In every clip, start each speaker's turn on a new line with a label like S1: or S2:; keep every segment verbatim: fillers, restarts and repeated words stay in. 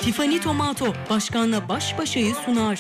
S1: Tiffany Tomato başkanla baş başayı sunar.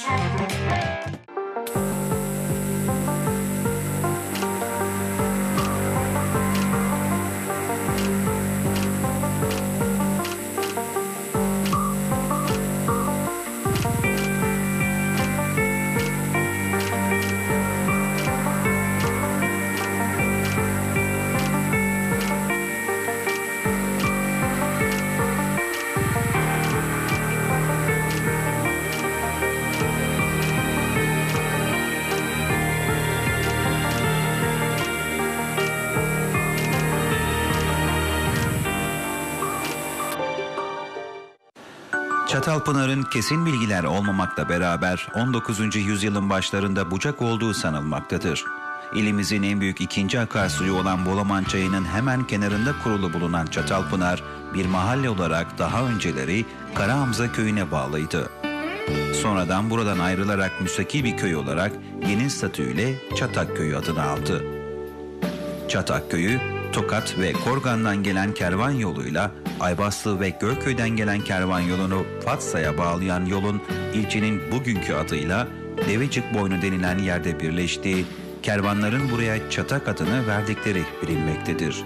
S2: Çatalpınar'ın kesin bilgiler olmamakla beraber on dokuzuncu yüzyılın başlarında bucak olduğu sanılmaktadır. İlimizin en büyük ikinci akarsuyu olan Bolaman Çayı'nın hemen kenarında kurulu bulunan Çatalpınar, bir mahalle olarak daha önceleri Karahamza Köyü'ne bağlıydı. Sonradan buradan ayrılarak müstakil bir köy olarak yeni statüyle Çatak Köyü adını aldı. Çatak Köyü, Tokat ve Korgan'dan gelen kervan yoluyla Aybaslı ve Gölköy'den gelen kervan yolunu Fatsa'ya bağlayan yolun ilçenin bugünkü adıyla Devecikboynu denilen yerde birleştiği, kervanların buraya Çatak adını verdikleri bilinmektedir.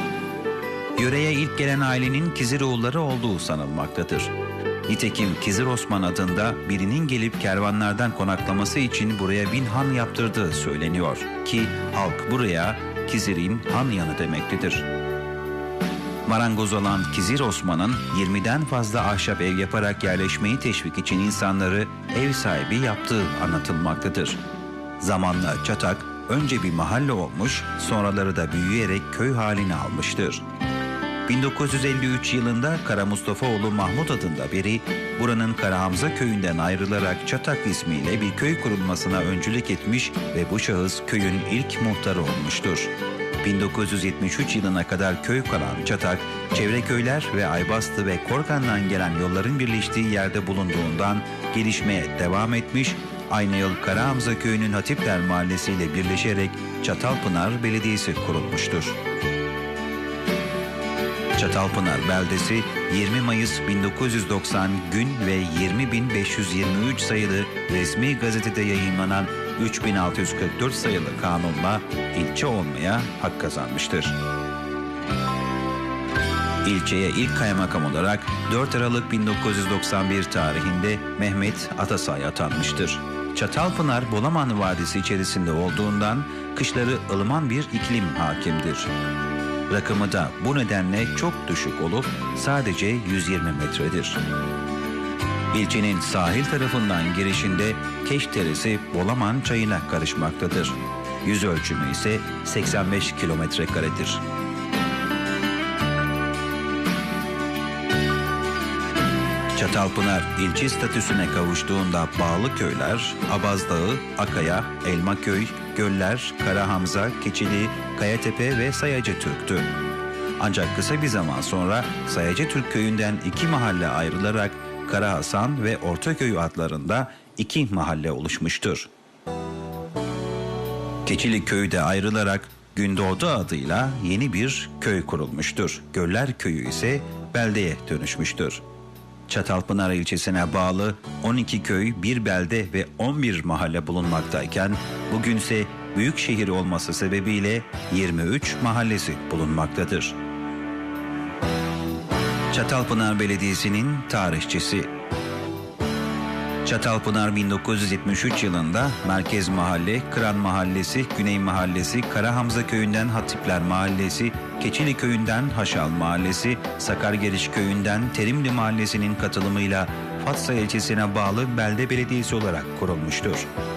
S2: Yöreye ilk gelen ailenin Kiziroğulları olduğu sanılmaktadır. Nitekim Kizir Osman adında birinin gelip kervanlardan konaklaması için buraya bin han yaptırdığı söyleniyor ki halk buraya Kizir'in han yanı demektedir. Marangoz olan Kizir Osman'ın yirmiden fazla ahşap ev yaparak yerleşmeyi teşvik için insanları ev sahibi yaptığı anlatılmaktadır. Zamanla Çatak önce bir mahalle olmuş, sonraları da büyüyerek köy halini almıştır. bin dokuz yüz elli üç yılında Kara Mustafaoğlu Mahmut adında biri buranın Karahamza köyünden ayrılarak Çatak ismiyle bir köy kurulmasına öncülük etmiş ve bu şahıs köyün ilk muhtarı olmuştur. bin dokuz yüz yetmiş üç yılına kadar köy kalan Çatak, çevre köyler ve Aybastı ve Korkan'dan gelen yolların birleştiği yerde bulunduğundan gelişmeye devam etmiş, aynı yıl Karahamza Köyü'nün Hatipler Mahallesi ile birleşerek Çatalpınar Belediyesi kurulmuştur. Çatalpınar beldesi yirmi Mayıs bin dokuz yüz doksan gün ve yirmi bin beş yüz yirmi üç sayılı resmi gazetede yayınlanan üç bin altı yüz kırk dört sayılı kanunla ilçe olmaya hak kazanmıştır. İlçeye ilk kaymakam olarak dört Aralık bin dokuz yüz doksan bir tarihinde Mehmet Atasay atanmıştır. Çatalpınar Bolaman Vadisi içerisinde olduğundan kışları ılıman bir iklim hakimdir. Rakımı da bu nedenle çok düşük olup sadece yüz yirmi metredir. İlçenin sahil tarafından girişinde Keş Deresi Bolaman Çayı'na karışmaktadır. Yüz ölçümü ise seksen beş kilometre karedir. Çatalpınar ilçe statüsüne kavuştuğunda bağlı köyler Abaz Dağı, Akaya, Elmaköy, Göller, Karahamza, Keçili, Kayatepe ve Sayacı Türk'tü. Ancak kısa bir zaman sonra Sayacı Türk köyünden iki mahalle ayrılarak Kara Hasan ve Ortaköy adlarında iki mahalle oluşmuştur. Keçili köyde ayrılarak Gündoğdu adıyla yeni bir köy kurulmuştur. Göller köyü ise beldeye dönüşmüştür. Çatalpınar ilçesine bağlı on iki köy, bir belde ve on bir mahalle bulunmaktayken bugünse büyük şehir olması sebebiyle yirmi üç mahallesi bulunmaktadır. Çatalpınar Belediyesi'nin tarihçesi. Çatalpınar bin dokuz yüz yetmiş üç yılında Merkez Mahalle, Kıran Mahallesi, Güney Mahallesi, Karahamza Köyü'nden Hatipler Mahallesi, Keçili Köyü'nden Haşal Mahallesi, Sakargeriş Köyü'nden Terimli Mahallesi'nin katılımıyla Fatsa ilçesine bağlı belde belediyesi olarak kurulmuştur.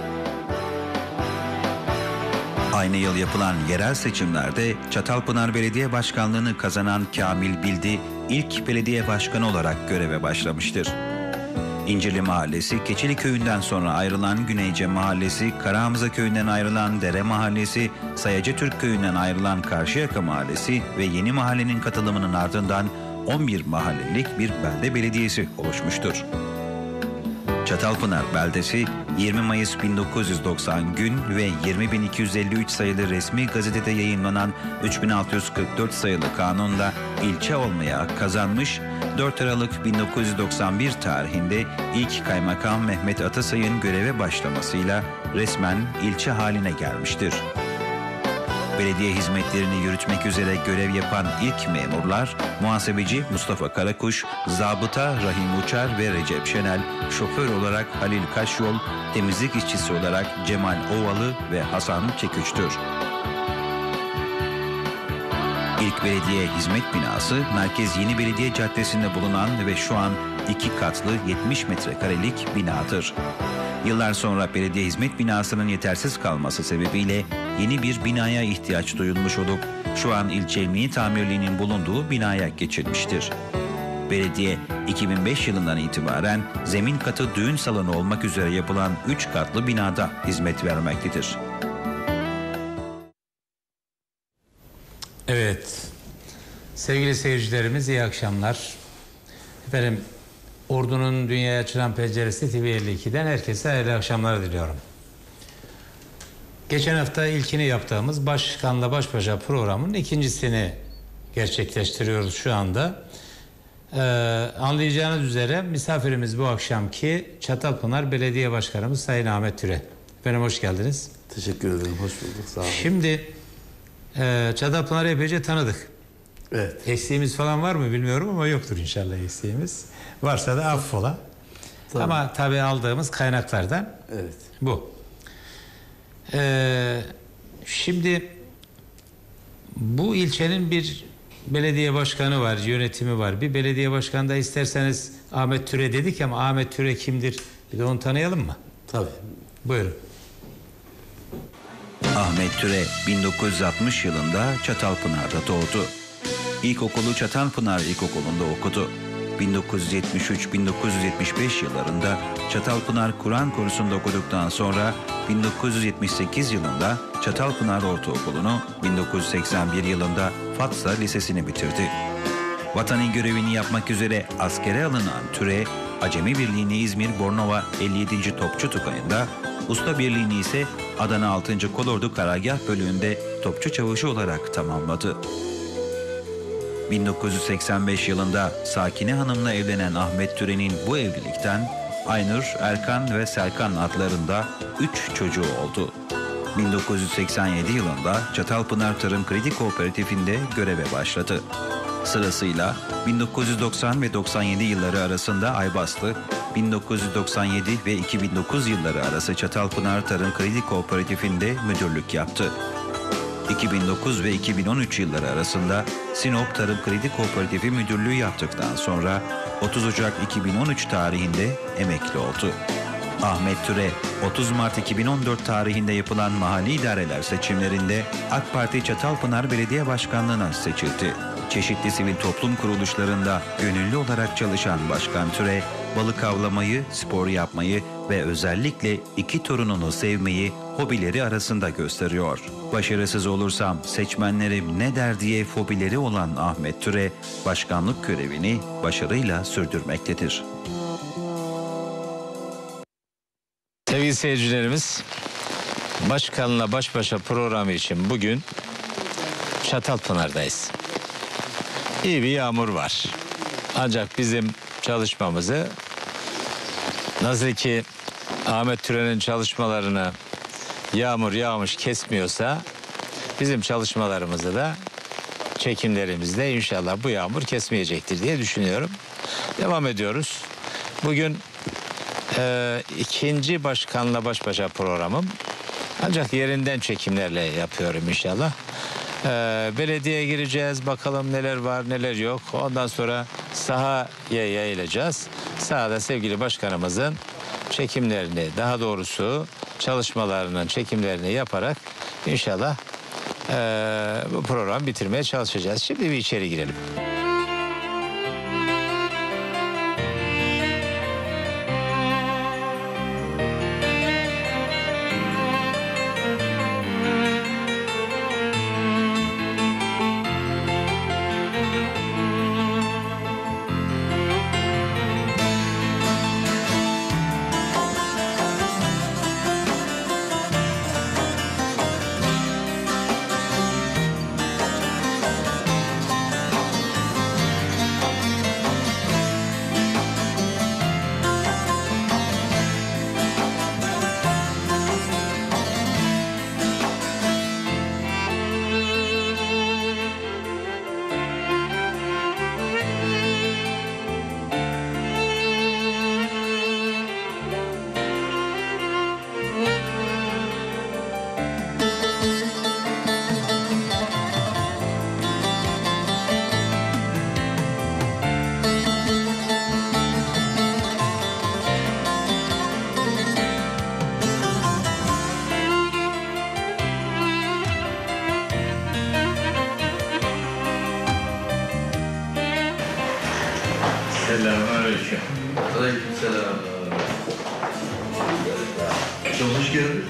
S2: Aynı yıl yapılan yerel seçimlerde Çatalpınar Belediye Başkanlığı'nı kazanan Kamil Bildi ilk belediye başkanı olarak göreve başlamıştır. İncirli Mahallesi, Keçili Köyü'nden sonra ayrılan Güneyce Mahallesi, Karahamza Köyü'nden ayrılan Dere Mahallesi, Sayacı Türk Köyü'nden ayrılan Karşıyaka Mahallesi ve yeni mahallenin katılımının ardından on bir mahallelik bir belde belediyesi oluşmuştur. Çatalpınar beldesi yirmi Mayıs bin dokuz yüz doksan gün ve yirmi bin iki yüz elli üç sayılı resmi gazetede yayınlanan üç bin altı yüz kırk dört sayılı kanunla ilçe olmaya kazanmış, dört Aralık bin dokuz yüz doksan bir tarihinde ilk kaymakam Mehmet Atasay'ın göreve başlamasıyla resmen ilçe haline gelmiştir. Belediye hizmetlerini yürütmek üzere görev yapan ilk memurlar, muhasebeci Mustafa Karakuş, zabıta Rahim Uçar ve Recep Şenel, şoför olarak Halil Kaşyol, temizlik işçisi olarak Cemal Ovalı ve Hasan Çeküç'tür. İlk belediye hizmet binası Merkez Yeni Belediye Caddesi'nde bulunan ve şu an iki katlı yetmiş metrekarelik binadır. Yıllar sonra belediye hizmet binasının yetersiz kalması sebebiyle yeni bir binaya ihtiyaç duyulmuş olup şu an ilçe emniyet amirliğinin bulunduğu binaya geçilmiştir. Belediye iki bin beş yılından itibaren zemin katı düğün salonu olmak üzere yapılan üç katlı binada hizmet vermektedir.
S3: Evet, sevgili seyircilerimiz iyi akşamlar. Efendim, Ordu'nun dünyaya açılan penceresi T V elli iki'den herkese hayırlı akşamlar diliyorum. Geçen hafta ilkini yaptığımız Başkan'la Baş Başa programının ikincisini gerçekleştiriyoruz şu anda. Ee, anlayacağınız üzere misafirimiz bu akşamki Çatalpınar Belediye Başkanımız Sayın Ahmet Türe. Efendim hoş geldiniz.
S4: Teşekkür ederim, hoş bulduk, sağ olun.
S3: Şimdi e, Çatalpınar'ı epeyce tanıdık.
S4: Evet.
S3: Eksiğimiz falan var mı bilmiyorum ama yoktur inşallah eksiğimiz. Varsa da affola. Tabii. Ama tabii aldığımız kaynaklardan
S4: evet.
S3: bu. Ee, şimdi bu ilçenin bir belediye başkanı var, yönetimi var. Bir belediye başkanı da isterseniz Ahmet Türe dedik ama Ahmet Türe kimdir? Bir de onu tanıyalım mı?
S4: Tabii.
S3: Buyurun.
S2: Ahmet Türe bin dokuz yüz altmış yılında Çatalpınar'da doğdu. İlkokulu Çatalpınar İlkokulu'nda okudu. bin dokuz yüz yetmiş üç bin dokuz yüz yetmiş beş yıllarında Çatalpınar Kur'an kursunda okuduktan sonra bin dokuz yüz yetmiş sekiz yılında Çatalpınar Ortaokulu'nu, bin dokuz yüz seksen bir yılında Fatsa Lisesi'ni bitirdi. Vatani görevini yapmak üzere askere alınan Türe, Acemi Birliği'ni İzmir Bornova elli yedinci Topçu Tugayı'nda, Usta Birliği'ni ise Adana altıncı Kolordu Karargah Bölüğü'nde topçu çavuşu olarak tamamladı. bin dokuz yüz seksen beş yılında Sakine Hanım'la evlenen Ahmet Türe'nin bu evlilikten Aynur, Erkan ve Serkan adlarında üç çocuğu oldu. bin dokuz yüz seksen yedi yılında Çatalpınar Tarım Kredi Kooperatifinde göreve başladı. Sırasıyla bin dokuz yüz doksan ve doksan yedi yılları arasında Aybastı, bin dokuz yüz doksan yedi ve iki bin dokuz yılları arası Çatalpınar Tarım Kredi Kooperatifinde müdürlük yaptı. iki bin dokuz ve iki bin on üç yılları arasında Sinop Tarım Kredi Kooperatifi Müdürlüğü yaptıktan sonra otuz Ocak iki bin on üç tarihinde emekli oldu. Ahmet Türe, otuz Mart iki bin on dört tarihinde yapılan mahalli idareler seçimlerinde AK Parti Çatalpınar Belediye Başkanlığı'na seçildi. Çeşitli sivil toplum kuruluşlarında gönüllü olarak çalışan Başkan Türe, balık avlamayı, spor yapmayı ve özellikle iki torununu sevmeyi hobileri arasında gösteriyor. Başarısız olursam seçmenlerim ne der diye fobileri olan Ahmet Türe, başkanlık görevini başarıyla sürdürmektedir.
S3: Sevgili seyircilerimiz, Başkanla Baş Başa programı için bugün Çatalpınar'dayız. İyi bir yağmur var. Ancak bizim çalışmamızı, nasıl ki Ahmet Türe'nin çalışmalarını yağmur yağmış kesmiyorsa, bizim çalışmalarımızı da çekimlerimizde inşallah bu yağmur kesmeyecektir diye düşünüyorum. Devam ediyoruz. Bugün e, ikinci Başkanla Baş Başa programım. Ancak yerinden çekimlerle yapıyorum inşallah. Ee, belediyeye gireceğiz, bakalım neler var neler yok. Ondan sonra sahaya yayılacağız. Sahada sevgili başkanımızın çekimlerini, daha doğrusu çalışmalarının çekimlerini yaparak inşallah ee, bu programı bitirmeye çalışacağız. Şimdi bir içeri girelim. Selamünaleyküm.
S4: Aleykümselam. Çok hoş geldin.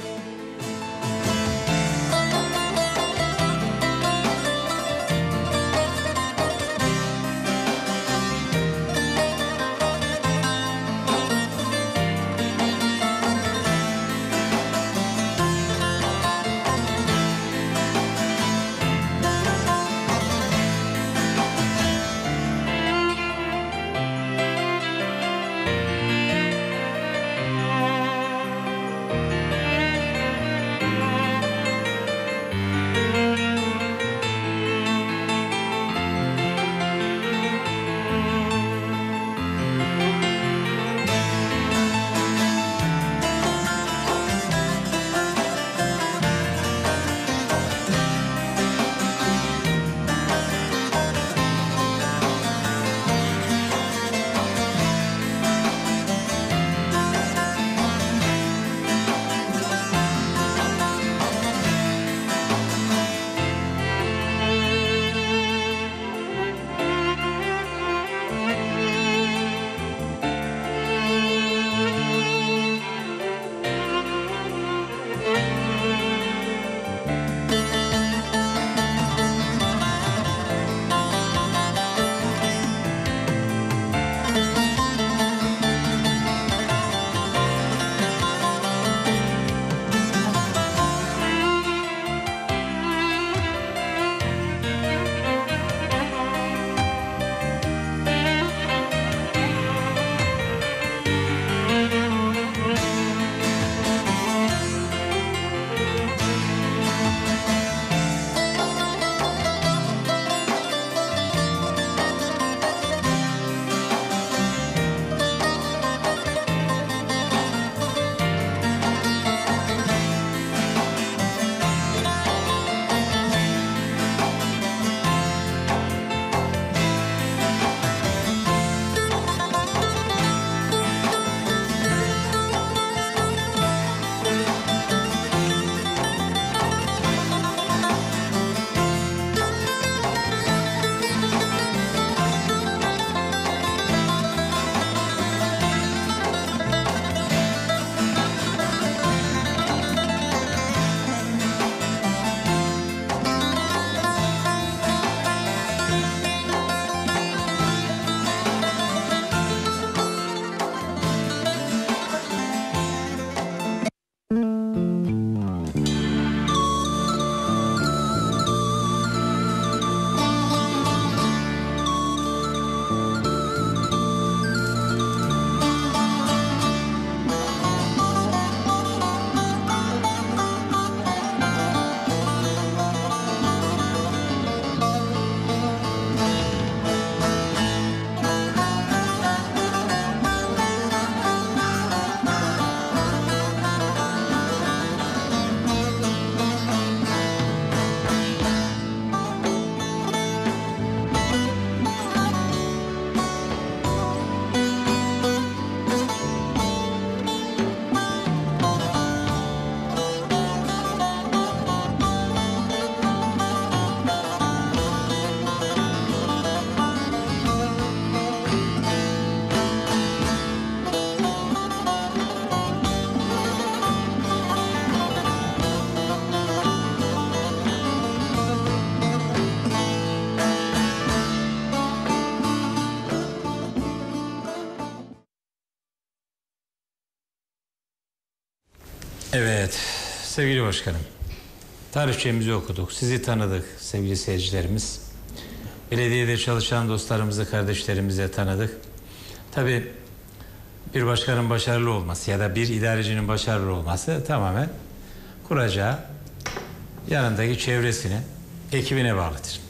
S3: Evet, sevgili başkanım. Tarihçemizi okuduk, sizi tanıdık sevgili seyircilerimiz. Belediyede çalışan dostlarımızı, kardeşlerimizi tanıdık. Tabii bir başkanın başarılı olması ya da bir idarecinin başarılı olması tamamen kuracağı, yanındaki çevresine, ekibine bağlıdır.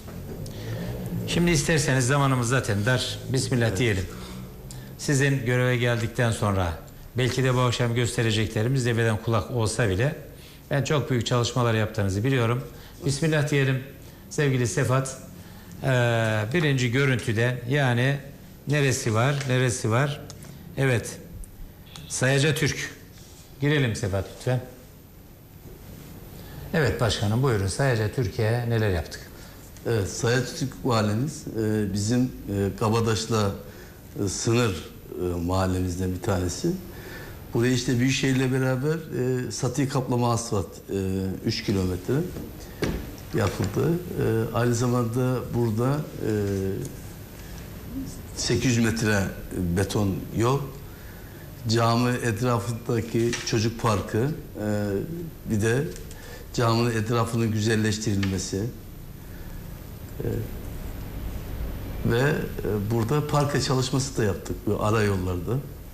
S3: Şimdi isterseniz zamanımız zaten dar. Bismillah diyelim. Sizin göreve geldikten sonra belki de bu akşam göstereceklerimiz deveden kulak olsa bile ben çok büyük çalışmalar yaptığınızı biliyorum. Bismillah diyelim sevgili Sefat. Ee, birinci görüntüden, yani neresi var neresi var? Evet, Sayaca Türk. Girelim Sefat lütfen. Evet başkanım, buyurun. Sayaca Türkiye'ye neler yaptık?
S4: Evet, Sayaca Türk valimiz e, bizim e, Kabadaş'la
S5: e, sınır e, mahallemizden bir tanesi. Buraya işte Büyükşehir'le beraber e, Satı kaplama asfalt e, üç kilometre yapıldı. E, aynı zamanda burada e, sekiz yüz metre beton yol, cami etrafındaki çocuk parkı, e, bir de caminin etrafının güzelleştirilmesi e, ve e, burada parka çalışması da yaptık bu ara yollarda.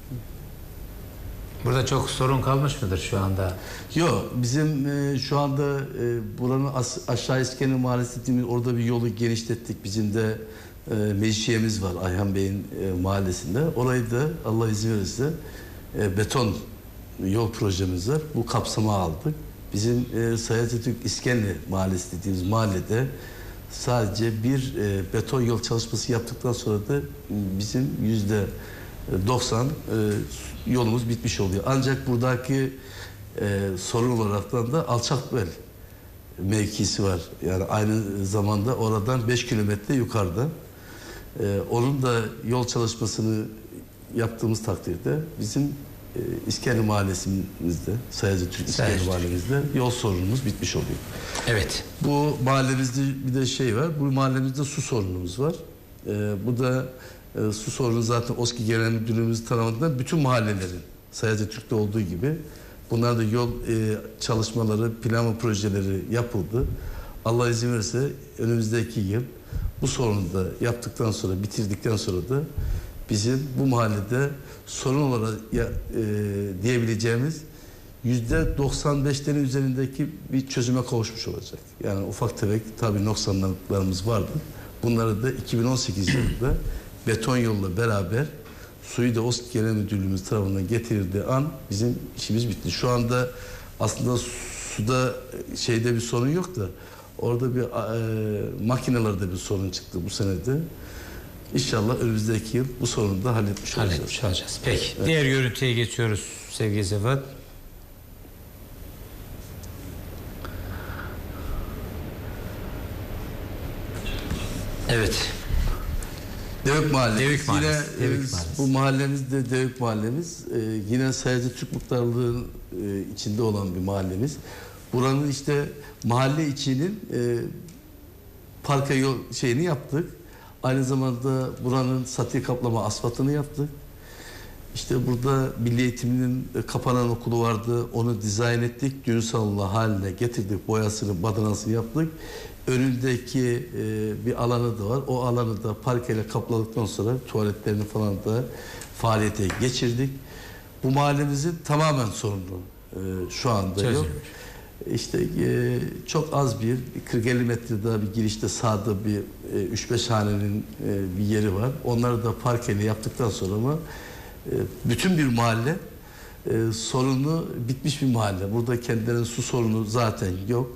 S6: Burada çok sorun kalmış mıdır şu anda?
S5: Yok, bizim e, şu anda e, buranın as, aşağı İskender Mahallesi dediğimiz orada bir yolu genişlettik. Bizim de e, meclisiyemiz var Ayhan Bey'in e, mahallesinde. Orayı da Allah izin verirse e, beton yol projemiz var. Bu kapsama aldık. Bizim e, Sayacı Türk İskender Mahallesi dediğimiz mahallede sadece bir e, beton yol çalışması yaptıktan sonra da bizim yüzde doksan e, yolumuz bitmiş oluyor. Ancak buradaki e, sorun olaraktan da Alçakbel mevkisi var. Yani aynı zamanda oradan beş kilometre yukarıda. E, onun da yol çalışmasını yaptığımız takdirde bizim e, İskender Mahallesimizde, Sayacı Türk İskender Mahallemizde yol sorunumuz bitmiş oluyor.
S6: Evet.
S5: Bu mahallemizde bir de şey var. Bu mahallemizde su sorunumuz var. E, bu da e, su sorunu zaten OSKİ Genel Müdürlüğümüz tarafından bütün mahallelerin Sayacı Türk'te olduğu gibi bunlar da yol e, çalışmaları, plan ve projeleri yapıldı. Allah izin verirse önümüzdeki yıl bu sorunu da yaptıktan sonra, bitirdikten sonra da bizim bu mahallede sorun olarak ya, e, diyebileceğimiz yüzde doksan beşlerin üzerindeki bir çözüme kavuşmuş olacak. Yani ufak tefek tabii noksanlıklarımız vardı. Bunları da iki bin on sekiz yılında beton yolla beraber suyu da OSKİ Genel Müdürlüğümüz tarafından getirildiği an bizim işimiz bitti. Şu anda aslında suda şeyde bir sorun yok da orada bir e, makinelerde bir sorun çıktı bu senede. İnşallah önümüzdeki yıl bu sorunu da halletmiş olacağız.
S6: Halletmiş olacağız. Peki. Evet. Diğer görüntüye geçiyoruz sevgili Sefa. Evet.
S5: Devük Mahallesi.
S6: Devük Mahallesi.
S5: Yine
S6: Devük
S5: e,
S6: Mahallesi.
S5: bu mahallemiz de Devük Mahallemiz. E, yine Sayacı Türk Muhtarlığı'nın e, içinde olan bir mahallemiz. Buranın işte mahalle içinin e, parka yol şeyini yaptık. Aynı zamanda buranın satı kaplama asfaltını yaptık. İşte burada Milli Eğitim'in kapanan okulu vardı. Onu dizayn ettik. Düğün salonu haline getirdik. Boyasını, badanasını yaptık. Önündeki e, bir alanı da var. O alanı da parkeyle kapladıktan sonra tuvaletlerini falan da faaliyete geçirdik. Bu mahallemizin tamamen sorunu e, şu anda
S6: Çözülmüş.
S5: yok. İşte e, çok az bir kırk elli metre daha bir girişte sağda bir e, üç beş hanenin e, bir yeri var. Onları da parkeyle yaptıktan sonra ama e, bütün bir mahalle e, sorunu bitmiş bir mahalle. Burada kendilerinin su sorunu zaten yok.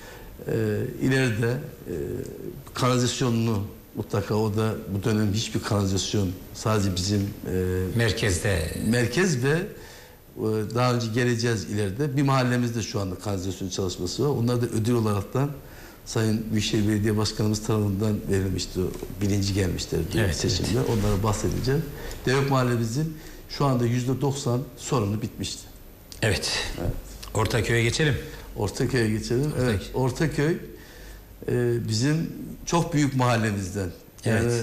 S5: E, ileride e, kanalizasyonunu mutlaka o da bu dönem hiçbir kanalizasyon sadece bizim e,
S6: merkezde
S5: merkez ve daha önce geleceğiz ileride. Bir mahallemizde şu anda kanalizasyon çalışması var. Onlar da ödül olaraktan Sayın Büyükşehir Belediye Başkanımız tarafından verilmişti. Birinci gelmişlerdi
S6: evet,
S5: seçimde.
S6: Evet.
S5: Onlara bahsedeceğim. Devlet mahallemizin şu anda yüzde doksan sorunu bitmişti.
S6: Evet.
S5: Evet.
S6: Ortaköy'e geçelim.
S5: Ortaköy'e geçelim. Ortaköy. Evet. Ortaköy e, bizim çok büyük mahallemizden. Yani
S6: evet.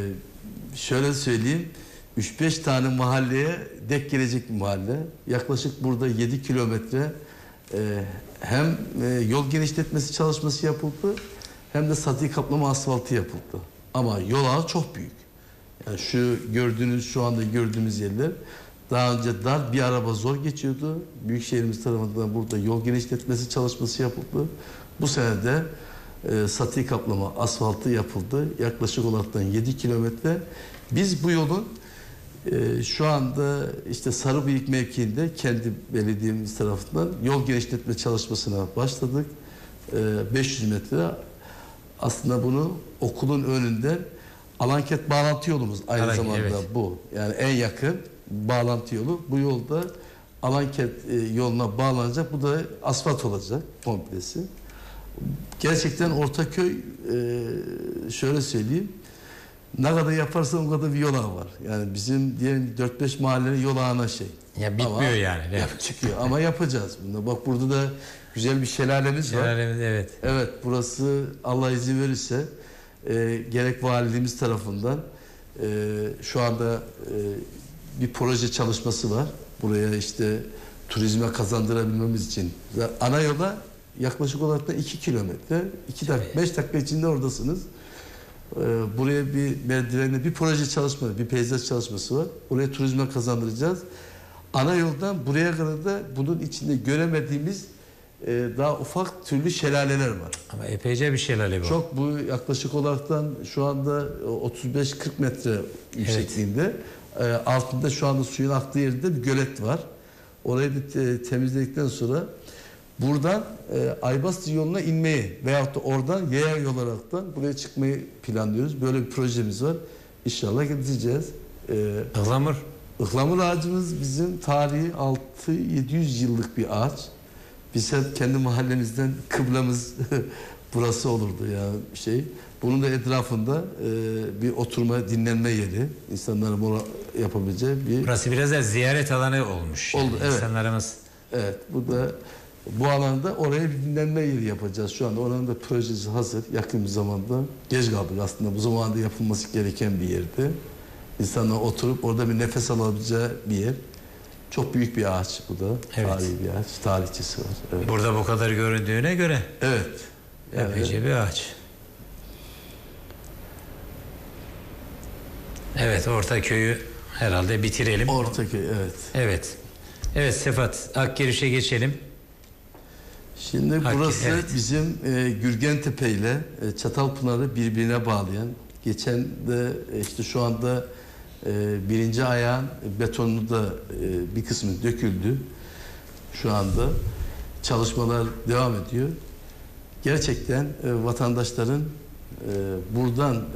S5: e, şöyle söyleyeyim. üç beş tane mahalleye dek gelecek bir mahalle. Yaklaşık burada yedi kilometre e, hem e, yol genişletmesi çalışması yapıldı hem de satı kaplama asfaltı yapıldı. Ama yol ağı çok büyük. Yani şu gördüğünüz şu anda gördüğümüz yerler daha önce dar bir araba zor geçiyordu. Büyükşehirimiz tarafından burada yol genişletmesi çalışması yapıldı. Bu sene de e, satı kaplama asfaltı yapıldı. Yaklaşık olaraktan yedi kilometre. Biz bu yolun Ee, şu anda işte Sarıbıyık mevkiinde kendi belediyemiz tarafından yol genişletme çalışmasına başladık. Ee, beş yüz metre aslında bunu okulun önünde Alanket bağlantı yolumuz aynı Alanket, zamanda evet. Bu. Yani en yakın bağlantı yolu. Bu yolda Alanket e, yoluna bağlanacak. Bu da asfalt olacak komplesi. Gerçekten Ortaköy e, şöyle söyleyeyim. Ne kadar yaparsan o kadar bir yol ağı var. Yani bizim diyelim dört beş mahallenin yol ağına şey.
S6: Ya bitmiyor
S5: Ama
S6: yani. Evet.
S5: yap- çıkıyor ama yapacağız bunu. Bak burada da güzel bir şelalemiz var.
S6: Şelalemiz, evet.
S5: Evet, burası Allah izin verirse e, gerek valiliğimiz tarafından e, şu anda e, bir proje çalışması var. Buraya işte turizme kazandırabilmemiz için. Ana yola yaklaşık olarak da iki kilometre. iki dakika, beş dakika içinde oradasınız. E, buraya bir merdivenle bir proje çalışması, bir peyzaj çalışması var. Oraya turizme kazandıracağız. Ana yoldan buraya kadar da bunun içinde göremediğimiz Ee, daha ufak türlü şelaleler var.
S6: Ama epeyce bir şelale bu.
S5: Çok bu yaklaşık olaraktan şu anda otuz beş kırk metre yüksekliğinde. Ee, altında şu anda suyun aktığı yerinde bir gölet var. Orayı bir te- temizledikten sonra buradan e, Aybastı yoluna inmeyi veyahut da oradan yaya yol olaraktan buraya çıkmayı planlıyoruz. Böyle bir projemiz var. İnşallah gideceğiz. Ee,
S6: Ihlamur.
S5: Ihlamur ağacımız bizim tarihi altı yedi yüz yıllık bir ağaç. Biz hep kendi mahallemizden kıblamız burası olurdu ya şey. Bunun da etrafında e, bir oturma, dinlenme yeri, insanların mola yapabileceği bir.
S6: Burası biraz da ziyaret alanı olmuş.
S5: Oldu,
S6: Yani
S5: evet.
S6: İnsanlarımız.
S5: Evet, bu da bu alanda oraya bir dinlenme yeri yapacağız. Şu anda oranın da projesi hazır. Yakın bir zamanda geç kaldık aslında. Bu zamanda yapılması gereken bir yerdi. İnsanlar oturup orada bir nefes alabileceği bir yer. Çok büyük bir ağaç bu da.
S6: Evet.
S5: Tarihi bir ağaç. Tarihçesi var. Evet.
S6: Burada bu kadar göründüğüne göre
S5: Evet. Yani,
S6: epeyce bir ağaç. Evet, Ortaköy'ü herhalde bitirelim.
S5: Ortaköy, evet.
S6: Evet. Evet Sefahat, Akgeriş'e geçelim.
S5: Şimdi
S6: Hakkı,
S5: burası
S6: evet.
S5: bizim e, Gürgentepe ile e, Çatalpınar'ı birbirine bağlayan. Geçen de e, işte şu anda e, birinci ayağın betonunu da e, bir kısmı döküldü. Şu anda çalışmalar devam ediyor. Gerçekten e, vatandaşların e, buradan e,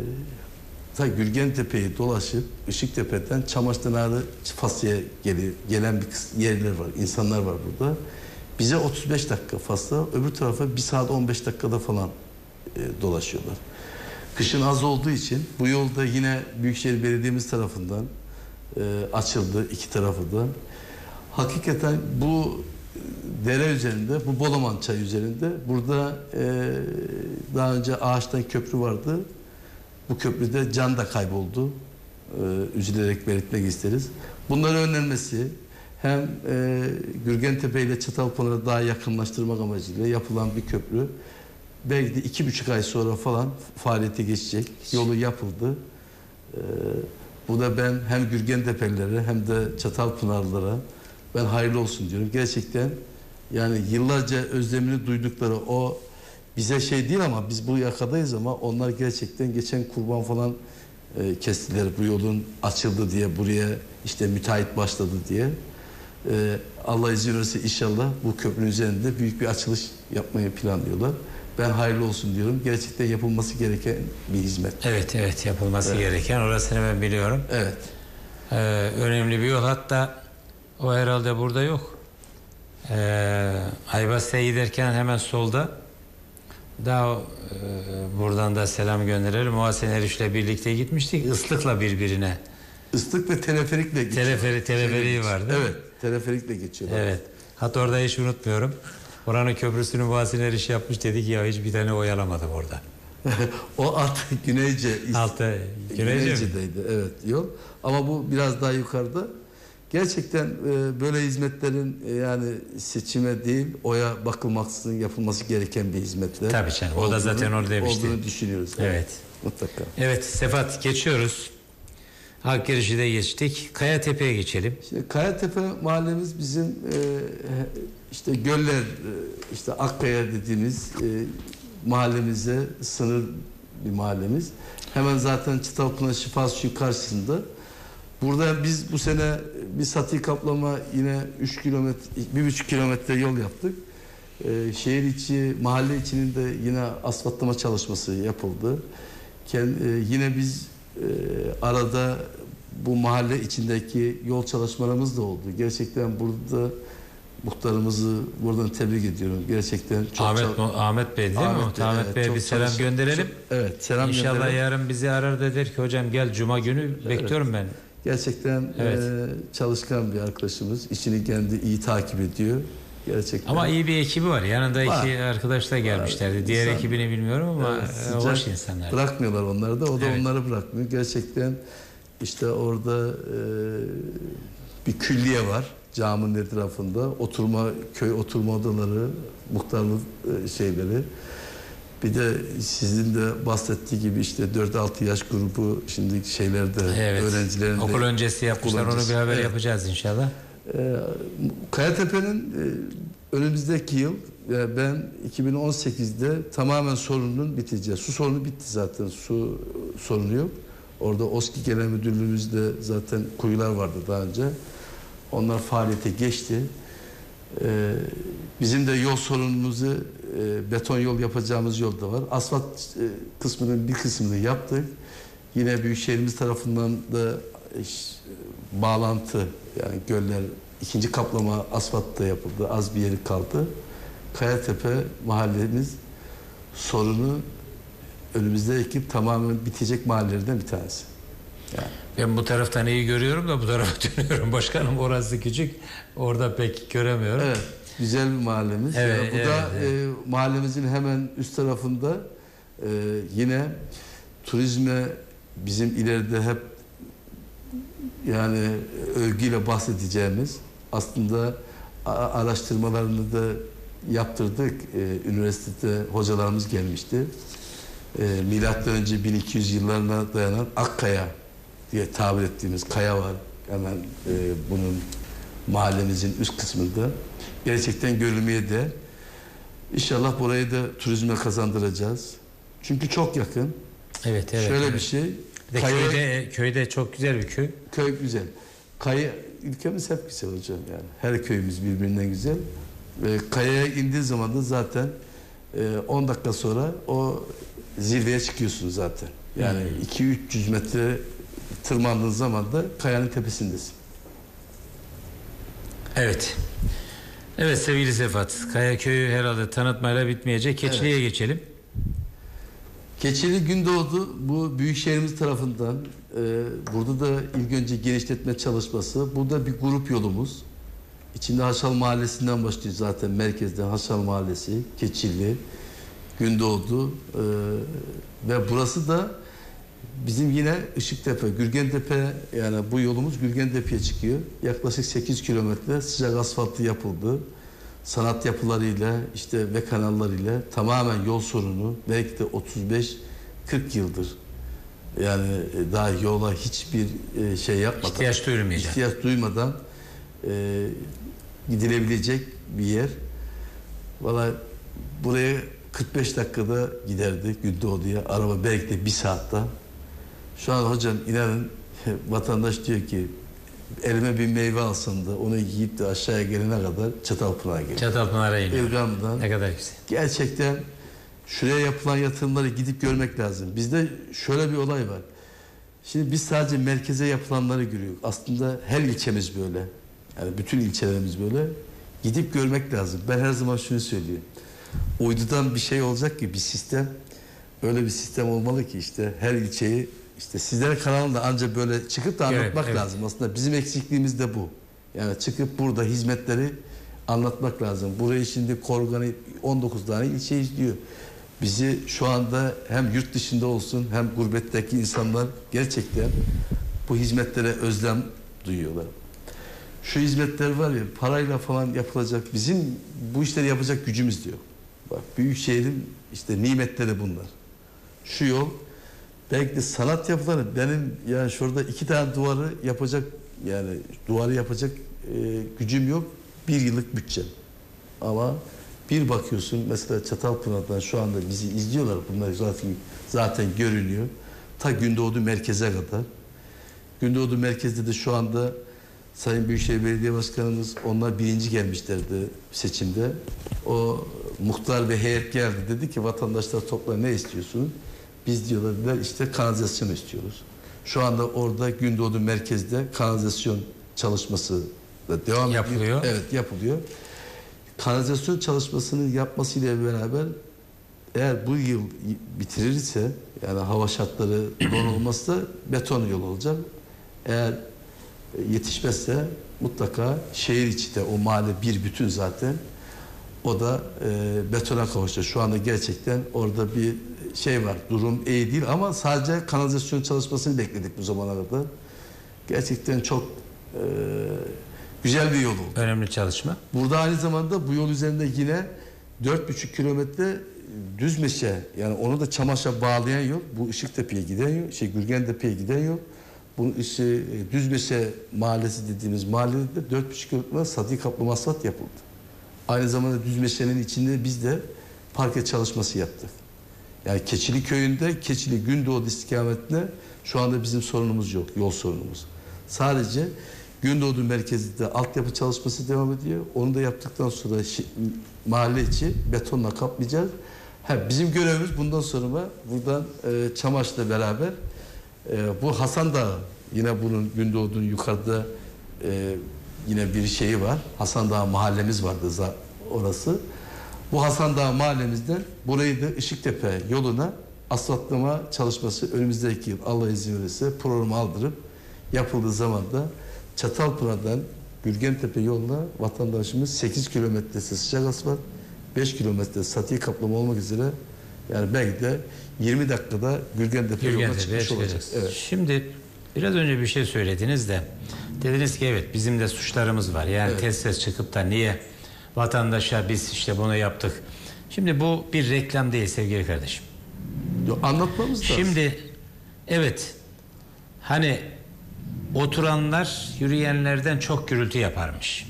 S5: ta Gürgentepe'yi dolaşıp Işıktepe'den Çamaşpınarı Faslı'ya geli- gelen bir kıs- yerler var, insanlar var burada. Bize otuz beş dakika Fasla, öbür tarafa bir saat on beş dakikada falan e, dolaşıyorlar. Kışın az olduğu için bu yolda yine Büyükşehir Belediye'miz tarafından e, açıldı iki tarafı da. Hakikaten bu dere üzerinde, bu Bolaman Çayı üzerinde burada e, daha önce ağaçtan köprü vardı. Bu köprüde can da kayboldu. Ee, üzülerek belirtmek isteriz. Bunların önlenmesi hem e, Gürgentepe ile Çatalpınar'ı daha yakınlaştırmak amacıyla yapılan bir köprü. Belki de iki buçuk ay sonra falan faaliyete geçecek. Yolu yapıldı. Ee, bu da ben hem Gürgentepe'lilere hem de Çatalpınarlılara ben hayırlı olsun diyorum. Gerçekten yani yıllarca özlemini duydukları o bize şey değil ama biz bu yakadayız ama onlar gerçekten geçen kurban falan e, kestiler bu yolun açıldı diye buraya işte müteahhit başladı diye. E, Allah izin verirse inşallah bu köprünün üzerinde büyük bir açılış yapmayı planlıyorlar. Ben hayırlı olsun diyorum. Gerçekten yapılması gereken bir hizmet.
S6: Evet evet yapılması
S5: Evet.
S6: gereken, orasını ben biliyorum.
S5: Evet.
S6: Ee, önemli bir yol, hatta o herhalde burada yok. Ee, Aybastı'ya giderken hemen solda, daha e, buradan da selam gönderelim. Muhasene Eriş'le birlikte gitmiştik. Islıkla birbirine.
S5: Islık ve teleferikle geçiyor.
S6: Teleferi, teleferiği vardı.
S5: Evet. Teleferikle geçiyorlar.
S6: Evet. Hatta orada hiç unutmuyorum. Oranın köprüsünü Muhasene Eriş yapmış, dedik ya hiç bir tane oyalamadım orada.
S5: O alt Güneyce.
S6: Altta Güneyce mi?
S5: Güneyce'deydi evet yol. Ama bu biraz daha yukarıda. Gerçekten e, böyle hizmetlerin e, yani seçime değil oya bakılmaksızın yapılması gereken bir hizmetler.
S6: Tabii canım, o da zaten orada demişti.
S5: Olduğunu düşünüyoruz.
S6: Evet.
S5: Mutlaka.
S6: Evet Sefahat, geçiyoruz. Akgeriş'i de geçtik. Kayatepe'ye geçelim.
S5: Şimdi Kayatepe mahallemiz bizim e, işte Göller, e, işte Akkaya dediğimiz e, mahallemize sınır bir mahallemiz. Hemen zaten Çatalpınar Şifa Suyu karşısında. Burada biz bu sene bir Sati kaplama yine üç kilometre, bir buçuk kilometre yol yaptık. Ee, şehir içi, mahalle içinin de yine asfaltlama çalışması yapıldı. Kend, e, yine biz e, arada bu mahalle içindeki yol çalışmalarımız da oldu. Gerçekten burada Muhtarımızı buradan tebrik ediyorum. Gerçekten çok
S6: Ahmet,
S5: çal-
S6: Ahmet Bey değil mi?
S5: Ahmet
S6: Ahmet,
S5: Bey,
S6: Ahmet
S5: evet,
S6: Bey'e
S5: çok
S6: bir selam
S5: çalış-
S6: gönderelim.
S5: Evet, selam
S6: İnşallah
S5: gönderelim.
S6: yarın bizi arar da der ki hocam gel cuma günü bekliyorum ben.
S5: Gerçekten
S6: Evet.
S5: e, çalışkan bir arkadaşımız. İşini kendi iyi takip ediyor. Gerçekten.
S6: Ama iyi bir ekibi var. Yanında
S5: Var.
S6: iki arkadaş da gelmişlerdi. Diğer
S5: İnsan-
S6: ekibini bilmiyorum ama
S5: Evet,
S6: e,
S5: sıcak
S6: hoş insanlar.
S5: bırakmıyorlar onları da. O da
S6: Evet.
S5: onları bırakmıyor. Gerçekten işte orada e, bir külliye var. Caminin etrafında. Oturma, köy oturma odaları, muhtarlık e, şeyleri. Bir de sizin de bahsettiği gibi işte dört altı yaş grubu şimdi şeylerde
S6: Evet.
S5: öğrencilerin de-
S6: Okul öncesi yapmışlar.
S5: okul
S6: Onu
S5: öncesi.
S6: bir haber
S5: Evet.
S6: yapacağız inşallah.
S5: Ee, Kayatepe'nin e, önümüzdeki yıl e, ben iki bin on sekizde tamamen sorunun biteceği. Su sorunu bitti zaten. Su sorunu yok. Orada OSKİ Genel Müdürlüğümüzde zaten kuyular vardı daha önce. Onlar faaliyete geçti. Ee, bizim de yol sorunumuzu e, beton yol yapacağımız yol da var. Asfalt e, kısmının bir kısmını yaptık. Yine Büyükşehirimiz tarafından da e, bağlantı yani göller ikinci kaplama asfalt da yapıldı. Az bir yeri kaldı. Kayatepe mahallemiz sorunu önümüzde ekip tamamen bitecek mahallelerden bir tanesi. Yani.
S6: Ben bu taraftan iyi görüyorum da bu tarafa dönüyorum. Başkanım orası küçük. Orada pek göremiyorum.
S5: Evet. Güzel bir mahallemiz.
S6: Evet,
S5: Yani bu
S6: evet,
S5: da
S6: evet.
S5: e, mahallemizin hemen üst tarafında e, yine turizme bizim ileride hep yani övgüyle bahsedeceğimiz aslında a- araştırmalarını da yaptırdık. E, üniversitede hocalarımız gelmişti. E, milattan önce bin iki yüz yıllarına dayanan Akkaya diye tabir ettiğimiz kaya var. Hemen e, bunun mahallemizin üst kısmında. Gerçekten görülmeye de İnşallah burayı da turizme kazandıracağız. Çünkü çok yakın.
S6: Evet, evet.
S5: Şöyle
S6: evet.
S5: bir şey.
S6: Bir de
S5: Kaya-
S6: köyde, köyde çok güzel bir köy.
S5: Köy güzel. Kaya, ülkemiz hep güzel hocam yani. Her köyümüz birbirinden güzel. Ve kayaya indiği zaman da zaten e, on dakika sonra o zirveye çıkıyorsun zaten. Yani
S6: Hmm.
S5: iki üç yüz metre tırmandığın zaman da kayanın tepesindesin.
S6: Evet. Evet sevgili Sefat. Kaya Köyü herhalde tanıtmayla bitmeyecek. Keçili'ye geçelim.
S5: Keçili Gündoğdu bu büyükşehirimiz tarafından e, burada da ilk önce genişletme çalışması. Burada bir grup yolumuz. İçinde Haşal Mahallesi'nden başlıyor zaten merkezden Haşal Mahallesi, Keçili, Gündoğdu e, ve burası da bizim yine Işıktepe, Gürgentepe yani bu yolumuz Gürgentepe'ye çıkıyor. Yaklaşık sekiz kilometre sıcak asfaltı yapıldı. Sanat yapılarıyla işte ve kanallarıyla tamamen yol sorunu belki de otuz beş kırk yıldır yani daha yola hiçbir şey yapmadan
S6: İhtiyaç duyulmayacak.
S5: ihtiyaç duymadan e, gidilebilecek bir yer. Valla buraya kırk beş dakikada giderdi Gündoğdu'ya araba belki de bir saatte. Şu an hocam inanın vatandaş diyor ki elime bir meyve alsam da onu yiyip de aşağıya gelene kadar Çatalpınar'a geliyor.
S6: Çatalpınar'a iniyor.
S5: İlgam'dan
S6: Ne kadar güzel.
S5: gerçekten şuraya yapılan yatırımları gidip görmek lazım. Bizde şöyle bir olay var. Şimdi biz sadece merkeze yapılanları görüyoruz. Aslında her ilçemiz böyle. Yani bütün ilçelerimiz böyle. Gidip görmek lazım. Ben her zaman şunu söylüyorum. Uydudan bir şey olacak ki bir sistem. Öyle bir sistem olmalı ki işte her ilçeyi işte sizlere kanalında ancak böyle çıkıp da anlatmak
S6: Evet, evet.
S5: lazım. Aslında bizim eksikliğimiz de bu. Yani çıkıp burada hizmetleri anlatmak lazım. Burayı şimdi Korgan'ı on dokuz tane ilçe izliyor. Bizi şu anda hem yurt dışında olsun hem gurbetteki insanlar gerçekten bu hizmetlere özlem duyuyorlar. Şu hizmetler var ya parayla falan yapılacak bizim bu işleri yapacak gücümüz diyor. Bak Büyükşehir'in işte nimetleri bunlar. Şu yol belki de sanat yapıları benim yani şurada iki tane duvarı yapacak yani duvarı yapacak e, gücüm yok. Bir yıllık bütçem. Ama bir bakıyorsun mesela Çatalpınar'dan şu anda bizi izliyorlar. Bunlar zaten zaten görünüyor. Ta Gündoğdu merkeze kadar. Gündoğdu merkezde de şu anda Sayın Büyükşehir Belediye Başkanımız onlar birinci gelmişlerdi seçimde. O muhtar ve heyet geldi dedi ki vatandaşlar topla ne istiyorsunuz? Biz diyorlar dediler işte kanalizasyon istiyoruz. Şu anda orada Gündoğdu merkezde kanalizasyon çalışması da devam
S6: Yapılıyor.
S5: ediyor. Evet yapılıyor. kanalizasyon çalışmasının yapmasıyla beraber eğer bu yıl bitirirse, yani hava şartları don olmazsa beton yol olacak. Eğer yetişmezse mutlaka şehir içi de, o mahalle bir bütün zaten, o da e, betona kavuşacak. Şu anda gerçekten orada bir şey var, durum iyi değil ama sadece kanalizasyon çalışmasını bekledik bu zamana kadar. Gerçekten çok e, güzel bir yol oldu.
S6: Önemli çalışma.
S5: Burada aynı zamanda bu yol üzerinde yine dört buçuk kilometre düz meşe, yani onu da Çamaş'a bağlayan yol, bu Işıktepe'ye giden yol, şey Gürgentepe'ye giden yol. Bunun işte Düzmeşe Mahallesi dediğimiz mahallede dört buçuk kilometre sadi kaplama asfalt yapıldı. Aynı zamanda Düzmeşe'nin içinde biz de parke çalışması yaptık. Yani Keçili köyünde, Keçili Gündoğdu istikametine şu anda bizim sorunumuz yok, yol sorunumuz. Sadece Gündoğdu merkezinde altyapı çalışması devam ediyor. Onu da yaptıktan sonra mahalle içi betonla kaplayacağız. Ha, bizim görevimiz bundan sonra buradan e, Çamaş'la beraber e, bu Hasan Dağı, yine bunun Gündoğdu'nun yukarıda e, yine bir şeyi var. Hasan Dağı mahallemiz vardı orası. Bu Hasan Dağı mahallemizden burayı da Işıktepe yoluna asfaltlama çalışması önümüzdeki yıl Allah izin verirse programı aldırıp yapıldığı zaman da Çatalpınar'dan Gürgentepe yoluna vatandaşımız sekiz kilometresi sıcak asfalt, beş kilometre sati kaplama olmak üzere, yani belki de yirmi dakikada Gürgentepe yoluna çıkmış olacak. Evet.
S6: Şimdi biraz önce bir şey söylediniz de, dediniz ki evet bizim de suçlarımız var. Yani evet. Tez ses çıkıp da niye vatandaşa biz işte bunu yaptık. Şimdi bu bir reklam değil sevgili kardeşim.
S5: Yo, anlatmamız lazım.
S6: Şimdi evet, hani oturanlar yürüyenlerden çok gürültü yaparmış.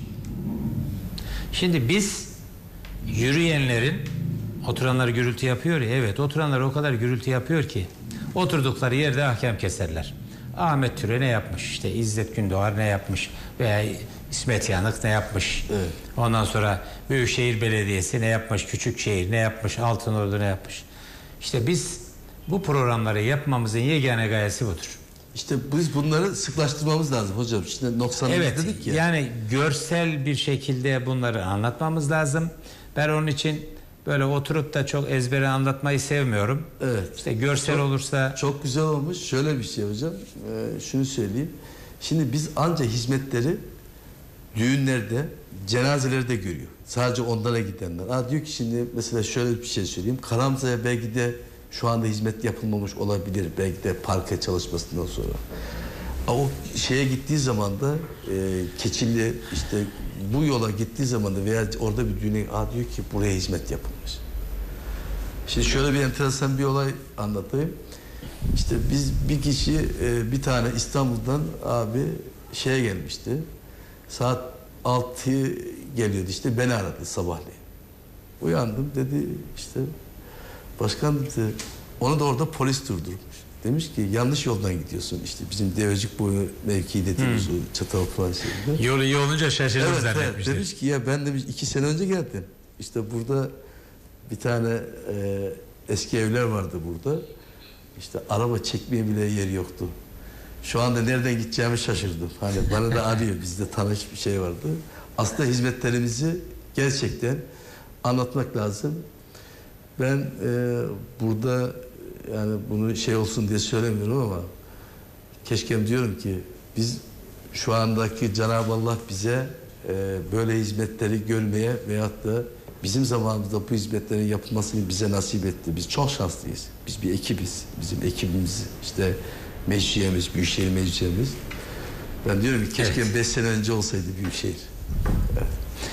S6: Şimdi biz yürüyenlerin, oturanlar gürültü yapıyor ya, evet oturanlar o kadar gürültü yapıyor ki oturdukları yerde ahkam keserler. Ahmet Türe ne yapmış, işte İzzet Gündoğar ne yapmış veya İsmet Yanık ne yapmış, evet. Ondan sonra Büyükşehir Belediyesi ne yapmış, Küçükşehir ne yapmış, Altınordu ne yapmış. İşte biz bu programları yapmamızın yegane gayesi budur.
S5: İşte biz bunları sıklaştırmamız lazım hocam. Şimdi noksanımız
S6: evet,
S5: dedik ya.
S6: Yani görsel bir şekilde bunları anlatmamız lazım. Ben onun için böyle oturup da çok ezbere anlatmayı sevmiyorum. Evet. İşte görsel çok, olursa...
S5: Çok güzel olmuş. Şöyle bir şey hocam. Ee, şunu söyleyeyim. Şimdi biz anca hizmetleri düğünlerde, cenazelerde görüyor. Sadece onlara gidenler. Aa, diyor ki şimdi mesela şöyle bir şey söyleyeyim. Karamza'ya belki de şu anda hizmet yapılmamış olabilir. Belki de parka çalışmasından sonra. O şeye gittiği zaman da e, Keçili işte bu yola gittiği zaman da veya orada bir düğüne aa, diyor ki buraya hizmet yapılmış. Şimdi şöyle bir enteresan bir olay anlatayım. İşte biz bir kişi e, bir tane İstanbul'dan abi şeye gelmişti. Saat altı geliyordu işte, beni aradı sabahleyin. Uyandım dedi işte başkan dedi, onu da orada polis durdurmuş. Demiş ki yanlış yoldan gidiyorsun, işte bizim Devecik boyu mevki dediğimiz hmm. o Çatalpınar şeyinde.
S6: Yolu iyi olunca şaşırdım
S5: evet,
S6: zannetmiştim.
S5: Evet, demiş ki ya ben demiş iki sene önce geldim. İşte burada bir tane e, eski evler vardı burada. İşte araba çekmeye bile yeri yoktu. Şu anda nereden gideceğimi şaşırdım. Hani bana da arıyor, bizde tanış bir şey vardı. Aslında hizmetlerimizi gerçekten anlatmak lazım. Ben e, burada yani bunu şey olsun diye söylemiyorum ama keşke diyorum ki biz şu andaki Cenab-ı Allah bize e, böyle hizmetleri görmeye veyahut da bizim zamanımızda bu hizmetlerin yapılmasını bize nasip etti. Biz çok şanslıyız. Biz bir ekibiz. Bizim ekibimiz işte meclisimiz, Büyükşehir Meclisimiz. Ben diyorum ki keşke evet. beş sene önce olsaydı Büyükşehir. Evet.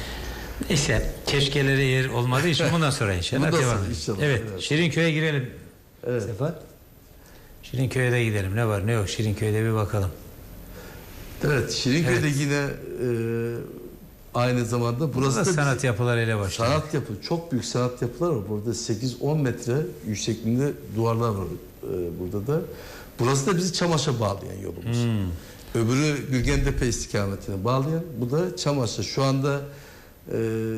S6: İşte keşkelere yer olmadığı için bundan sonra inşallah
S5: bundan
S6: devam
S5: sonra inşallah,
S6: evet,
S5: evet.
S6: Şirinköy'e girelim.
S5: Evet.
S6: Sefa. Şirinköy'e de gidelim. Ne var ne yok Şirinköy'de bir bakalım.
S5: Evet, Şirinköy'de evet. yine e, aynı zamanda burası
S6: burada
S5: da
S6: sanat
S5: bizim,
S6: yapılarıyla başlıyor.
S5: Sanat yapı, çok büyük sanat yapılar var. Burada sekiz on metre yüksekliğinde duvarlar var e, burada da. Burası da bizi Çamaş'a bağlayan yolumuz. Hmm. Öbürü Gürgentepe istikametine bağlayan. Bu da Çamaş'a. Şu anda e,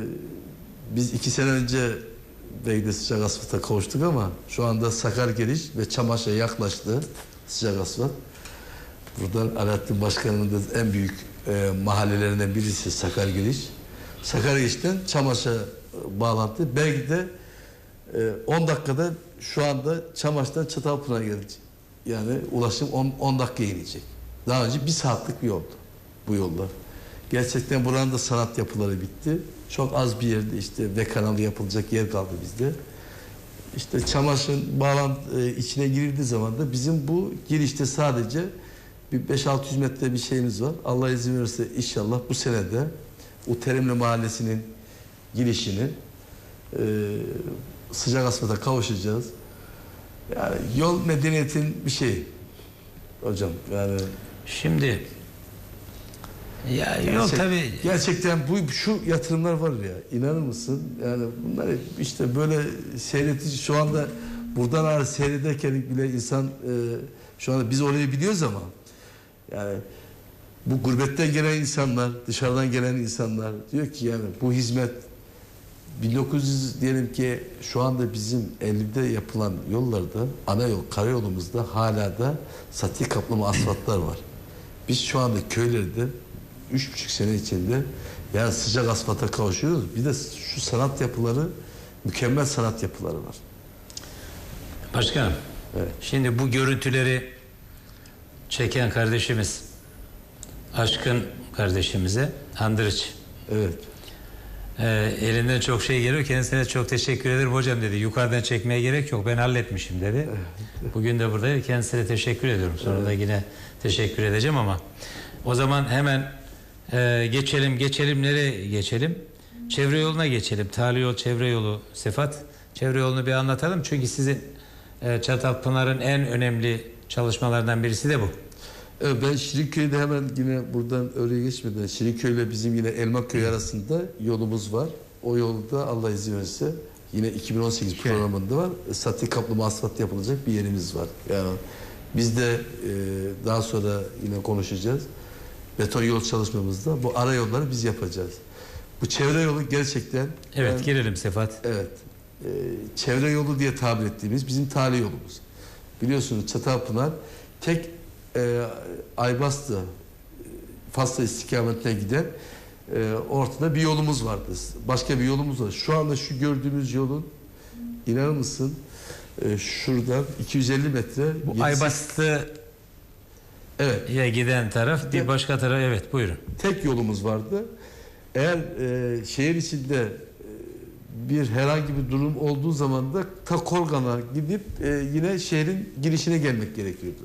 S5: biz iki sene önce belki de sıcak asfalta kavuştuk ama şu anda Sakargeliş ve Çamaş'a yaklaştı sıcak asfalt. Buradan Alaaddin Başkanımın da en büyük e, mahallelerinden birisi Sakargeliş. Sakaryageç'ten Çamaş'a bağlantı. Belki de on dakikada şu anda Çamaş'tan Çatalpınar'a gelecek. Yani ulaşım on dakika inecek. Daha önce bir saatlik bir yoldu bu yollar. Gerçekten buranın da sanat yapıları bitti. Çok az bir yerde işte V kanalı yapılacak yer kaldı bizde. İşte Çamaş'ın bağlantı içine girildiği zaman da bizim bu girişte sadece bir beş altı yüz metre bir şeyimiz var. Allah izin verirse inşallah bu senede o Terimli Mahallesi'nin girişini e, sıcak asfalta kavuşacağız. Yani yol medeniyetin bir şeyi hocam. Yani
S6: Şimdi ya yol
S5: gerçek,
S6: tabii
S5: gerçekten bu şu yatırımlar var ya, inanır mısın? Yani bunlar işte böyle seyretici, şu anda buradan ağır seyrederken bile insan e, şu anda biz orayı biliyoruz ama yani bu gurbetten gelen insanlar, dışarıdan gelen insanlar diyor ki yani bu hizmet bin dokuz yüz diyelim ki şu anda bizim ellide yapılan yollarda, ana yol, karayolumuzda hala da sati kaplama asfaltlar var. Biz şu anda köylerde üç buçuk sene içinde yani sıcak asfalta kavuşuyoruz. Bir de şu sanat yapıları, mükemmel sanat yapıları var.
S6: Başkanım,
S5: Evet.
S6: şimdi bu görüntüleri çeken kardeşimiz Aşkın kardeşimize Andırıç.
S5: Evet.
S6: Ee, elinden çok şey geliyor. Kendisine çok teşekkür ederim hocam dedi. Yukarıdan çekmeye gerek yok. Ben halletmişim dedi. Evet. Bugün de buradaydı. Kendisine teşekkür ediyorum. Sonra evet. da yine teşekkür edeceğim ama o zaman hemen e, geçelim. Geçelim nereye geçelim? Çevre yoluna geçelim. Tali yol, çevre yolu. Sefat, çevre yolunu bir anlatalım. Çünkü sizin e, Çatalpınar'ın en önemli çalışmalardan birisi de bu.
S5: Evet, ben Şirinköy'de hemen yine buradan oraya geçmeden Şirinköy ile bizim yine Elmaköy arasında yolumuz var. O yolda Allah izin verirse yine iki bin on sekiz okay. programında var. Sati kaplama asfalt yapılacak bir yerimiz var. Yani biz de e, daha sonra yine konuşacağız. Beton yol çalışmamızda bu ara yolları biz yapacağız. Bu çevre yolu gerçekten...
S6: Evet
S5: yani,
S6: girelim Sefat.
S5: Evet. E, çevre yolu diye tabir ettiğimiz bizim tali yolumuz. Biliyorsunuz Çatalpınar tek e, Aybastı Fasla istikametine giden e, ortada bir yolumuz vardı. Başka bir yolumuz var. Şu anda şu gördüğümüz yolun inanır mısın e, şuradan iki yüz elli metre.
S6: Bu
S5: yedi,
S6: Aybastı evet. ya giden taraf bir başka taraf evet buyurun.
S5: Tek yolumuz vardı. Eğer e, şehir içinde e, bir herhangi bir durum olduğu zaman da ta Korgan'a gidip e, yine şehrin girişine gelmek gerekiyordu.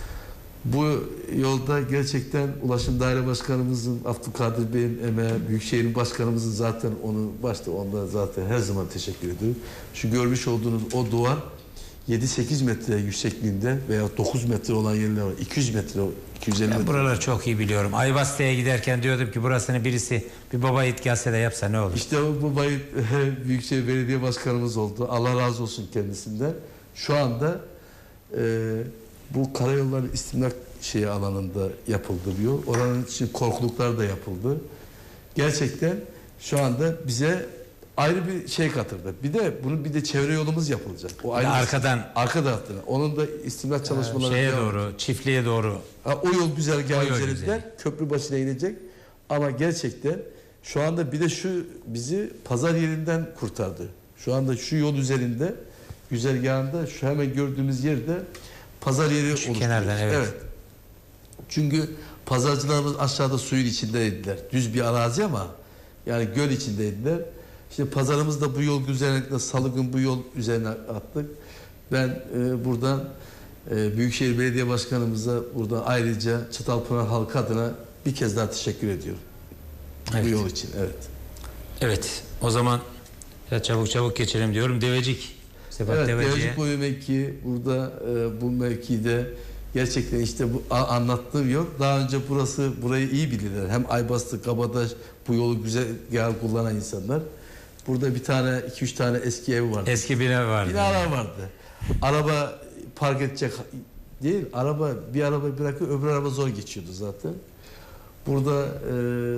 S5: Bu yolda gerçekten Ulaşım Daire Başkanımızın, Abdülkadir Bey'in emeği, Büyükşehir'in Başkanımızın zaten onu başta onda zaten her zaman teşekkür ediyorum. Şu görmüş olduğunuz o duvar yedi sekiz metre yüksekliğinde veya dokuz metre olan yerler var. iki yüz metre, iki yüz elli metre.
S6: Buraları çok iyi biliyorum. Ayvastı'ya giderken diyordum ki burasını birisi bir baba yiğit gelse de yapsa ne olur?
S5: İşte o baba yiğit Büyükşehir Belediye Başkanımız oldu. Allah razı olsun kendisinden. Şu anda e, bu karayolları istimlak şeyi alanında yapıldı bir yol. Oranın için korkuluklar da yapıldı. Gerçekten şu anda bize ayrı bir şey katırdı. Bir de bunun bir de çevre yolumuz yapılacak. O ayrı
S6: arkadan
S5: arka taraftan. Onun da istimlak çalışmaları
S6: şeye doğru, çiftliğe doğru.
S5: Ha, o yol güzergahı üzerinden
S6: güzel.
S5: köprü başına inecek. Ama gerçekten şu anda bir de şu bizi pazar yerinden kurtardı. Şu anda şu yol üzerinde güzergahında şu hemen gördüğümüz yerde pazar yeri oluşturuyor.
S6: Kenardan evet.
S5: evet. Çünkü pazarcılarımız aşağıda suyun içindeydiler. Düz bir arazi ama yani göl içindeydiler. İşte pazarımız da bu yol üzerine Salık'ın bu yol üzerine attık. Ben e, buradan e, Büyükşehir Belediye Başkanımıza buradan ayrıca Çatalpınar halkı adına bir kez daha teşekkür ediyorum. Evet. Bu yol için. Evet.
S6: Evet. O zaman ya çabuk çabuk geçelim diyorum. Devecik. Sebat
S5: evet,
S6: Deveci'ye.
S5: Devecik boyu mevki burada e, bu mevkide gerçekten işte bu anlattığım yol. Daha önce burası burayı iyi bilirler. Hem Aybastı, Kabataş bu yolu güzel kullanan insanlar. Burada bir tane, iki üç tane eski ev vardı.
S6: Eski bina vardı.
S5: Binalar vardı. Araba park edecek değil, araba bir araba bırakıyor, öbür araba zor geçiyordu zaten. Burada e,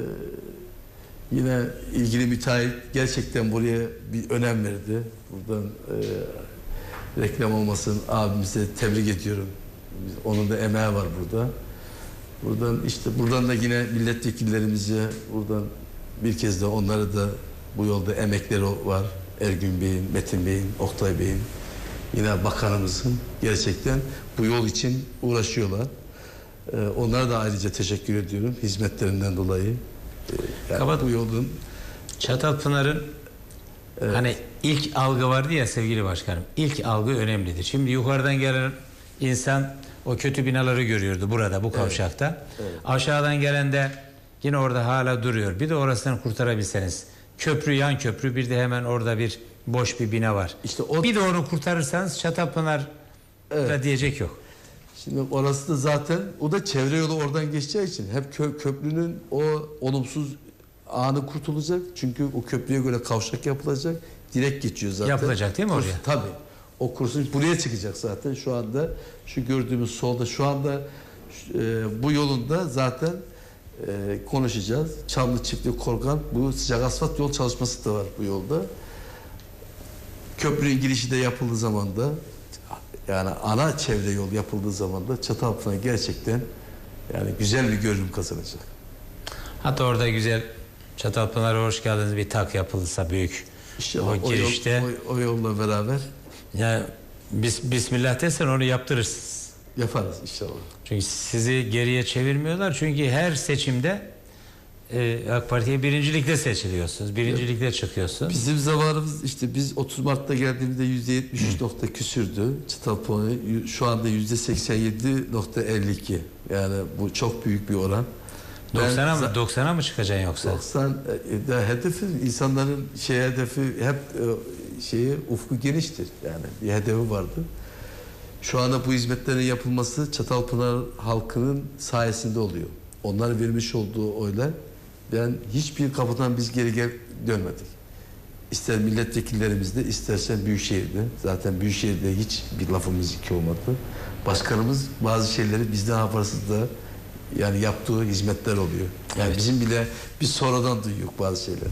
S5: yine ilgili müteahhit gerçekten buraya bir önem verdi. Buradan e, reklam olmasın abimize tebrik ediyorum. Onun da emeği var burada. Buradan işte buradan da yine milletvekillerimize buradan bir kez de onları da bu yolda emekleri var. Ergün Bey'in, Metin Bey'in, Oktay Bey'in, yine bakanımızın gerçekten bu yol için uğraşıyorlar. Ee, onlara da ayrıca teşekkür ediyorum hizmetlerinden dolayı. Ee, yani
S6: Kapat-
S5: bu yolun
S6: Çatalpınar'ın
S5: Evet.
S6: hani ilk algı vardı ya sevgili başkanım. İlk algı önemlidir. Şimdi yukarıdan gelen insan o kötü binaları görüyordu burada bu kavşakta.
S5: Evet.
S6: Aşağıdan gelen de yine orada hala duruyor. Bir de orasından kurtarabilseniz. Köprü, yan köprü, bir de hemen orada bir boş bir bina var.
S5: İşte o-
S6: Bir de onu kurtarırsanız Çatalpınar'da
S5: Evet.
S6: diyecek yok.
S5: Şimdi orası da zaten o da çevre yolu oradan geçeceği için hep kö- köprünün o olumsuz anı kurtulacak. Çünkü o köprüye göre kavşak yapılacak. Direkt geçiyor zaten.
S6: Yapılacak değil mi
S5: Kurs-
S6: oraya?
S5: Tabii. O kursun buraya çıkacak zaten. Şu anda şu gördüğümüz solda şu anda e, bu yolunda zaten e, konuşacağız. Çamlı Çiftlik Korgan bu sıcak asfalt yol çalışması da var bu yolda. Köprünün girişi de yapıldığı zaman da yani ana çevre yol yapıldığı zaman da Çatalpınar gerçekten yani güzel bir görünüm kazanacak.
S6: Hatta orada güzel Çatalpınar'a hoş geldiniz bir tak yapılırsa büyük.
S5: İşte
S6: o,
S5: o, yol,
S6: girişte
S5: o, o yolla beraber
S6: ya bis, Bismillah desen onu yaptırırsınız.
S5: yaparız inşallah.
S6: Çünkü sizi geriye çevirmiyorlar. Çünkü her seçimde e, AK Parti'ye birincilikle seçiliyorsunuz. Birincilikle çıkıyorsunuz.
S5: Bizim zamanımız işte biz otuz Mart'ta geldiğimizde yüzde yetmiş üç nokta küsürdü. Çatalpınar şu anda yüzde seksen yedi nokta elli iki. Yani bu çok büyük bir oran.
S6: doksana
S5: Ben-
S6: mı doksana mı çıkacaksın yoksa?
S5: doksan e, de hedefi insanların şey hedefi hep e, şeyi ufku geniştir. Yani bir hedefi vardı. Şu anda bu hizmetlerin yapılması Çatalpınar halkının sayesinde oluyor. Onların vermiş olduğu oylar ben hiçbir kapıdan biz geri gel dönmedik. İster milletvekillerimizde istersen Büyükşehir'de. Zaten Büyükşehir'de hiç bir lafımız iki olmadı. Başkanımız bazı şeyleri bizden habersiz da yani yaptığı hizmetler oluyor. Yani
S6: Evet.
S5: bizim bile biz sonradan duyuyoruz bazı şeyleri.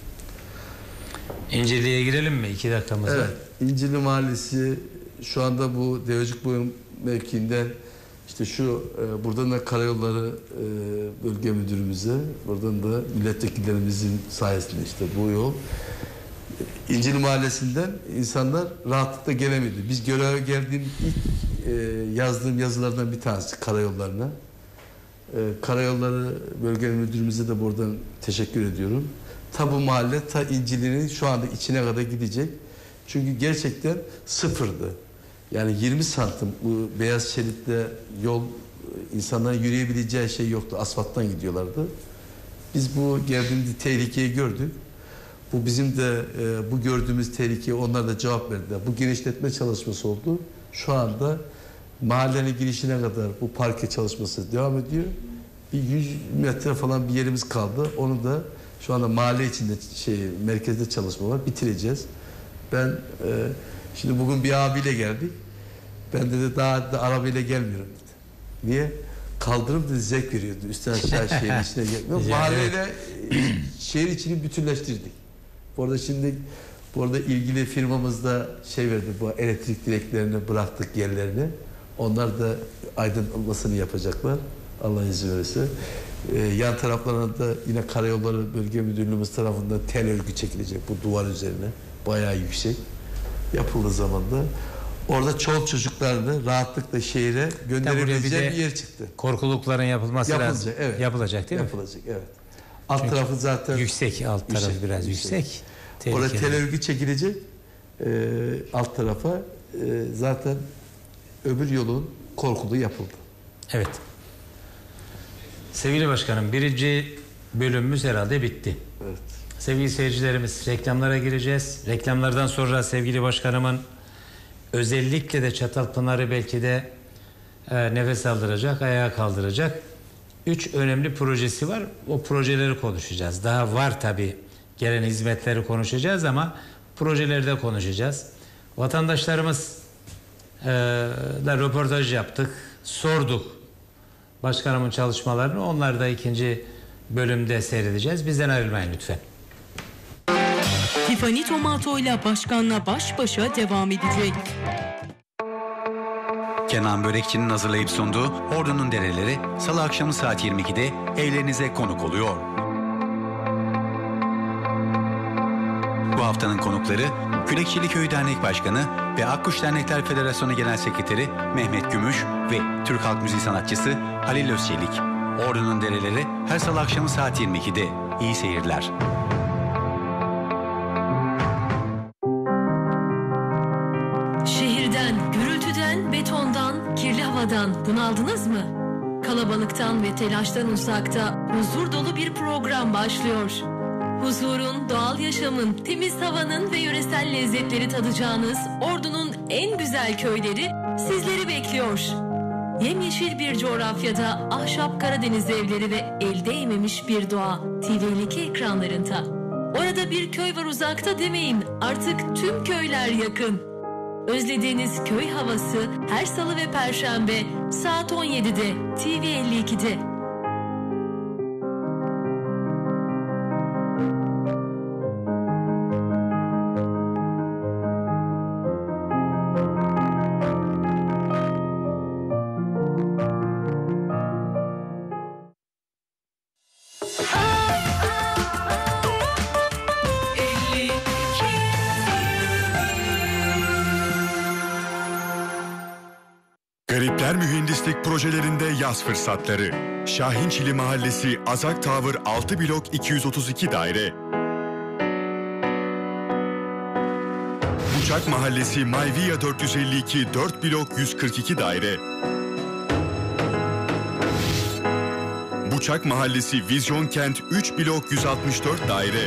S6: İncirli'ye girelim mi? İki dakikamız var.
S5: Evet. İncirli Mahallesi şu anda bu Devecikboyun mevkiinden işte şu e, buradan da Karayolları e, Bölge Müdürümüze, buradan da milletvekillerimizin sayesinde işte bu yol İncirli Mahallesi'nden insanlar rahatlıkla gelemiyordu. Biz göreve geldiğim ilk e, yazdığım yazılardan bir tanesi karayollarına. E, Karayolları Bölge Müdürümüze de buradan teşekkür ediyorum. Ta bu mahalle ta İncirli'nin şu anda içine kadar gidecek. Çünkü gerçekten sıfırdı. Yani yirmi santim bu beyaz şeritte yol insanların yürüyebileceği şey yoktu. Asfalttan gidiyorlardı. Biz bu geldiğimizde tehlikeyi gördük. Bu bizim de e, bu gördüğümüz tehlikeye onlar da cevap verdiler. Bu genişletme çalışması oldu. Şu anda mahallenin girişine kadar bu parke çalışması devam ediyor. Bir yüz metre falan bir yerimiz kaldı. Onu da şu anda mahalle içinde şey merkezde çalışma var. Bitireceğiz. Ben e, şimdi bugün bir abiyle geldik. Ben dedi daha da arabayla gelmiyorum dedi. Niye? Kaldırım dedi zevk veriyordu. Üstten aşağı şehrin içine gelmiyor.
S6: Yani
S5: Mahalleyle e, şehir içini bütünleştirdik. Bu arada şimdi bu arada ilgili firmamızda şey verdi. Bu elektrik direklerini bıraktık yerlerine. Onlar da aydınlatmasını yapacaklar. Allah izin verirse. Ee, yan taraflarına da yine Karayolları Bölge Müdürlüğümüz tarafından tel örgü çekilecek bu duvar üzerine. Bayağı yüksek. Yapıldığı zaman da orada çoluk çocuklarını rahatlıkla şehire gönderebileceği
S6: bir
S5: bir,
S6: de
S5: yer çıktı.
S6: Korkulukların yapılması
S5: Yapılacak,
S6: lazım.
S5: evet.
S6: Yapılacak değil mi?
S5: Yapılacak, evet. Alt
S6: Çünkü
S5: tarafı zaten
S6: yüksek, alt tarafı
S5: Yüksek,
S6: biraz
S5: yüksek.
S6: yüksek.
S5: orada
S6: Tehlikeli.
S5: tel örgü çekilecek. Ee, alt tarafa e, zaten öbür yolun korkulu yapıldı.
S6: Evet. Sevgili başkanım, birinci bölümümüz herhalde bitti.
S5: Evet.
S6: Sevgili seyircilerimiz, reklamlara gireceğiz. Reklamlardan sonra sevgili başkanımın özellikle de Çatalpınar'ı belki de e, nefes aldıracak, ayağa kaldıracak üç önemli projesi var. O projeleri konuşacağız. Daha var tabii, gelen hizmetleri konuşacağız ama projeleri de konuşacağız. Vatandaşlarımız e, da röportaj yaptık, sorduk başkanımın çalışmalarını. Onları da ikinci bölümde seyredeceğiz. Bizden ayrılmayın lütfen.
S1: Tiffany Tomato ile başkanla baş başa devam edecek.
S2: Kenan Börekçi'nin hazırlayıp sunduğu Ordu'nun Dereleri Salı akşamı saat yirmi ikide evlerinize konuk oluyor.
S7: haftanın konukları Kürekçili Köyü Dernek Başkanı ve Akkuş Dernekler Federasyonu Genel Sekreteri Mehmet Gümüş ve Türk Halk Müziği sanatçısı Halil Özçelik. Ordu'nun Dereleri her salı akşamı saat yirmi ikide. İyi seyirler.
S8: Şehirden, gürültüden, betondan, kirli havadan bunaldınız mı? Kalabalıktan ve telaştan uzakta huzur dolu bir program başlıyor. Huzurun, doğal yaşamın, temiz havanın ve yöresel lezzetleri tadacağınız Ordu'nun en güzel köyleri sizleri bekliyor. Yemyeşil bir coğrafyada ahşap Karadeniz evleri ve el değmemiş bir doğa T V elli iki ekranlarında. Orada bir köy var uzakta demeyin, artık tüm köyler yakın. Özlediğiniz köy havası her salı ve perşembe saat on yedide T V elli ikide.
S9: Garipler Mühendislik projelerinde yaz fırsatları. Şahinçili Mahallesi Azak Tower altı blok iki yüz otuz iki daire. Bucak Mahallesi Mayviya dört yüz elli iki dört blok yüz kırk iki daire. Bucak Mahallesi Vizyon Kent üç blok yüz altmış dört daire.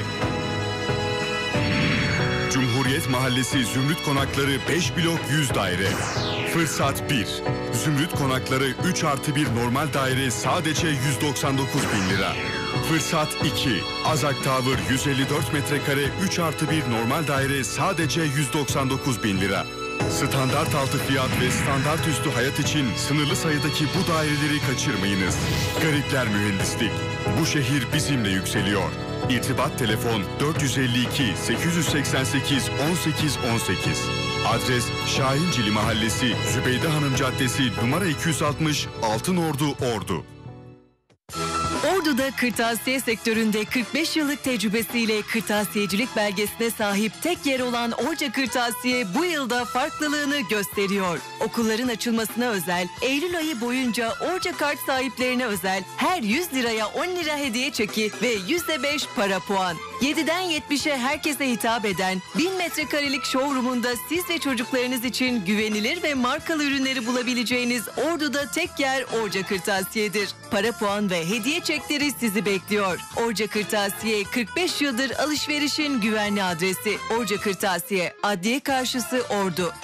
S9: Cumhuriyet Mahallesi Zümrüt Konakları beş blok yüz daire. Fırsat bir. Zümrüt Konakları üç artı bir normal daire sadece yüz doksan dokuz bin lira. Fırsat iki. Azak Tower yüz elli dört metrekare üç artı bir normal daire sadece yüz doksan dokuz bin lira. Standart altı fiyat ve standart üstü hayat için sınırlı sayıdaki bu daireleri kaçırmayınız. Garipler Mühendislik. Bu şehir bizimle yükseliyor. İrtibat telefon dört yüz elli iki sekiz yüz seksen sekiz on sekiz on sekiz. Adres Şahincili Mahallesi Zübeyde Hanım Caddesi numara iki yüz altmış Altınordu Ordu.
S1: Ordu'da kırtasiye sektöründe kırk beş yıllık tecrübesiyle kırtasiyecilik belgesine sahip tek yer olan Orca Kırtasiye bu yılda farklılığını gösteriyor. Okulların açılmasına özel, Eylül ayı boyunca Orca kart sahiplerine özel her yüz liraya on lira hediye çeki ve yüzde beş para puan. yediden yetmişe herkese hitap eden bin metrekarelik showroom'unda siz ve çocuklarınız için güvenilir ve markalı ürünleri bulabileceğiniz Ordu'da tek yer Orca Kırtasiye'dir. Para puan ve hediye çekleri sizi bekliyor. Orca Kırtasiye kırk beş yıldır alışverişin güvenli adresi. Orca Kırtasiye, Adliye Karşısı Ordu.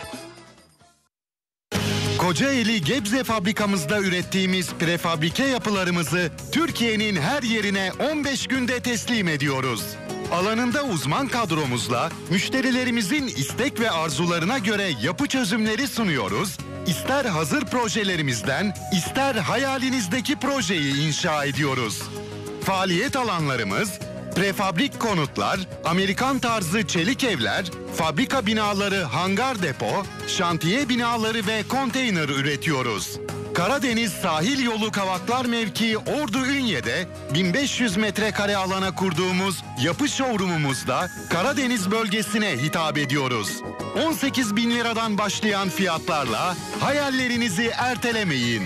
S10: Kocaeli Gebze fabrikamızda ürettiğimiz prefabrike yapılarımızı Türkiye'nin her yerine on beş günde teslim ediyoruz. Alanında uzman kadromuzla müşterilerimizin istek ve arzularına göre yapı çözümleri sunuyoruz. İster hazır projelerimizden, ister hayalinizdeki projeyi inşa ediyoruz. Faaliyet alanlarımız prefabrik konutlar, Amerikan tarzı çelik evler, fabrika binaları, hangar depo, şantiye binaları ve konteyner üretiyoruz. Karadeniz Sahil Yolu Kavaklar Mevkii Ordu Ünye'de bin beş yüz metrekare alana kurduğumuz yapı showroom'umuzda Karadeniz bölgesine hitap ediyoruz. on sekiz bin liradan başlayan fiyatlarla hayallerinizi ertelemeyin.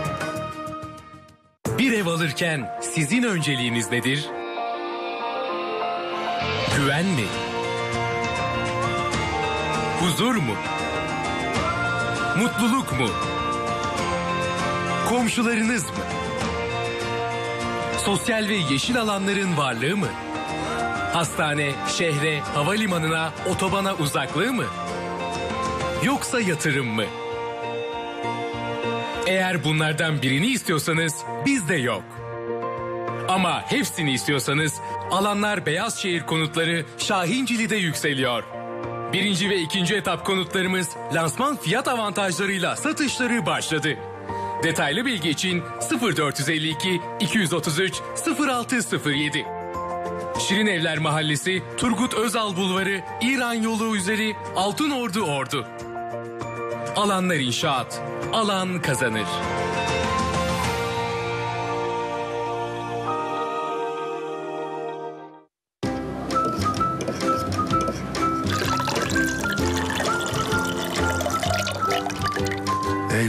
S11: Bir ev alırken sizin önceliğiniz nedir? Güven mi? Huzur mu? Mutluluk mu? Komşularınız mı? Sosyal ve yeşil alanların varlığı mı? Hastane, şehre, havalimanına, otobana uzaklığı mı? Yoksa yatırım mı? Eğer bunlardan birini istiyorsanız bizde yok. Ama hepsini istiyorsanız Alanlar Beyazşehir Konutları Şahincili'de yükseliyor. Birinci ve ikinci etap konutlarımız lansman fiyat avantajlarıyla satışları başladı. Detaylı bilgi için sıfır dört elli iki iki yüz otuz üç sıfır altı sıfır yedi. Şirin Evler Mahallesi, Turgut Özal Bulvarı, İran Yolu üzeri Altınordu Ordu. Alanlar İnşaat, alan kazanır.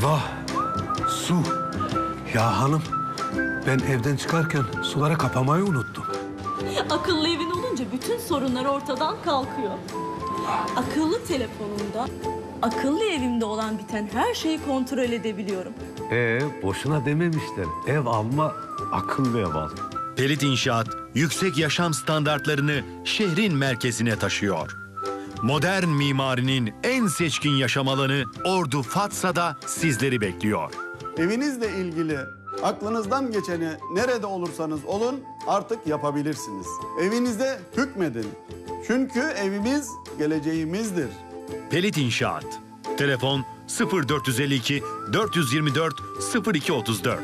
S12: Eyvah! Su! Ya hanım, ben evden çıkarken sulara kapamayı unuttum.
S13: Akıllı evin olunca bütün sorunlar ortadan kalkıyor. Akıllı telefonumda, akıllı evimde olan biten her şeyi kontrol edebiliyorum.
S12: Ee, boşuna dememişler. Ev alma, akıllı ev al.
S14: Pelit İnşaat, yüksek yaşam standartlarını şehrin merkezine taşıyor. Modern mimarinin en seçkin yaşam alanı Ordu Fatsa'da sizleri bekliyor.
S15: Evinizle ilgili aklınızdan geçeni nerede olursanız olun artık yapabilirsiniz. Evinize hükmedin. Çünkü evimiz geleceğimizdir.
S14: Pelit İnşaat. Telefon sıfır dört elli iki dört yüz yirmi dört sıfır iki otuz dört.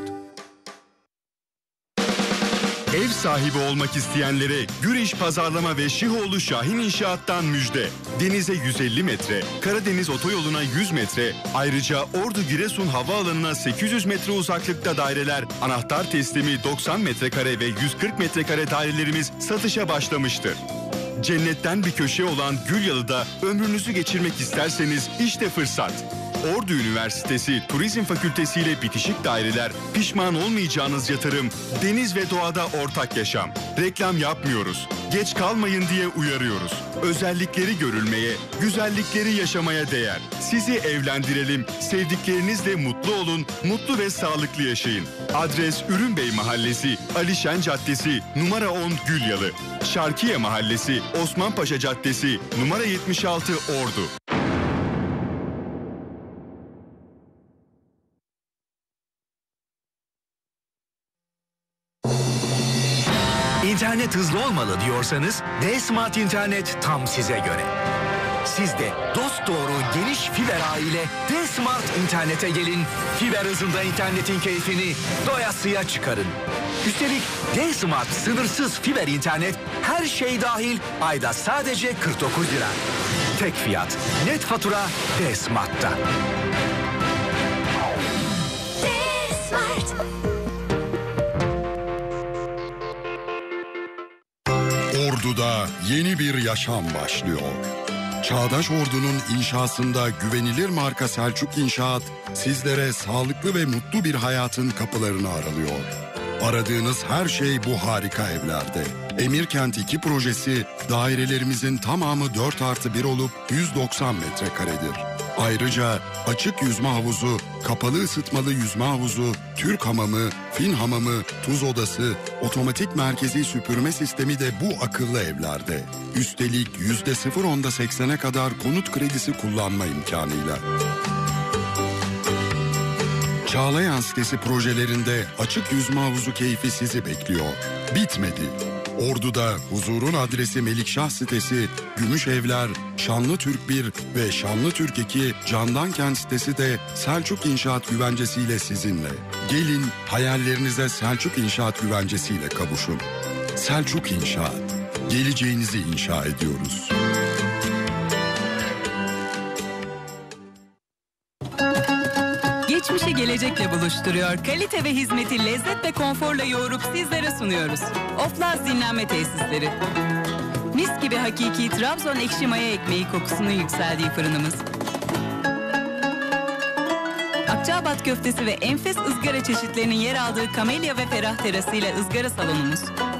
S9: Ev sahibi olmak isteyenlere Güreş Pazarlama ve Şihoğlu Şahin İnşaat'tan müjde. Denize yüz elli metre, Karadeniz Otoyolu'na yüz metre, ayrıca Ordu Giresun Havaalanı'na sekiz yüz metre uzaklıkta daireler, anahtar teslimi doksan metrekare ve yüz kırk metrekare dairelerimiz satışa başlamıştır. Cennetten bir köşe olan Gülyalı'da ömrünüzü geçirmek isterseniz işte fırsat. Ordu Üniversitesi Turizm Fakültesi ile bitişik daireler, pişman olmayacağınız yatırım, deniz ve doğada ortak yaşam. Reklam yapmıyoruz. Geç kalmayın diye uyarıyoruz. Özellikleri görülmeye, güzellikleri yaşamaya değer. Sizi evlendirelim, sevdiklerinizle mutlu olun, mutlu ve sağlıklı yaşayın. Adres Ürünbey Mahallesi, Alişen Caddesi, numara on Gülyalı. Şarkiye Mahallesi, Osmanpaşa Caddesi, numara yetmiş altı Ordu.
S16: İnternet hızlı olmalı diyorsanız D-Smart İnternet tam size göre. Siz de dosdoğru geniş fiber ağı ile D-Smart İnternet'e gelin. Fiber hızında internetin keyfini doyasıya çıkarın. Üstelik D-Smart sınırsız fiber internet her şey dahil ayda sadece kırk dokuz lira. Tek fiyat, net fatura D-Smart'ta.
S17: D-Smart.
S18: Ordu'da yeni bir yaşam başlıyor. Çağdaş Ordu'nun inşasında güvenilir marka Selçuk İnşaat sizlere sağlıklı ve mutlu bir hayatın kapılarını aralıyor. Aradığınız her şey bu harika evlerde. Emirkent iki projesi dairelerimizin tamamı dört artı bir olup yüz doksan metrekaredir. Ayrıca açık yüzme havuzu, kapalı ısıtmalı yüzme havuzu, Türk hamamı, Fin hamamı, tuz odası, otomatik merkezi süpürme sistemi de bu akıllı evlerde. Üstelik yüzde sıfır onda seksene kadar konut kredisi kullanma imkanıyla. Çağlayan sitesi projelerinde açık yüzme havuzu keyfi sizi bekliyor. Bitmedi. Ordu'da huzurun adresi Melikşah sitesi, Gümüşevler, Şanlıtürk bir ve Şanlıtürk iki, Candankent sitesi de Selçuk İnşaat güvencesiyle sizinle. Gelin hayallerinize Selçuk İnşaat güvencesiyle kavuşun. Selçuk İnşaat, geleceğinizi inşa ediyoruz.
S1: Geçmişi gelecekle buluşturuyor. Kalite ve hizmeti lezzet ve konforla yoğurup sizlere sunuyoruz. Oflaz dinlenme tesisleri. Mis gibi hakiki Trabzon ekşi maya ekmeği kokusunun yükseldiği fırınımız. Akçaabat köftesi ve enfes ızgara çeşitlerinin yer aldığı kamelya ve ferah terasıyla ızgara salonumuz.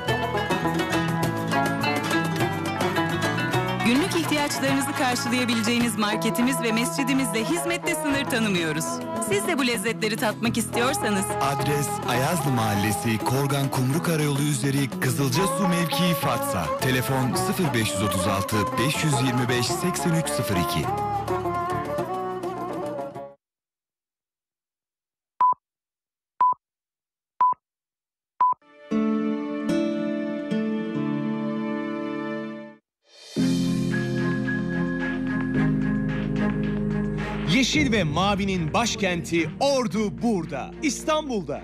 S1: Günlük ihtiyaçlarınızı karşılayabileceğiniz marketimiz ve mescidimizle hizmette sınır tanımıyoruz. Siz de bu lezzetleri tatmak istiyorsanız...
S19: Adres Ayazlı Mahallesi, Korgan Kumru Karayolu üzeri Kızılcasu mevkii Fatsa. Telefon sıfır beş otuz altı beş yüz yirmi beş seksen üç sıfır iki.
S20: Yeşil ve mavinin başkenti Ordu burada, İstanbul'da.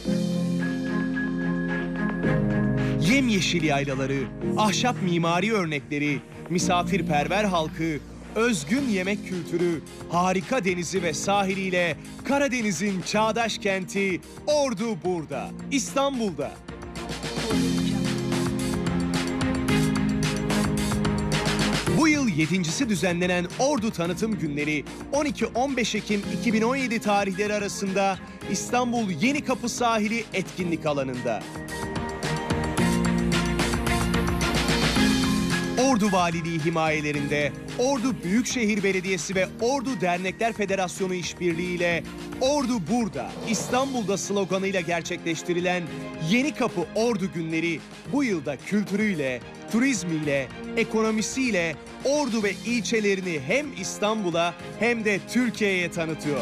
S20: Yemyeşil yaylaları, ahşap mimari örnekleri, misafirperver halkı, özgün yemek kültürü, harika denizi ve sahiliyle Karadeniz'in çağdaş kenti Ordu burada, İstanbul'da. Bu yıl yedincisi düzenlenen Ordu Tanıtım Günleri on iki on beş Ekim iki bin on yedi tarihleri arasında İstanbul Yenikapı Sahili Etkinlik Alanı'nda. Ordu Valiliği himayelerinde Ordu Büyükşehir Belediyesi ve Ordu Dernekler Federasyonu işbirliğiyle Ordu Burada, İstanbul'da sloganıyla gerçekleştirilen Yenikapı Ordu Günleri bu yılda kültürüyle, turizmiyle, ekonomisiyle Ordu ve ilçelerini hem İstanbul'a hem de Türkiye'ye tanıtıyor.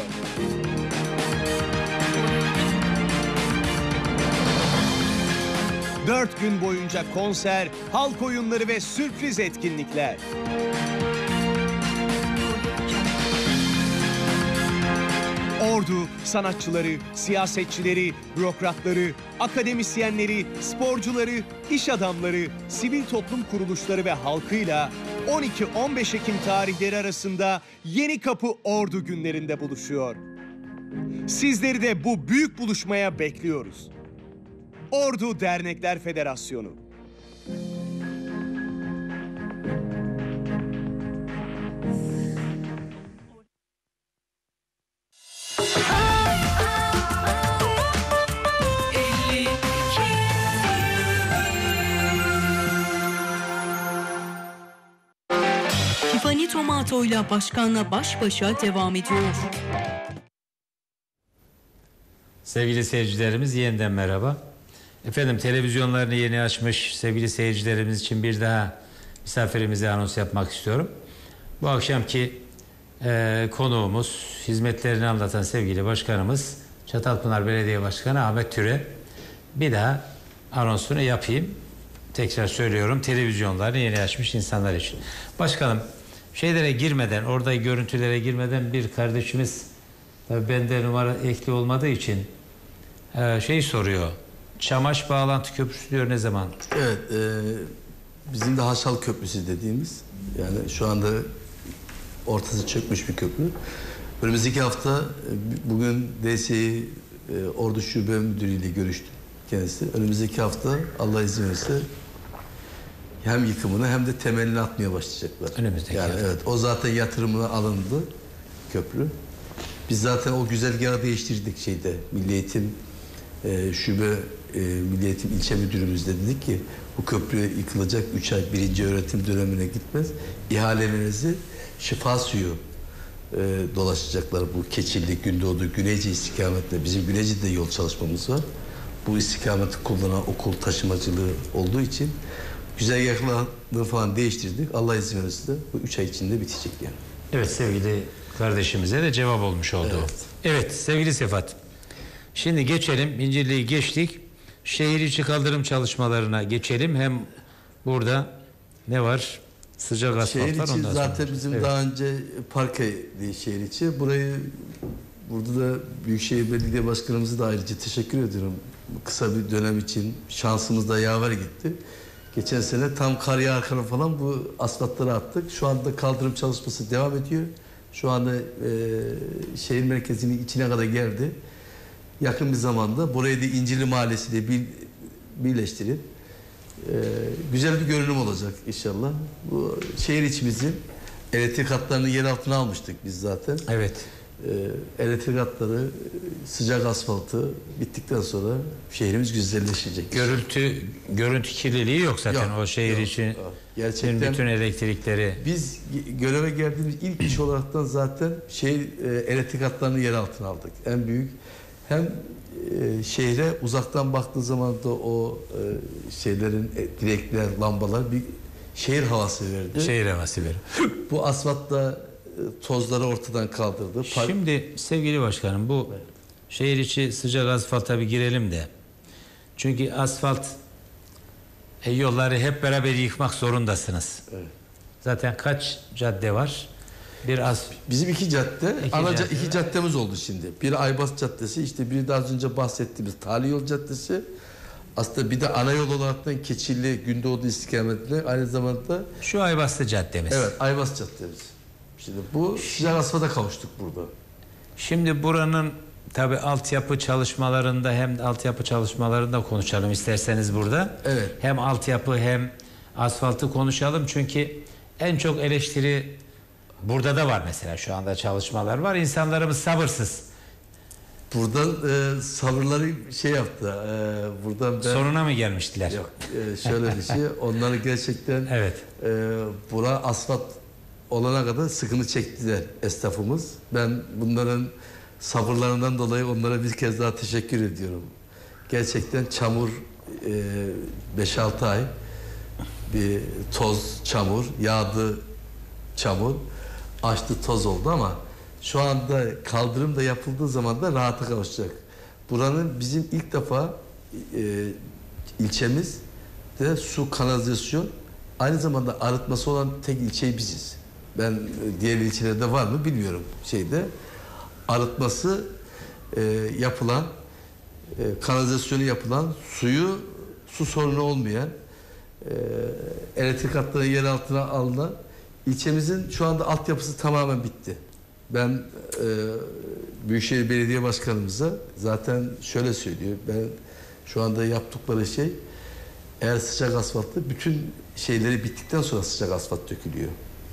S20: Dört gün boyunca konser, halk oyunları ve sürpriz etkinlikler. Ordu, sanatçıları, siyasetçileri, bürokratları, akademisyenleri, sporcuları, iş adamları, sivil toplum kuruluşları ve halkıyla on iki on beş Ekim tarihleri arasında Yenikapı Ordu Günlerinde buluşuyor. Sizleri de bu büyük buluşmaya bekliyoruz. Ordu Dernekler Federasyonu.
S17: Tiffany Tomato ile başkanla baş başa devam ediyor.
S6: Sevgili seyircilerimiz, yeniden merhaba. Efendim, televizyonlarını yeni açmış sevgili seyircilerimiz için bir daha misafirimize anons yapmak istiyorum. Bu akşamki e, konuğumuz, hizmetlerini anlatan sevgili başkanımız Çatalpınar Belediye Başkanı Ahmet Türe. Bir daha anonsunu yapayım. Tekrar söylüyorum, televizyonlarını yeni açmış insanlar için. Başkanım, şeylere girmeden, orada görüntülere girmeden bir kardeşimiz, tabii bende numara ekli olmadığı için e, şey soruyor. Çamaş Bağlantı Köprüsü diyor, ne zaman?
S5: Evet, e, bizim de Haşal Köprüsü dediğimiz, yani şu anda ortası çökmüş bir köprü. Önümüzdeki hafta bugün D S İ e, Ordu Şube Müdürü ile görüştü kendisi. Önümüzdeki hafta Allah izin verirse hem yıkımını hem de temelini atmaya başlayacaklar.
S6: Önümüzdeki
S5: yani
S6: hafta.
S5: evet, o zaten yatırımına alındı köprü. Biz zaten o güzergahı değiştirdik şeyde. Milli Eğitim e, Şube e, Milli Eğitim İlçe Müdürümüzle dedik ki bu köprü yıkılacak, üç ay birinci öğretim dönemine gitmez. İhalelerinizi şifa suyu e, dolaşacaklar bu Keçilli, Gündoğdu, Güneyce istikametinde. Bizim Güneyce'de yol çalışmamız var. Bu istikameti kullanan okul taşımacılığı olduğu için güzergahlarını falan değiştirdik. Allah izin verirse bu üç ay içinde bitecek yani.
S6: Evet, sevgili kardeşimize de cevap olmuş oldu. Evet, evet sevgili Sefat. Şimdi geçelim, İncirli'yi geçtik. Şehir içi kaldırım çalışmalarına geçelim. Hem burada ne var? Sıcak asfalt
S5: şehir
S6: var.
S5: içi
S6: Ondan
S5: zaten
S6: sonra.
S5: bizim
S6: Evet.
S5: daha önce Parka'ydı şehir içi. Burayı burada da Büyükşehir Belediye Başkanımıza da ayrıca teşekkür ediyorum. Kısa bir dönem için şansımız da yaver gitti. Geçen sene tam kar yağarken falan bu asfaltları attık. Şu anda kaldırım çalışması devam ediyor. Şu anda e, şehir merkezinin içine kadar geldi. Yakın bir zamanda burayı da İncirli Mahallesi ile bir, birleştirip e, güzel bir görünüm olacak inşallah. Bu şehir içimizin elektrik hatlarını yer altına almıştık biz zaten.
S6: Evet.
S5: E, elektrik hatları, sıcak asfaltı bittikten sonra şehrimiz güzelleşecek.
S6: Görüntü görüntü kirliliği yok zaten
S5: Yok,
S6: o şehir
S5: yok,
S6: için.
S5: yok. Gerçekten
S6: bütün elektrikleri.
S5: Biz göreve geldiğimiz ilk iş olaraktan zaten şehir e, elektrik hatlarını yer altına aldık. En büyük hem e, şehre uzaktan baktığı zaman da o e, şeylerin e, direkler, lambalar bir şehir havası verdi.
S6: Şehir havası verdi.
S5: Bu asfaltla e, tozları ortadan kaldırdı. Park...
S6: Şimdi sevgili başkanım, bu evet. şehir içi sıcak asfalta bir girelim de. Çünkü asfalt e, yolları hep beraber yıkmak zorundasınız. Evet. Zaten kaç cadde var? Bir az
S5: bizim iki cadde,
S6: iki
S5: ana
S6: cadde
S5: iki caddemiz oldu şimdi. Bir Aybas Caddesi, işte bir de az önce bahsettiğimiz Tali Yol Caddesi. Aslında bir de ana yol olarak Keçilli, Gündoğdu istikametine aynı zamanda
S6: şu Aybaslı Caddemiz.
S5: Evet, Aybas Caddemiz. Şimdi bu sıcak asfalta kavuştuk burada.
S6: Şimdi buranın tabi altyapı çalışmalarında hem altyapı çalışmalarında konuşalım isterseniz burada.
S5: Evet.
S6: Hem altyapı hem asfaltı konuşalım çünkü en çok eleştiri burada da var mesela, şu anda çalışmalar var. İnsanlarımız sabırsız.
S5: Buradan e, sabırları şey yaptı. E, buradan ben,
S6: sonuna mı gelmiştiler?
S5: Yok. E, şöyle bir şey. Onları gerçekten
S6: evet.
S5: e, bura asfalt olana kadar sıkıntı çektiler esnafımız. Ben bunların sabırlarından dolayı onlara bir kez daha teşekkür ediyorum. Gerçekten çamur beş altı ay bir toz çamur, yağdı çamur, açtı toz oldu ama şu anda kaldırım da yapıldığı zaman da rahata kavuşacak. Buranın bizim ilk defa e, ilçemiz de su, kanalizasyon, aynı zamanda arıtması olan tek ilçe biziz. Ben e, diğer ilçelerde var mı bilmiyorum şeyde. Arıtması e, yapılan, e, kanalizasyonu yapılan, suyu, su sorunu olmayan, e, elektrik hatları yer altına alınan ilçemizin şu anda altyapısı tamamen bitti. Ben e, Büyükşehir Belediye Başkanımıza zaten şöyle söylüyor. Ben şu anda yaptıkları şey, eğer sıcak asfaltlı, bütün şeyleri bittikten sonra sıcak asfalt dökülüyor.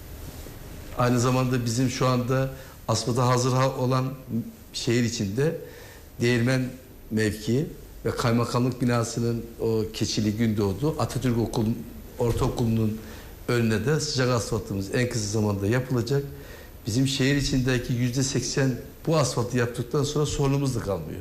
S5: Aynı zamanda bizim şu anda asfalta hazır olan şehir içinde Değirmen mevkii ve kaymakamlık binasının o Keçili Gündoğdu Atatürk Okulu, Ortaokulu'nun önüne de sıcak asfaltımız en kısa zamanda yapılacak. Bizim şehir içindeki yüzde seksen bu asfaltı yaptıktan sonra sorunumuz da kalmıyor.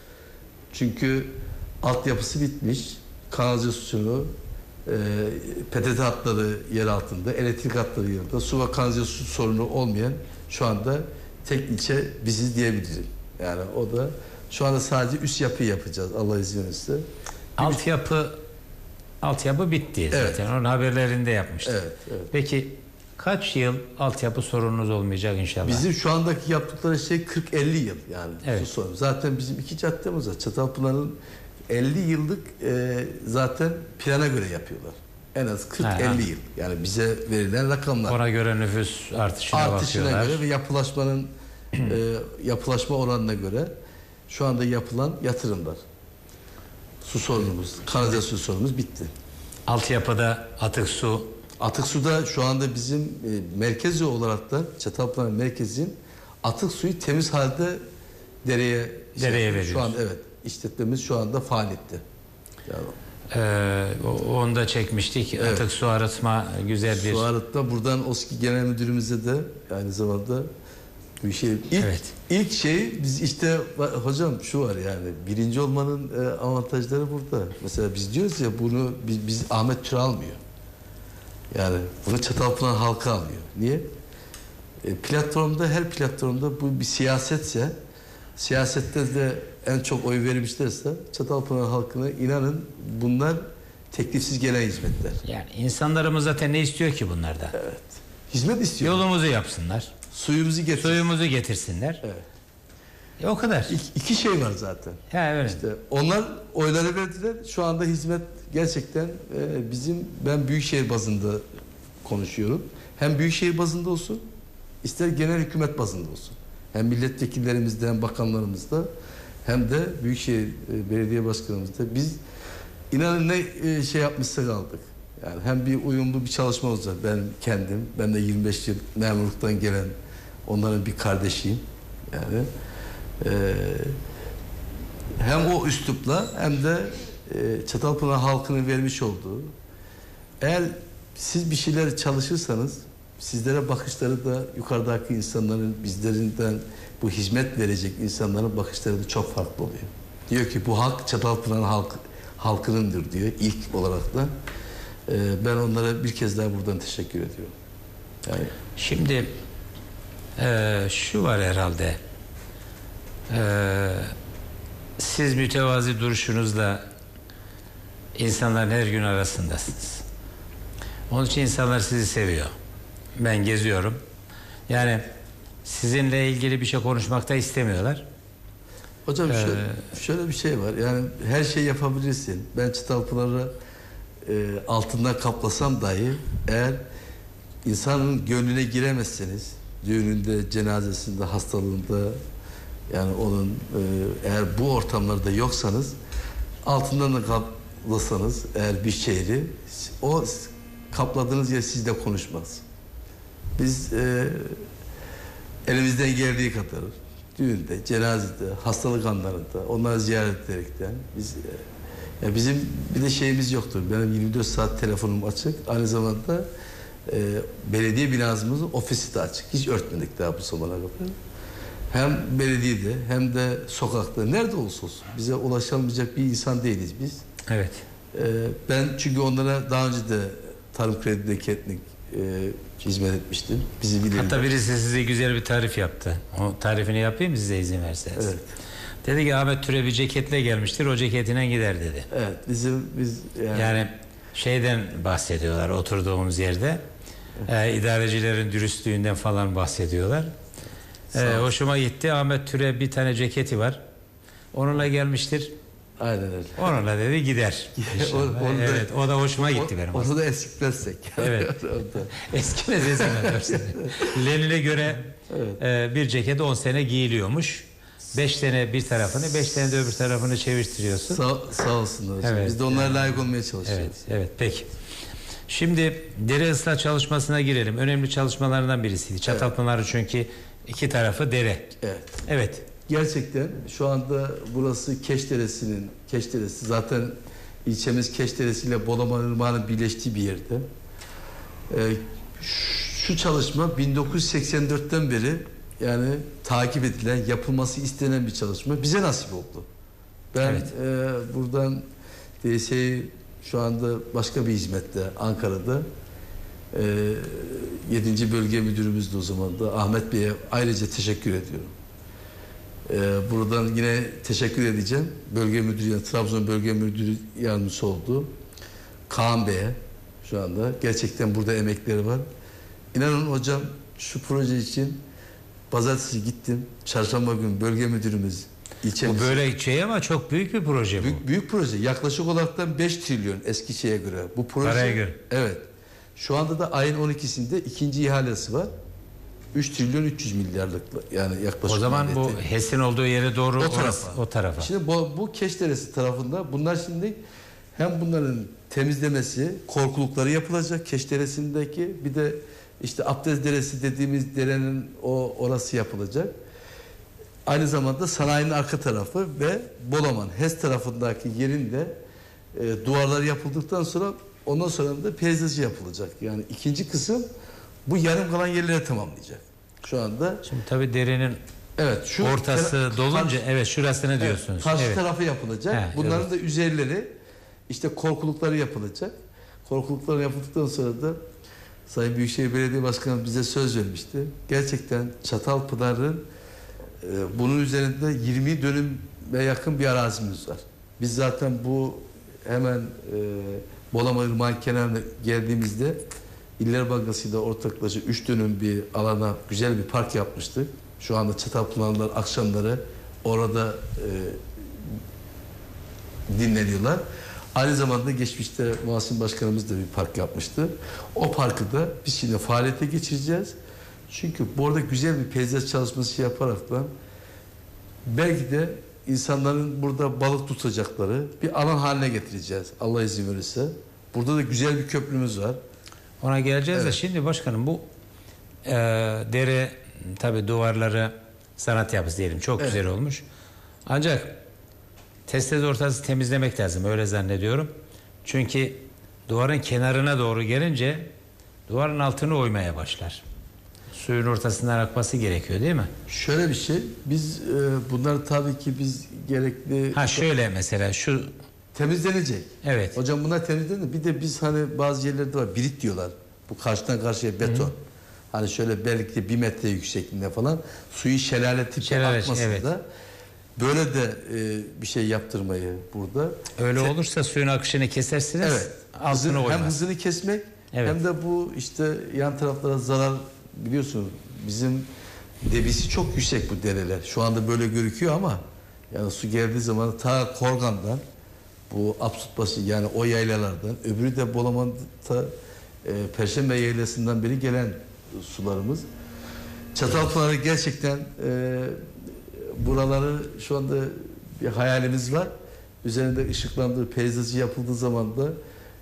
S5: Çünkü altyapısı bitmiş, kanalizasyonu, e, P T T hatları yer altında, elektrik hatları yer altında, su ve kanalizasyon sorunu olmayan şu anda tek ilçe biziz diyebilirim. Yani o da şu anda sadece üst yapıyı yapacağız Allah izin verirse.
S6: Altyapı altyapı bitti zaten. Evet. Onun haberlerinde yapmıştık. Evet, evet. Peki kaç yıl altyapı sorununuz olmayacak inşallah?
S5: Bizim şu andaki yaptıkları şey kırk elli yıl yani.
S6: Evet.
S5: Sorun. Zaten bizim iki caddemiz var. Çatalpınar'ın elli yıllık e, zaten plana göre yapıyorlar. En az kırk elli yıl. Yani bize verilen rakamlar.
S6: Ona göre nüfus artışına,
S5: artışına
S6: bakıyorlar.
S5: göre ve yapılaşmanın e, yapılaşma oranına göre şu anda yapılan yatırımlar. Su sorunumuz, kanalizasyon sorunumuz bitti.
S6: Altyapıda atık su.
S5: Atık suda şu anda bizim e, merkezi olarak da Çatalpınar merkezin atık suyu temiz halde dereye
S6: dereye
S5: şey,
S6: veriyoruz.
S5: Şu an evet işletmemiz şu anda faaliyette. Yani,
S6: ee, onu da çekmiştik. Evet. Atık su arıtma güzel bir.
S5: Su arıtma buradan OSKİ Genel Müdürümüze de aynı zamanda bir şey. İlk,
S6: evet.
S5: ilk şey biz işte hocam şu var yani birinci olmanın e, avantajları burada. Mesela biz diyoruz ya bunu biz, biz Ahmet Türe almıyor. Yani bunu Çatalpınar halkı alıyor. Niye? E, platformda her platformda bu bir siyasetse, siyasette de en çok oy vermişlerse Çatalpınar halkına inanın bunlar teklifsiz gelen hizmetler.
S6: Yani insanlarımız zaten ne istiyor ki bunlardan?
S5: Evet. Hizmet istiyor.
S6: Yolumuzu yapsınlar.
S5: Suyumuzu getirsinler.
S6: Suyumuzu getirsinler.
S5: Evet.
S6: E, o kadar.
S5: İki, iki şey var zaten.
S6: Ha, öyle.
S5: İşte onlar oyları verdiler. Şu anda hizmet gerçekten e, bizim, ben büyükşehir bazında konuşuyorum. Hem büyükşehir bazında olsun, ister genel hükümet bazında olsun. Hem milletvekillerimizde hem bakanlarımızda hem de büyükşehir e, belediye başkanımızda biz inanın ne e, şey yapmışsak aldık. Yani hem bir uyumlu bir çalışma olacak. Ben kendim, ben de yirmi beş yıl memurluktan gelen onların bir kardeşiyim. Yani e, hem o üslupla hem de e, Çatalpınar halkının vermiş olduğu, eğer siz bir şeyler çalışırsanız sizlere bakışları da yukarıdaki insanların bizlerinden bu hizmet verecek insanların bakışları da çok farklı oluyor. Diyor ki bu halk Çatalpınar halk, halkınındır diyor ilk olarak da. Ee, ben onlara bir kez daha buradan teşekkür ediyorum. Yani.
S6: Şimdi e, şu var herhalde. E, siz mütevazi duruşunuzla insanların her gün arasındasınız. Onun için insanlar sizi seviyor. Ben geziyorum. Yani sizinle ilgili bir şey konuşmakta istemiyorlar.
S5: Hocam ee, şöyle, şöyle bir şey var. Yani her şey yapabilirsin. Ben Çatalpınar'a e, altından kaplasam dahi eğer insanın gönlüne giremezseniz, düğününde, cenazesinde, hastalığında, yani onun e, eğer bu ortamlarda yoksanız, altından da kaplasanız eğer bir şehri, o kapladığınız yer sizle konuşmaz. Biz e, elimizden geldiği kadar düğünde, cenazede, hastalık anlarında onları ziyaret ederekten biz e, ya bizim bir de şeyimiz yoktur. Benim yirmi dört saat telefonum açık. Aynı zamanda e, belediye binamızın ofisi de açık. Hiç örtmedik daha bu zamana kadar. Hem belediyede hem de sokakta nerede olursa olsun bize ulaşamayacak bir insan değiliz biz.
S6: Evet.
S5: Ee, ben çünkü onlara daha önce de tarım kredi ketnik e, hizmet etmiştim. Bizi bilirler.
S6: Hatta birisi size güzel bir tarif yaptı. O tarifini yapayım size izin verseniz.
S5: Evet.
S6: Dedi ki Ahmet Türe bir ceketle gelmiştir, o ceketinden gider dedi.
S5: Evet, bizim biz yani,
S6: yani şeyden bahsediyorlar oturduğumuz yerde. Evet. Ee, idarecilerin dürüstlüğünden falan bahsediyorlar. Ee, hoşuma gitti. Ahmet Türe bir tane ceketi var. Onunla gelmiştir.
S5: Aynen öyle.
S6: Onunla dedi gider. o, onu da, evet, o da hoşuma gitti benim.
S5: Onu da eskitmezsek.
S6: Evet. Eskimez eskimez. Lenin'e göre evet. e, bir ceket on sene giyiliyormuş. Beş sene bir tarafını, beş sene de öbür tarafını çevirtiriyorsun.
S5: Sa sağ olsunlar hocam. Evet. Biz de onlara layık olmaya çalışıyoruz.
S6: Evet, evet, peki. Şimdi dere ıslah çalışmasına girelim. Önemli çalışmalarından birisiydi. Çatalpınar'ın evet. çünkü iki tarafı dere.
S5: Evet.
S6: Evet.
S5: Gerçekten şu anda burası Keşderesi'nin, Keşderesi zaten ilçemiz Keşderesi ile Bolaman Irmağı'nın birleştiği bir yerde. Ee, şu çalışma bin dokuz yüz seksen dörtten beri yani takip edilen, yapılması istenen bir çalışma. Bize nasip oldu. Ben evet. e, buradan D S'yi şu anda başka bir hizmette Ankara'da e, yedinci bölge müdürümüz de o zaman da Ahmet Bey'e ayrıca teşekkür ediyorum. Ee, buradan yine teşekkür edeceğim. Bölge müdürü, yani Trabzon bölge müdürü yardımcısı oldu. Kaan Bey'e şu anda. Gerçekten burada emekleri var. İnanın hocam şu proje için pazartesi gittim. Çarşamba günü bölge müdürümüz ilçemiz.
S6: Bu böyle şey ama çok büyük bir proje bu.
S5: Büyük, büyük proje. Yaklaşık olarak beş trilyon eski şeye göre. Bu proje.
S6: Paraya göre.
S5: Evet. Şu anda da ayın on ikisinde ikinci ihalesi var. üç trilyon üç yüz milyarlık yani yaklaşık.
S6: O zaman maliyeti. Bu HES'in olduğu yere doğru
S5: o tarafa.
S6: O tarafa.
S5: Şimdi bu, bu Keşderesi tarafında bunlar şimdi hem bunların temizlemesi, korkulukları yapılacak Keşderesi'ndeki, bir de işte Abdest Deresi dediğimiz derenin o orası yapılacak. Aynı zamanda sanayinin arka tarafı ve Bolaman HES tarafındaki yerinde e, duvarlar yapıldıktan sonra ondan sonra da peyzajı yapılacak. Yani ikinci kısım bu yarım kalan yerleri tamamlayacak. Şu anda.
S6: Şimdi tabii derenin evet, şu ortası dolunca karşı, evet şurasını diyorsunuz.
S5: Evet, karşı
S6: evet.
S5: tarafı yapılacak. He, bunların evet. da üzerleri işte korkulukları yapılacak. Korkulukları yapıldıktan sonra da Sayın Büyükşehir Belediye Başkanı bize söz vermişti. Gerçekten Çatalpınar'ın e, bunun üzerinde yirmi dönüme yakın bir arazimiz var. Biz zaten bu hemen e, Bolaman Irmağı'nın kenarına geldiğimizde İller Bankası ile ortaklaşa üç dönüm bir alana güzel bir park yapmıştık. Şu anda Çatalpınarlılar akşamları orada e, dinleniyorlar. Aynı zamanda geçmişte Muhsin Başkanımız da bir park yapmıştı. O parkı da biz şimdi faaliyete geçireceğiz. Çünkü bu arada güzel bir peyzaj çalışması yaparaktan belki de insanların burada balık tutacakları bir alan haline getireceğiz. Allah izin verirse. Burada da güzel bir köprümüz var.
S6: Ona geleceğiz evet. de şimdi başkanım bu e, dere tabi duvarları sanat yapısı diyelim çok evet. güzel olmuş. Ancak testere ortası temizlemek lazım öyle zannediyorum. Çünkü duvarın kenarına doğru gelince duvarın altını oymaya başlar. Suyun ortasından akması gerekiyor değil mi?
S5: Şöyle bir şey biz e, bunları tabii ki biz gerekli...
S6: Ha şöyle mesela şu...
S5: Temizlenecek.
S6: Evet.
S5: Hocam bunlar temizlenir. Bir de biz hani bazı yerlerde var birit diyorlar. Bu karşıdan karşıya beton. Hı. Hani şöyle belki bir metre yüksekliğinde falan suyu şelale tipi şelale, akmasında evet. böyle de e, bir şey yaptırmayı burada.
S6: Öyle
S5: Te
S6: olursa suyun akışını kesersiniz.
S5: Evet. Hızını, hem hızını kesmek evet. hem de bu işte yan taraflara zarar biliyorsunuz bizim debisi çok yüksek bu dereler. Şu anda böyle gözüküyor ama yani su geldiği zaman ta Korgan'dan bu Absutbaşı yani o yaylalardan öbürü de Bolaman'da e, Perşembe Yaylası'ndan beri gelen sularımız. Çatalpınar'ı gerçekten e, buraları şu anda bir hayalimiz var. Üzerinde ışıklandığı peyzajı yapıldığı zaman da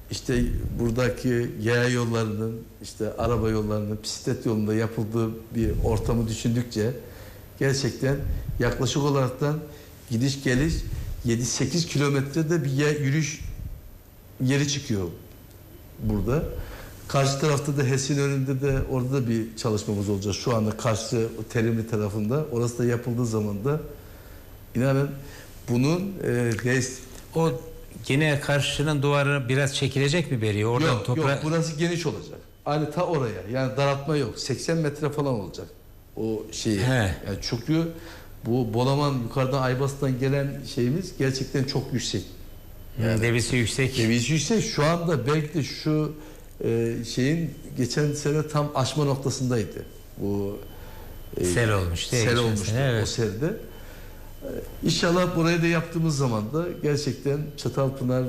S5: işte buradaki yaya yollarının, işte araba yollarının, bisiklet yolunda yapıldığı bir ortamı düşündükçe gerçekten yaklaşık olaraktan gidiş geliş yedi sekiz kilometrede bir yer, yürüyüş yeri çıkıyor burada. Karşı tarafta da HES'in önünde de orada da bir çalışmamız olacak. Şu anda karşı Terimli tarafında. Orası da yapıldığı zaman da inanın bunun e, res...
S6: O yine karşının duvarı biraz çekilecek mi beri? Oradan
S5: yok,
S6: topra...
S5: yok burası geniş olacak. Aynı ta oraya. Yani daraltma yok. seksen metre falan olacak. O şeyi.
S6: He.
S5: Yani çünkü bu Bolaman yukarıdan Aybas'tan gelen şeyimiz gerçekten çok yüksek.
S6: Yani debisi yüksek.
S5: Debisi yüksek. Şu anda belki de şu e, şeyin geçen sene tam aşma noktasındaydı. Bu
S6: e, sel olmuştu.
S5: Sel olmuştu
S6: sene, evet.
S5: O selde. E, İnşallah burayı da yaptığımız zaman da gerçekten Çatalpınar e,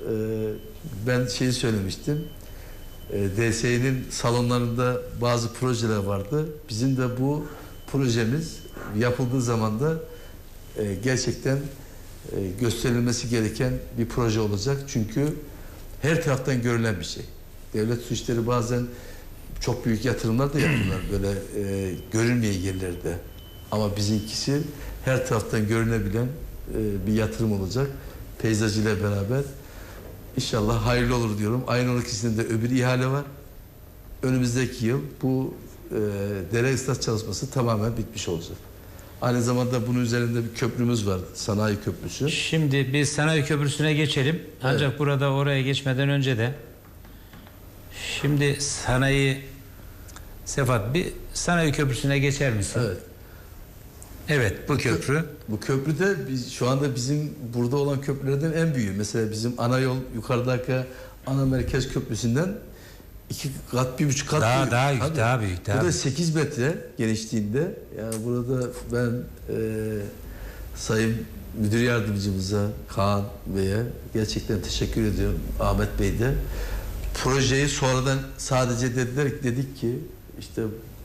S5: ben şeyi söylemiştim. E, D S E'nin salonlarında bazı projeler vardı. Bizim de bu projemiz yapıldığı zaman da e, gerçekten e, gösterilmesi gereken bir proje olacak. Çünkü her taraftan görülen bir şey. Devlet su işleri bazen çok büyük yatırımlar da yapıyorlar böyle e, görünmeyen yerlerde. Ama bizimkisi her taraftan görünebilen e, bir yatırım olacak. Peyzaj ile beraber. İnşallah hayırlı olur diyorum. Ayın on ikisinde de öbür ihale var. Önümüzdeki yıl bu e, dere ıslah çalışması tamamen bitmiş olacak. Aynı zamanda bunun üzerinde bir köprümüz var. Sanayi Köprüsü.
S6: Şimdi biz Sanayi Köprüsü'ne geçelim. Ancak evet. burada oraya geçmeden önce de şimdi sanayi Sefat bir Sanayi Köprüsü'ne geçer misin?
S5: Evet.
S6: Evet bu köprü.
S5: Bu köprü de biz, şu anda bizim burada olan köprülerden en büyüğü. Mesela bizim ana yol yukarıdaki ana merkez köprüsünden iki kat, bir buçuk kat
S6: daha,
S5: büyük.
S6: Daha büyük, daha büyük. Daha
S5: bu da
S6: büyük.
S5: sekiz metre genişliğinde. Yani burada ben e, Sayın Müdür Yardımcımıza, Kaan Bey'e gerçekten teşekkür ediyorum. Ahmet Bey de. Projeyi sonradan sadece dediler dedik ki işte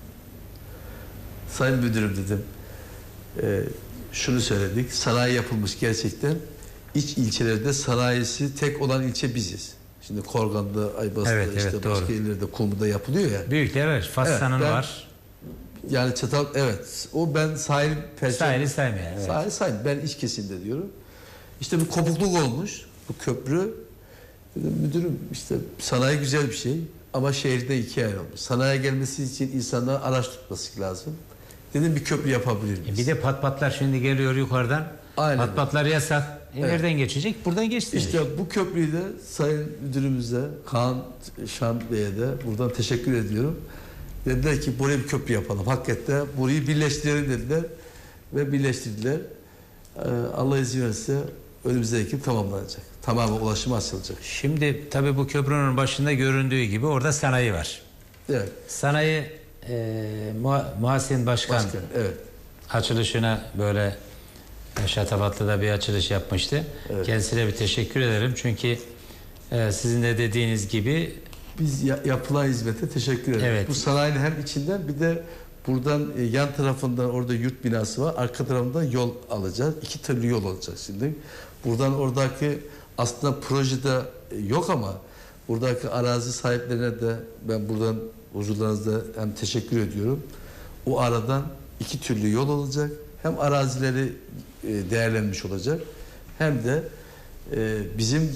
S5: Sayın Müdürüm dedim. Ee, şunu söyledik. Sanayi yapılmış gerçekten. İç ilçelerde sanayisi tek olan ilçe biziz. Şimdi Korgan'da, Aybas'ta,
S6: evet,
S5: işte
S6: evet,
S5: başka
S6: doğru.
S5: yerlerde, Kumru'da yapılıyor ya.
S6: Büyükler var. Fassa'nın evet, var.
S5: Yani Çatal, evet. O ben sahil perşembe.
S6: Sahili saymıyor. Evet.
S5: Sahil saymıyor. Ben iç kesimde diyorum. İşte bir kopukluk olmuş. Bu köprü. Dedim müdürüm işte sanayi güzel bir şey. Ama şehirde ikiye ayrılmış. Sanayiye gelmesi için insanlar araç tutması lazım. Dedim bir köprü yapabilir miyiz?
S6: Bir de pat patlar şimdi geliyor yukarıdan. Aynen. Pat patlar yasak. E evet. Nereden geçecek? Buradan geçti.
S5: İşte bu köprüyü de Sayın Müdürümüze, Kaan Şan Bey'e de buradan teşekkür ediyorum. Dediler ki buraya bir köprü yapalım. Hakikaten burayı birleştirelim dediler. Ve birleştirdiler. Ee, Allah izin verirse önümüzdeki yıl tamamlanacak. Tamamen ulaşıma açılacak.
S6: Şimdi tabii bu köprünün başında göründüğü gibi orada sanayi var.
S5: Evet.
S6: Sanayi e, Muhassin Başkan,
S5: Başkan evet.
S6: açılışına böyle Şatafatlı'da bir açılış yapmıştı. Evet. Kendisine bir teşekkür ederim. Çünkü e, sizin de dediğiniz gibi
S5: biz ya, yapılan hizmete teşekkür ederiz. Evet. Bu sanayinin hem içinden bir de buradan e, yan tarafından orada yurt binası var. Arka tarafından yol alacağız. İki türlü yol olacak şimdi. Buradan oradaki aslında projede yok ama buradaki arazi sahiplerine de ben buradan huzurlarınızda hem teşekkür ediyorum. O aradan iki türlü yol olacak. Hem arazileri e, değerlenmiş olacak hem de e, bizim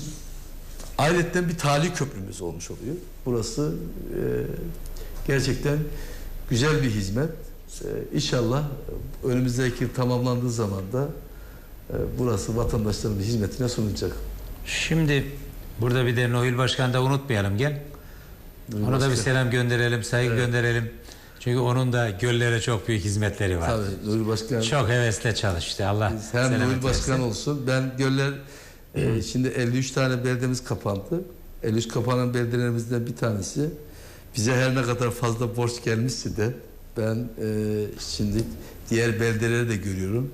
S5: ayrıca bir tali köprümüz olmuş oluyor. Burası e, gerçekten güzel bir hizmet. E, İnşallah önümüzdeki yıl tamamlandığı zaman da e, burası vatandaşların hizmetine sunulacak.
S6: Şimdi burada bir de Nohil Başkan'ı da unutmayalım gel. Nohil Ona Başkan. da bir selam gönderelim, saygı evet. gönderelim. Çünkü onun da göllere çok büyük hizmetleri var.
S5: Tabii Nohil Başkan.
S6: Çok hevesle çalıştı. Allah
S5: hem Nohil Başkan olsun. Ben göller e, şimdi elli üç tane beldemiz kapandı. elli üç kapanan beldelerimizden bir tanesi. Bize her ne kadar fazla borç gelmişse de ben e, şimdi diğer beldeleri de görüyorum.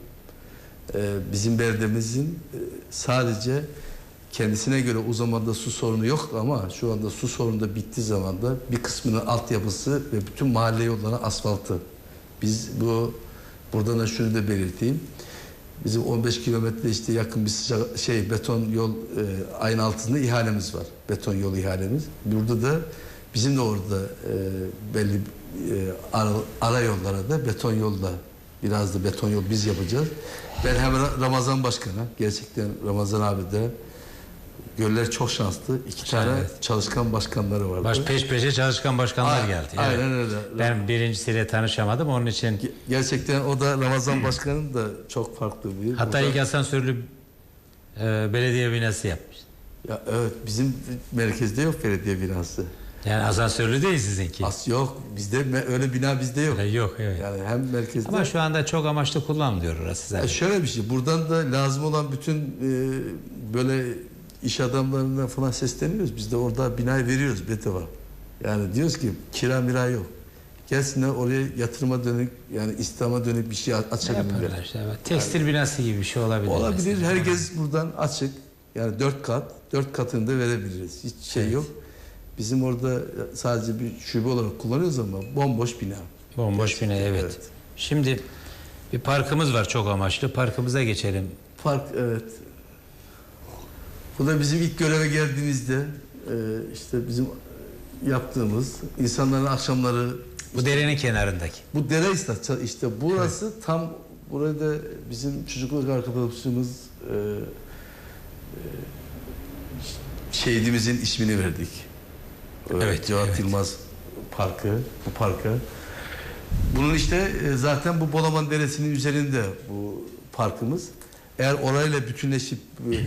S5: E, bizim beldemizin e, sadece kendisine göre o zaman da su sorunu yok ama şu anda su sorunu da bittiği zaman da bir kısmının altyapısı ve bütün mahalle yollarına asfaltı. Biz bu buradan da şunu da belirteyim. Bizim on beş kilometre işte yakın bir sıcak, şey beton yol e, ayın altında ihalemiz var. Beton yol ihalemiz. Burada da bizim de orada e, belli e, ara, ara yollara da beton yolla biraz da beton yol biz yapacağız. Ben hem Ramazan Başkan'a gerçekten Ramazan abi de Göller çok şanslı. İki evet. tane çalışkan başkanları vardı.
S6: Baş peş peşe çalışkan başkanlar
S5: A-
S6: geldi.
S5: Aynen
S6: evet.
S5: öyle.
S6: Ben birincisiyle tanışamadım onun için.
S5: Gerçekten o da Ramazan Başkan'ın da çok farklı bir.
S6: Hatta
S5: Burada...
S6: ilk asansörlü e, belediye binası yapmış.
S5: Ya evet, bizim merkezde yok belediye binası.
S6: Yani asansörlü değil sizinki.
S5: As yok. Bizde öyle bina bizde yok.
S6: Öyle yok evet.
S5: Yani hem merkezde.
S6: Ama şu anda çok amaçlı kullanılıyor orası zaten.
S5: Ya şöyle bir şey. Buradan da lazım olan bütün e, böyle iş adamlarına falan sesleniyoruz. Biz de orada binayı veriyoruz bedava. Yani diyoruz ki kira mira yok. Gelsinler oraya yatırıma dönük, yani İslam'a dönük bir şey açabilirler.
S6: Işte, evet. Tekstil yani, binası gibi bir şey olabilir.
S5: Olabilir. Mesela. Herkes buradan açık. Yani dört kat, dört katını da verebiliriz. Hiç şey evet. yok. Bizim orada sadece bir şube olarak kullanıyoruz ama bomboş bina.
S6: Bomboş gerçekten, bina evet. evet. Şimdi bir parkımız var çok amaçlı. Parkımıza geçelim.
S5: Park evet. Bu da bizim ilk göreve geldiğimizde işte bizim yaptığımız insanların akşamları.
S6: Bu derenin kenarındaki.
S5: Bu dere işte, işte burası evet. tam burada bizim çocukluk arkadaşımız e, e, şehidimizin ismini verdik.
S6: Evet.
S5: Cevat
S6: evet.
S5: Yılmaz Parkı, bu parka. Bunun işte zaten bu Bolaman Deresi'nin üzerinde bu parkımız. Eğer orayla bütünleşip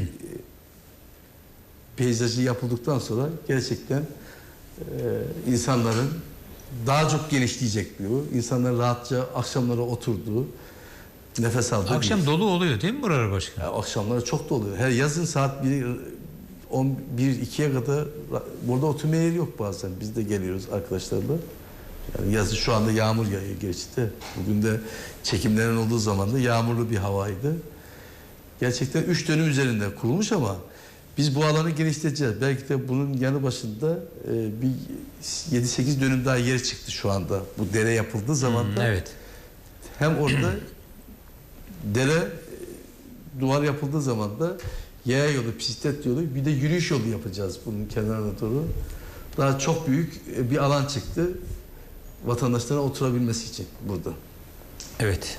S5: peyzajı yapıldıktan sonra gerçekten e, insanların daha çok genişleyecek bu. İnsanların rahatça akşamları oturduğu, nefes aldığı.
S6: Akşam değil. Dolu oluyor değil mi buralar başkanım?
S5: Yani akşamları çok dolu oluyor. Her yazın saat on bir ikiye kadar burada oturma yeri yok bazen. Biz de geliyoruz arkadaşlarla. Yani yazın şu anda yağmur yağıyor gerçekten. Bugün de çekimlerin olduğu zaman da yağmurlu bir havaydı. Gerçekten üç dönüm üzerinde kurulmuş ama biz bu alanı genişleteceğiz. Belki de bunun yanı başında e, bir yedi sekiz dönüm daha yer çıktı şu anda. Bu dere yapıldığı zaman da.
S6: Hmm, evet.
S5: Hem orada dere duvar yapıldığı zaman da yaya yolu, bisiklet yolu, bir de yürüyüş yolu yapacağız bunun kenarına doğru. Daha çok büyük bir alan çıktı vatandaşların oturabilmesi için burada.
S6: Evet.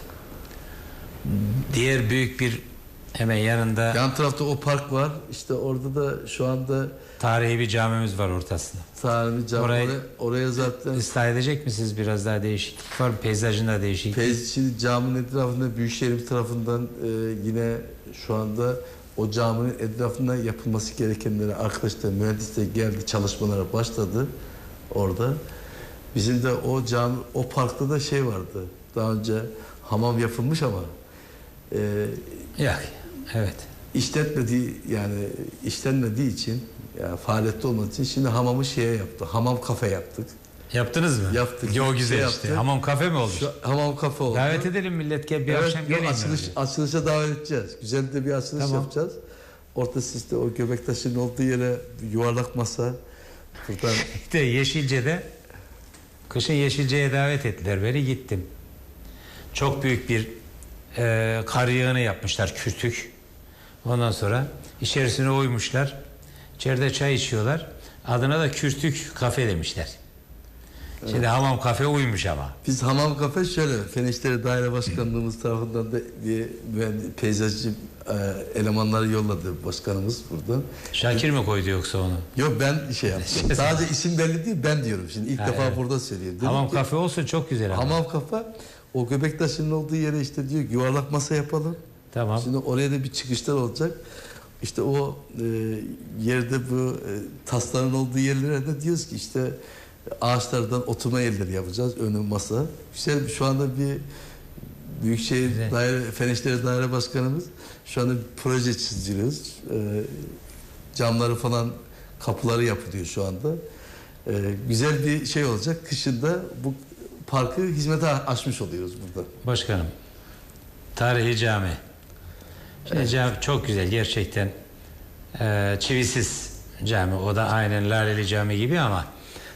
S6: Diğer büyük bir hemen yanında.
S5: Yan tarafta o park var. İşte orada da şu anda
S6: tarihi bir camimiz var ortasında.
S5: Tarihi cami. Oraya, oraya zaten
S6: ıslah edecek misiniz? Biraz daha değişiklik var mı? Peyzajında değişiklik.
S5: Peyz, şimdi caminin etrafında Büyükşehir'imiz tarafından e, yine şu anda o caminin etrafında yapılması gerekenleri arkadaşlar, mühendisler geldi, çalışmalara başladı orada. Bizim de o cami, o parkta da şey vardı. Daha önce hamam yapılmış ama e,
S6: Yok. Evet.
S5: İşletmediği yani işlenmediği için yani faaliyette olmadığı için şimdi hamamı şeye yaptı. Hamam kafe yaptık.
S6: Yaptınız mı?
S5: Yaptık.
S6: Yo güzel
S5: şey
S6: işte.
S5: Yaptık.
S6: Hamam kafe mi oldu?
S5: Şu, hamam kafe oldu.
S6: Davet edelim millet gel bir
S5: evet,
S6: akşam gelin.
S5: Açılış, açılışa davet edeceğiz. Güzel de bir açılış tamam. yapacağız. Orta siste o Göbektaşı'nın olduğu yere yuvarlak masa. Buradan...
S6: İşte Yeşilce'de kışın Yeşilce'ye davet ettiler. Beni gittim. Çok büyük bir e, kar yığını yapmışlar, kürtük. Ondan sonra içerisine uymuşlar. İçeride çay içiyorlar. Adına da kürtük kafe demişler. Şimdi evet. Hamam kafe uymuş ama.
S5: Biz hamam kafe şöyle, Fenişleri Daire Başkanlığımız tarafından da bir peyzajcı e, elemanları yolladı başkanımız burada.
S6: Şakir mi koydu yoksa onu?
S5: Yok ben şey yaptım. Sadece isim belli değil, ben diyorum şimdi. İlk ha, defa evet. burada söylüyorum. Dedim
S6: hamam
S5: ki,
S6: kafe olsun çok güzel.
S5: Hamam ama. kafe o Göbektaşı'nın olduğu yere işte diyor yuvarlak masa yapalım.
S6: Tamam.
S5: Şimdi oraya da bir çıkışlar olacak. İşte o e, yerde bu e, tasların olduğu yerlere de diyoruz ki işte ağaçlardan oturma yerleri yapacağız. Önü masa. Güzel şu anda bir Büyükşehir güzel. Daire, Fenişleri Daire Başkanımız şu anda bir proje çiziyoruz. E, camları falan kapıları yapılıyor şu anda. E, güzel bir şey olacak. Kışında bu parkı hizmete açmış oluyoruz burada.
S6: Başkanım, tarihi cami. Evet. Cami çok güzel gerçekten. Ee, çivisiz cami. O da aynen Laleli Cami gibi ama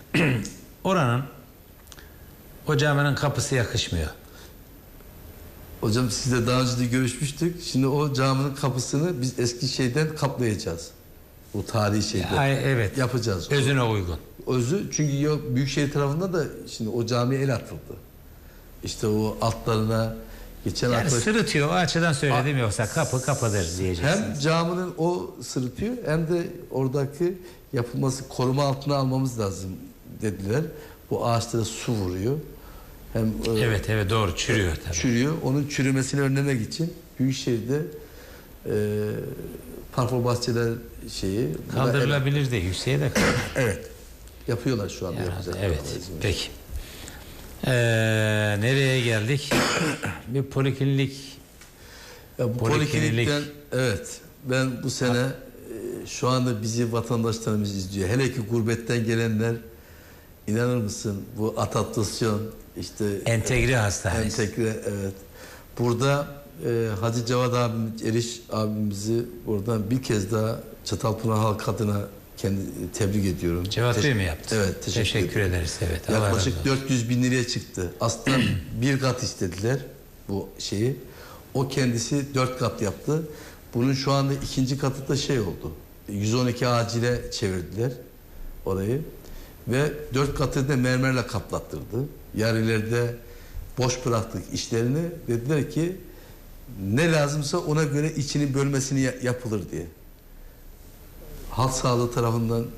S6: oranın o caminin kapısı yakışmıyor.
S5: Hocam sizle daha önce de görüşmüştük. Şimdi o caminin kapısını biz eski şeyden kaplayacağız. Bu tarihi şeyden.
S6: Ay, evet.
S5: Yapacağız.
S6: Özüne uygun.
S5: Özü çünkü ya Büyükşehir tarafında da şimdi o camiye el atıldı. İşte o altlarına geçen
S6: Yani
S5: arkadaş...
S6: sırıtıyor, o açıdan söyledim, yoksa kapı kapıdır diyeceksiniz.
S5: Hem caminin o sırıtıyor hem de oradaki yapılması koruma altına almamız lazım dediler. Bu ağaçlara su vuruyor. Hem
S6: evet evet doğru, çürüyor tabii.
S5: Çürüyor. Onun çürümesini önlemek için Büyükşehir'de e, parfum bahçeler şeyi
S6: kaldırılabilir de yükseğe de
S5: evet. Yapıyorlar şu anda.
S6: Evet. Peki. Ee, nereye geldik? Bir poliklinik.
S5: Ya bu poliklinikten evet. Ben bu sene e, şu anda bizi vatandaşlarımız izliyor. Hele ki gurbetten gelenler, inanır mısın bu adaptasyon işte
S6: entegre hastanesi.
S5: Entegre evet. Burada e, Hacı Cevat abimiz, Eriş abimizi buradan bir kez daha Çatalpınar halk adına kendi tebrik ediyorum.
S6: Cevat Bey mi yaptı?
S5: Evet, teşekkür,
S6: teşekkür ederiz. Evet.
S5: Yaklaşık dört yüz bin liraya çıktı. Aslında bir kat istediler bu şeyi. O kendisi dört kat yaptı. Bunun şu anda ikinci katı da şey oldu. yüz on iki acile çevirdiler orayı. Ve dört katı da mermerle kaplattırdı. Yerlerde boş bıraktık işlerini. Dediler ki ne lazımsa ona göre içini bölmesini yapılır diye. Halk sağlığı tarafından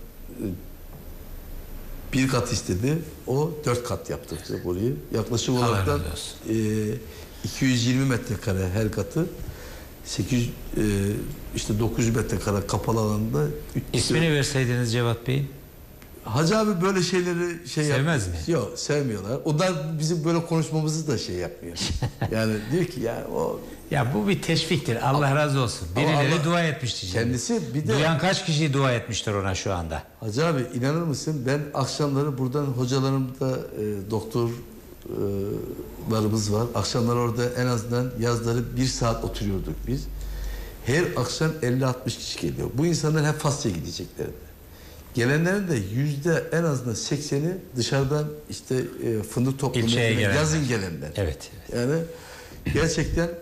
S5: bir kat istedi. O dört kat yaptırdı burayı. Yaklaşık olarak da e, iki yüz yirmi metrekare her katı. sekiz yüz e, işte dokuz yüz metrekare kapalı alanda.
S6: İsmini verseydiniz Cevat Bey'in.
S5: Hacı abi böyle şeyleri şey
S6: sevmez
S5: yapmıyor.
S6: mi?
S5: Yok, sevmiyorlar. O da bizim böyle konuşmamızı da şey yapmıyor. Yani diyor ki yani o
S6: ya bu bir teşviktir. Allah razı olsun. Birileri Allah, dua etmiştir.
S5: Kendisi bir de
S6: duyan kaç kişi dua etmiştir ona şu anda?
S5: Hacı abi inanır mısın? Ben akşamları buradan hocalarımda e, doktorlarımız var. Akşamlar orada en azından yazları bir saat oturuyorduk biz. Her akşam elli altmış kişi geliyor. Bu insanlar hep Fas'ya gideceklerdi. Gelenlerin de yüzde en azından sekseni dışarıdan işte e, fındık toplamaya yazın gelenler.
S6: Evet, evet.
S5: Yani gerçekten e,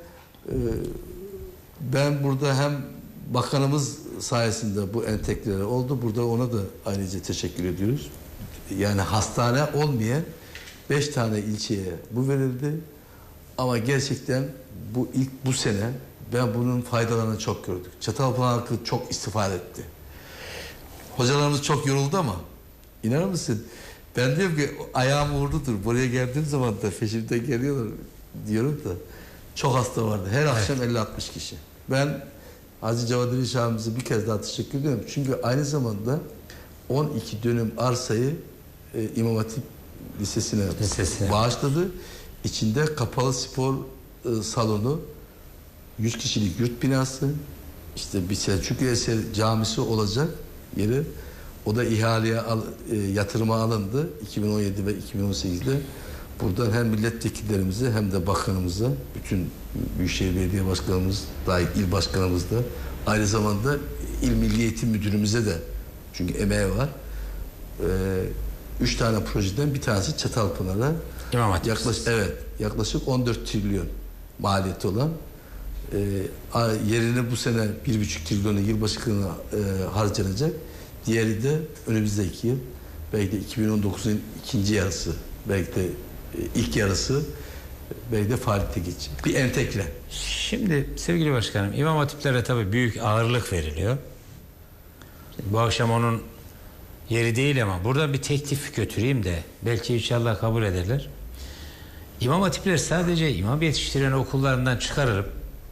S5: ben burada hem bakanımız sayesinde bu entegreler oldu. Burada ona da ayrıca teşekkür ediyoruz. Yani hastane olmayan beş tane ilçeye bu verildi. Ama gerçekten bu ilk bu sene ben bunun faydalarını çok gördük. Çatalpınar halkı çok istifade etti. Hocalarımız çok yoruldu ama inanır mısın? Ben diyorum ki ayağım uğurludur. Buraya geldiğim zaman da peşimden geliyorlar diyorum da çok hasta vardı. Her akşam evet. elli altmış kişi. Ben Hacı Cevat Eriş abimize bir kez daha teşekkür ediyorum. Çünkü aynı zamanda on iki dönüm arsayı e, İmam Hatip Lisesi'ne, Lisesi'ne bağışladı. İçinde kapalı spor e, salonu, yüz kişilik yurt binası, işte bir Selçuklu Eser camisi olacak yeri. O da ihaleye al, e, yatırıma alındı iki bin on yedi ve iki bin on sekizde. Buradan hem milletvekillerimize hem de bakanımıza, bütün Büyükşehir Belediye Başkanımız, dahil il başkanımız da, aynı zamanda İl Milli Eğitim Müdürümüze de, çünkü emeği var. Ee, üç tane projeden bir tanesi Çatalpınar'a.
S6: İmam Hatip.
S5: Yaklaşık, evet, yaklaşık on dört trilyon maliyeti olan, e, yerini bu sene bir buçuk trilyonu yılbaşına e, harcanacak. Diğeri de önümüzdeki yıl, belki de iki bin on dokuzun ikinci yarısı, belki de ilk yarısı, belki de faaliyete geçecek. Bir entegre.
S6: Şimdi sevgili başkanım, İmam Hatiplere tabii büyük ağırlık veriliyor. Şimdi bu akşam onun yeri değil ama burada bir teklif götüreyim de belki inşallah kabul ederler. İmam Hatipler sadece imam yetiştiren okullarından çıkarılıp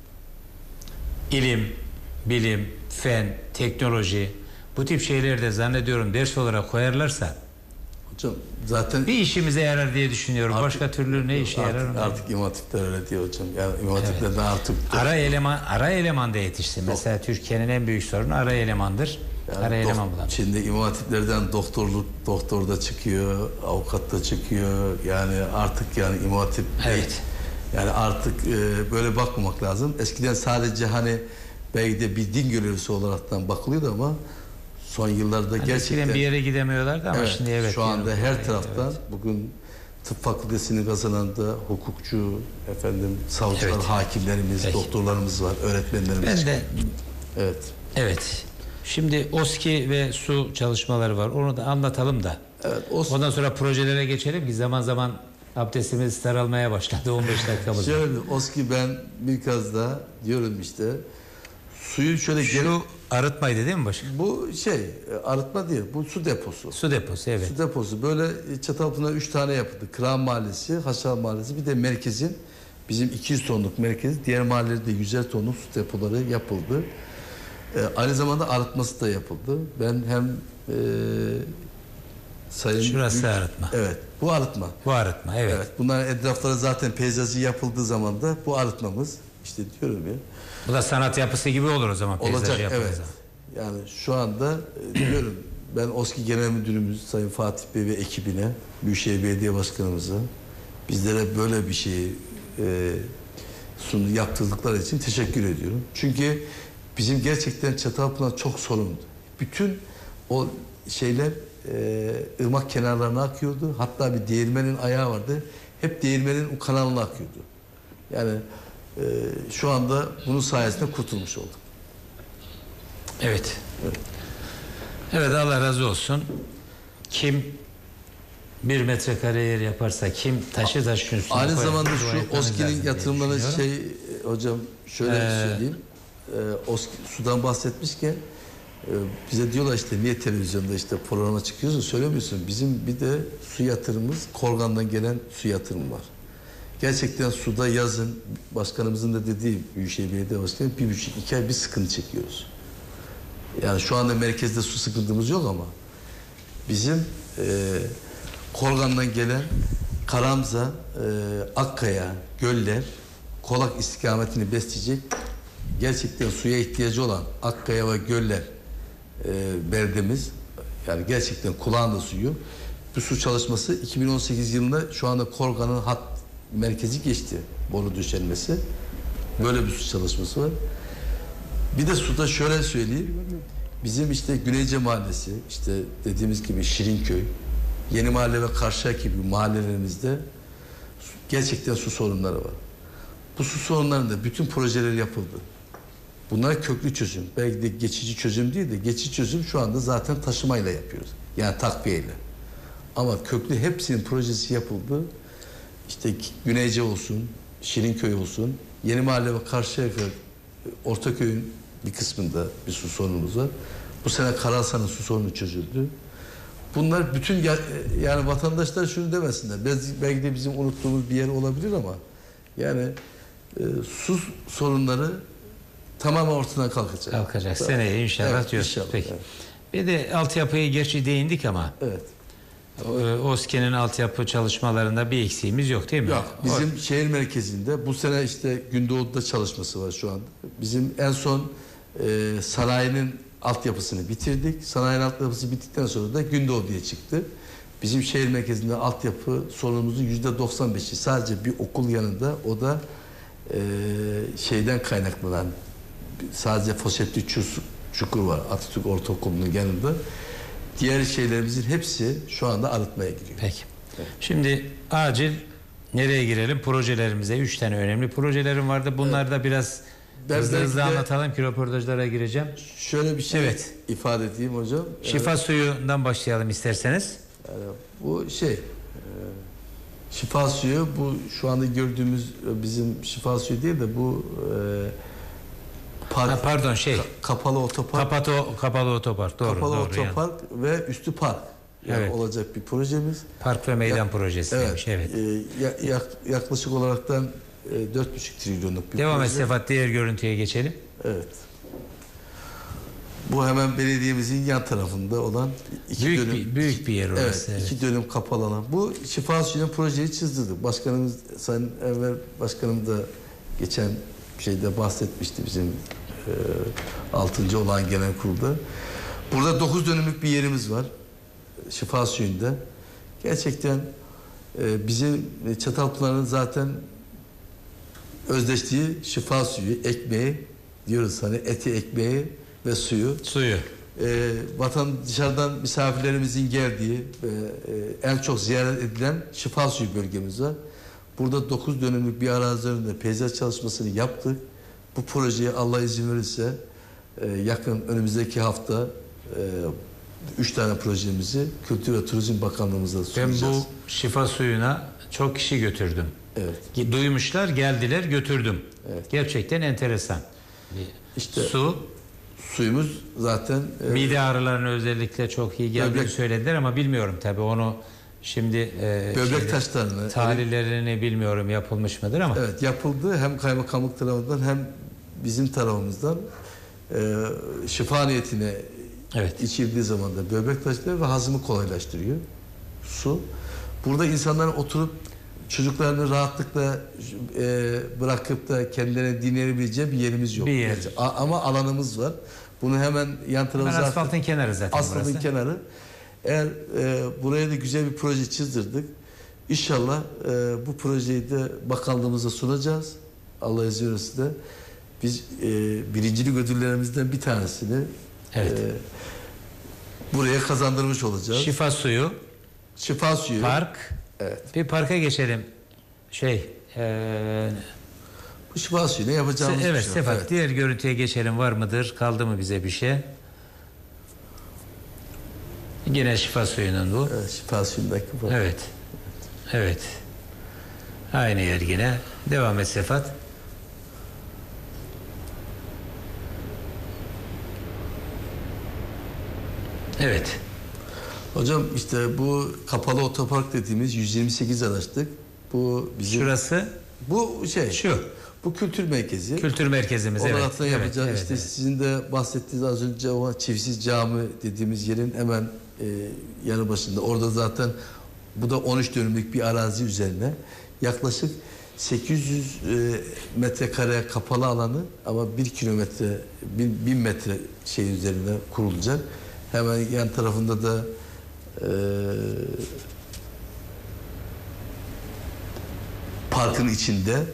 S6: ilim, bilim, fen, teknoloji, bu tip şeyleri de zannediyorum ders olarak koyarlarsa
S5: hocam zaten
S6: bir işimize yarar diye düşünüyorum. Artık, başka türlü ne işe
S5: artık,
S6: yarar?
S5: Artık İmam Hatipler öyle diyor hocam. Yani İmam Hatipler'den evet. artık
S6: ara eleman ara eleman da yetişsin. Mesela Türkiye'nin en büyük sorunu ara elemandır. Yani ara eleman bulan.
S5: Şimdi İmam Hatipler'den doktorluk doktor da çıkıyor, avukat da çıkıyor. Yani artık yani İmam Hatip
S6: evet.
S5: Yani artık e, böyle bakmamak lazım. Eskiden sadece hani belki de bir din görevlisi olaraktan bakılıyordu ama son yıllarda yani gerçekten
S6: bir yere gidemiyorlardı ama
S5: evet,
S6: şimdi evet.
S5: Şu anda her
S6: evet,
S5: taraftan
S6: evet.
S5: bugün tıp fakültesini kazanan da hukukçu, efendim savcılar,
S6: Evet.
S5: hakimlerimiz,
S6: Peki.
S5: doktorlarımız var, öğretmenlerimiz.
S6: Ben de
S5: Evet.
S6: Evet. Şimdi OSKİ ve su çalışmaları var. Onu da anlatalım da.
S5: Evet,
S6: Ondan sonra projelere geçelim ki zaman zaman abdestimiz saralmaya başladı. on beş dakikamız var.
S5: Şöyle OSKİ ben bir kez daha diyorum işte. Suyu şöyle
S6: Şu arıtmaydı değil mi başkanım?
S5: Bu şey arıtma değil, bu su deposu.
S6: Su deposu, evet.
S5: Su deposu. Böyle Çatalpınar üç tane yapıldı. Kıran Mahallesi, Haşal Mahallesi, bir de merkezin bizim iki yüz tonluk merkez. Diğer mahallelerde yüzer tonluk su depoları yapıldı. Ee, aynı zamanda arıtması da yapıldı. Ben hem e, sayın...
S6: Şurası
S5: Büyük-
S6: arıtma.
S5: Evet, bu arıtma.
S6: Bu arıtma, evet.
S5: Evet, bunların etrafları zaten peyzajı yapıldığı zaman da bu arıtmamız. İşte diyorum ya.
S6: Bu da sanat yapısı gibi olur o zaman. peyzaj
S5: Olacak,
S6: yapıldığı
S5: evet.
S6: zaman.
S5: Yani şu anda e, diyorum ben OSKİ Genel Müdürümüz Sayın Fatih Bey ve ekibine, Büyükşehir Belediye Başkanımıza bizlere böyle bir şeyi e, sunu yaptırdıkları için teşekkür ediyorum. Çünkü bizim gerçekten Çatalpınar çok sorundu. Bütün o şeyler e, ırmak kenarlarına akıyordu. Hatta bir değirmenin ayağı vardı. Hep değirmenin o kanalına akıyordu. Yani e, şu anda bunun sayesinde kurtulmuş olduk.
S6: Evet. Evet, Allah razı olsun. Kim bir metrekare yer yaparsa, kim taşı taşın üstüne
S5: Aynı
S6: koyar,
S5: zamanda
S6: dua
S5: şu
S6: etmemiz
S5: OSKİ'nin
S6: lazım diye
S5: yatırımları
S6: düşünüyorum.
S5: şey e, hocam şöyle
S6: Ee,
S5: söyleyeyim. E, OSKİ sudan bahsetmişken e, bize diyorlar işte niye televizyonda işte programa çıkıyorsun söylemiyorsun. Bizim bir de su yatırımımız Korgan'dan gelen su yatırımı var. Gerçekten suda yazın başkanımızın da dediği Büyükşehir Belediye Başkanı bir buçuk iki ay bir sıkıntı çekiyoruz. Yani şu anda merkezde su sıkıntımız yok ama bizim e, Korgan'dan gelen Karamza, e, Akkaya, Göller, Kolak istikametini besleyecek gerçekten suya ihtiyacı olan Akkaya ve Göller e, beldemiz yani gerçekten kulağında suyu bu su çalışması iki bin on sekiz yılında şu anda Korgan'ın hat merkezi geçti boru döşenmesi. Böyle bir su çalışması var. Bir de suda şöyle söyleyeyim. Bizim işte Güneyce Mahallesi, işte dediğimiz gibi Şirinköy, Yeni Mahalle ve Karşıyaka gibi mahallelerimizde gerçekten su sorunları var. Bu su sorunlarında bütün projeler yapıldı. Bunlar köklü çözüm. Belki de geçici çözüm değil de geçici çözüm şu anda zaten taşımayla yapıyoruz. Yani takviyeyle. Ama köklü hepsinin projesi yapıldı. İşte Güneyce olsun, Şirinköy olsun, Yeni Mahalle ve Karşıyaka, Ortaköy'ün bir kısmında bir su sorunumuz var. Bu sene Karalsan'ın su sorunu çözüldü. Bunlar bütün ya, yani vatandaşlar şunu demesinler. Belki, belki de bizim unuttuğumuz bir yer olabilir ama yani e, su sorunları tamamen ortadan kalkacak.
S6: Kalkacak. Seneye inşallah
S5: Evet,
S6: diyorsun.
S5: inşallah,
S6: Peki.
S5: evet.
S6: Bir de altyapıyı gerçi değindik ama.
S5: Evet.
S6: OSKİ'nin altyapı çalışmalarında bir eksiğimiz yok değil mi?
S5: Yok. Bizim şehir merkezinde bu sene işte Gündoğdu'da çalışması var şu anda. Bizim en son e, sanayinin altyapısını bitirdik. Sanayinin altyapısı bittikten sonra da Gündoğdu'ya çıktı. Bizim şehir merkezinde altyapı sorunumuzun yüzde doksan beşi sadece bir okul yanında, o da e, şeyden kaynaklanan sadece foseptik çukur var Atatürk Ortaokulu'nun yanında. Diğer şeylerimizin hepsi şu anda arıtmaya giriyor.
S6: Peki. Evet. Şimdi acil nereye girelim? Projelerimize. Üç tane önemli projelerim vardı. Bunları da biraz
S5: Ben
S6: hızlı hızlı
S5: belki de
S6: anlatalım ki röportajlara gireceğim.
S5: Şöyle bir şey
S6: Evet.
S5: ifade edeyim hocam.
S6: Şifa
S5: Yani-
S6: suyundan başlayalım isterseniz.
S5: Yani bu şey e, şifa suyu, bu şu anda gördüğümüz e, bizim şifa suyu değil de bu e, park,
S6: Ha, pardon şey.
S5: kapalı otopark.
S6: Kapalı, kapalı otopark. Doğru.
S5: kapalı
S6: doğru
S5: otopark ve üstü park. Yani
S6: Evet.
S5: olacak bir projemiz.
S6: Park ve meydan
S5: Ya-
S6: projesiymiş. Evet.
S5: E, ya- yak- yaklaşık olaraktan e, dört buçuk trilyonluk bir
S6: Devam et
S5: proje.
S6: Sefat, diğer görüntüye geçelim.
S5: Evet. Bu hemen belediyemizin yan tarafında olan iki
S6: Büyük
S5: dönüm,
S6: bir- büyük bir yer orası,
S5: Evet,
S6: evet.
S5: iki dönüm kapalı alan. Bu şifa suyunun projeyi çizdirdik. Başkanımız, Sayın Enver Başkanım da geçen şeyde bahsetmişti bizim e, altıncı olan genel kurulda. Burada dokuz dönümlük bir yerimiz var. Şifa suyunda. Gerçekten e, bizim Çatalpınar'ın zaten özdeştiği şifa suyu, ekmeği diyoruz hani, eti, ekmeği ve suyu.
S6: Suyu.
S5: e, vatan dışarıdan misafirlerimizin geldiği ve e, en çok ziyaret edilen Şifa Suyu bölgemiz var. Burada dokuz dönümlük bir arazide peyzaj çalışmasını yaptık. Bu projeye Allah izin verirse e, yakın önümüzdeki hafta e, üç tane projemizi Kültür ve Turizm Bakanlığımızda sunacağız.
S6: Ben bu şifa suyuna çok kişi götürdüm.
S5: Evet.
S6: Duymuşlar, geldiler, götürdüm.
S5: Evet.
S6: Gerçekten enteresan.
S5: İşte
S6: su,
S5: suyumuz zaten
S6: e, mide ağrılarına özellikle çok iyi geldiğini böbrek, söylediler ama bilmiyorum tabii onu şimdi e,
S5: böbrek
S6: şeyde,
S5: taşlarını,
S6: tahlillerini evet, bilmiyorum yapılmış mıdır ama.
S5: Evet, yapıldı. Hem kaymakamlık tarafından hem bizim tarafımızdan e, şifa niyetine evet, içildiği zaman da böbrek taşları ve hazımı kolaylaştırıyor. Su. Burada insanların oturup çocuklarını rahatlıkla e, bırakıp da kendilerine dinleyebileceği bir yerimiz yok.
S6: Bir yer.
S5: A, ama alanımız var. Bunu hemen yan tarafı zaten.
S6: Asfaltın kenarı zaten
S5: Asfaltın
S6: burası.
S5: kenarı. Eğer e, buraya da güzel bir proje çizdirdik. İnşallah e, bu projeyi de bakanlığımıza sunacağız. Allah izin verirse de biz e, birincilik ödüllerimizden bir tanesini evet, e, buraya kazandırmış olacağız.
S6: Şifa suyu.
S5: Şifa suyu.
S6: Park.
S5: Evet.
S6: Bir parka geçelim. Şey. E,
S5: bu şifa suyunu yapacağımız
S6: se, evet,
S5: şey.
S6: Sefat,
S5: evet.
S6: Diğer görüntüye geçelim. Var mıdır? Kaldı mı bize bir şey? Yine şifa suyunun bu.
S5: Evet, şifa suyundaki bu.
S6: Evet. Evet. Aynı yer yine. Devam et Sefat. Evet.
S5: Hocam işte bu kapalı otopark dediğimiz yüz yirmi sekiz araçlık. Bu bizim
S6: şurası.
S5: Bu şey.
S6: Şu.
S5: Bu kültür merkezi.
S6: Kültür merkezimiz
S5: o
S6: evet.
S5: Evet, yapacağız.
S6: Evet,
S5: işte
S6: evet.
S5: Sizin de bahsettiğiniz az önce o çivsiz cami dediğimiz yerin hemen e, yanı başında. Orada zaten bu da on üç dönümlük bir arazi üzerine yaklaşık sekiz yüz e, metrekare kapalı alanı ama bir kilometre bin, bin metre şey üzerine kurulacak. Hemen yan tarafında da e, parkın içinde e,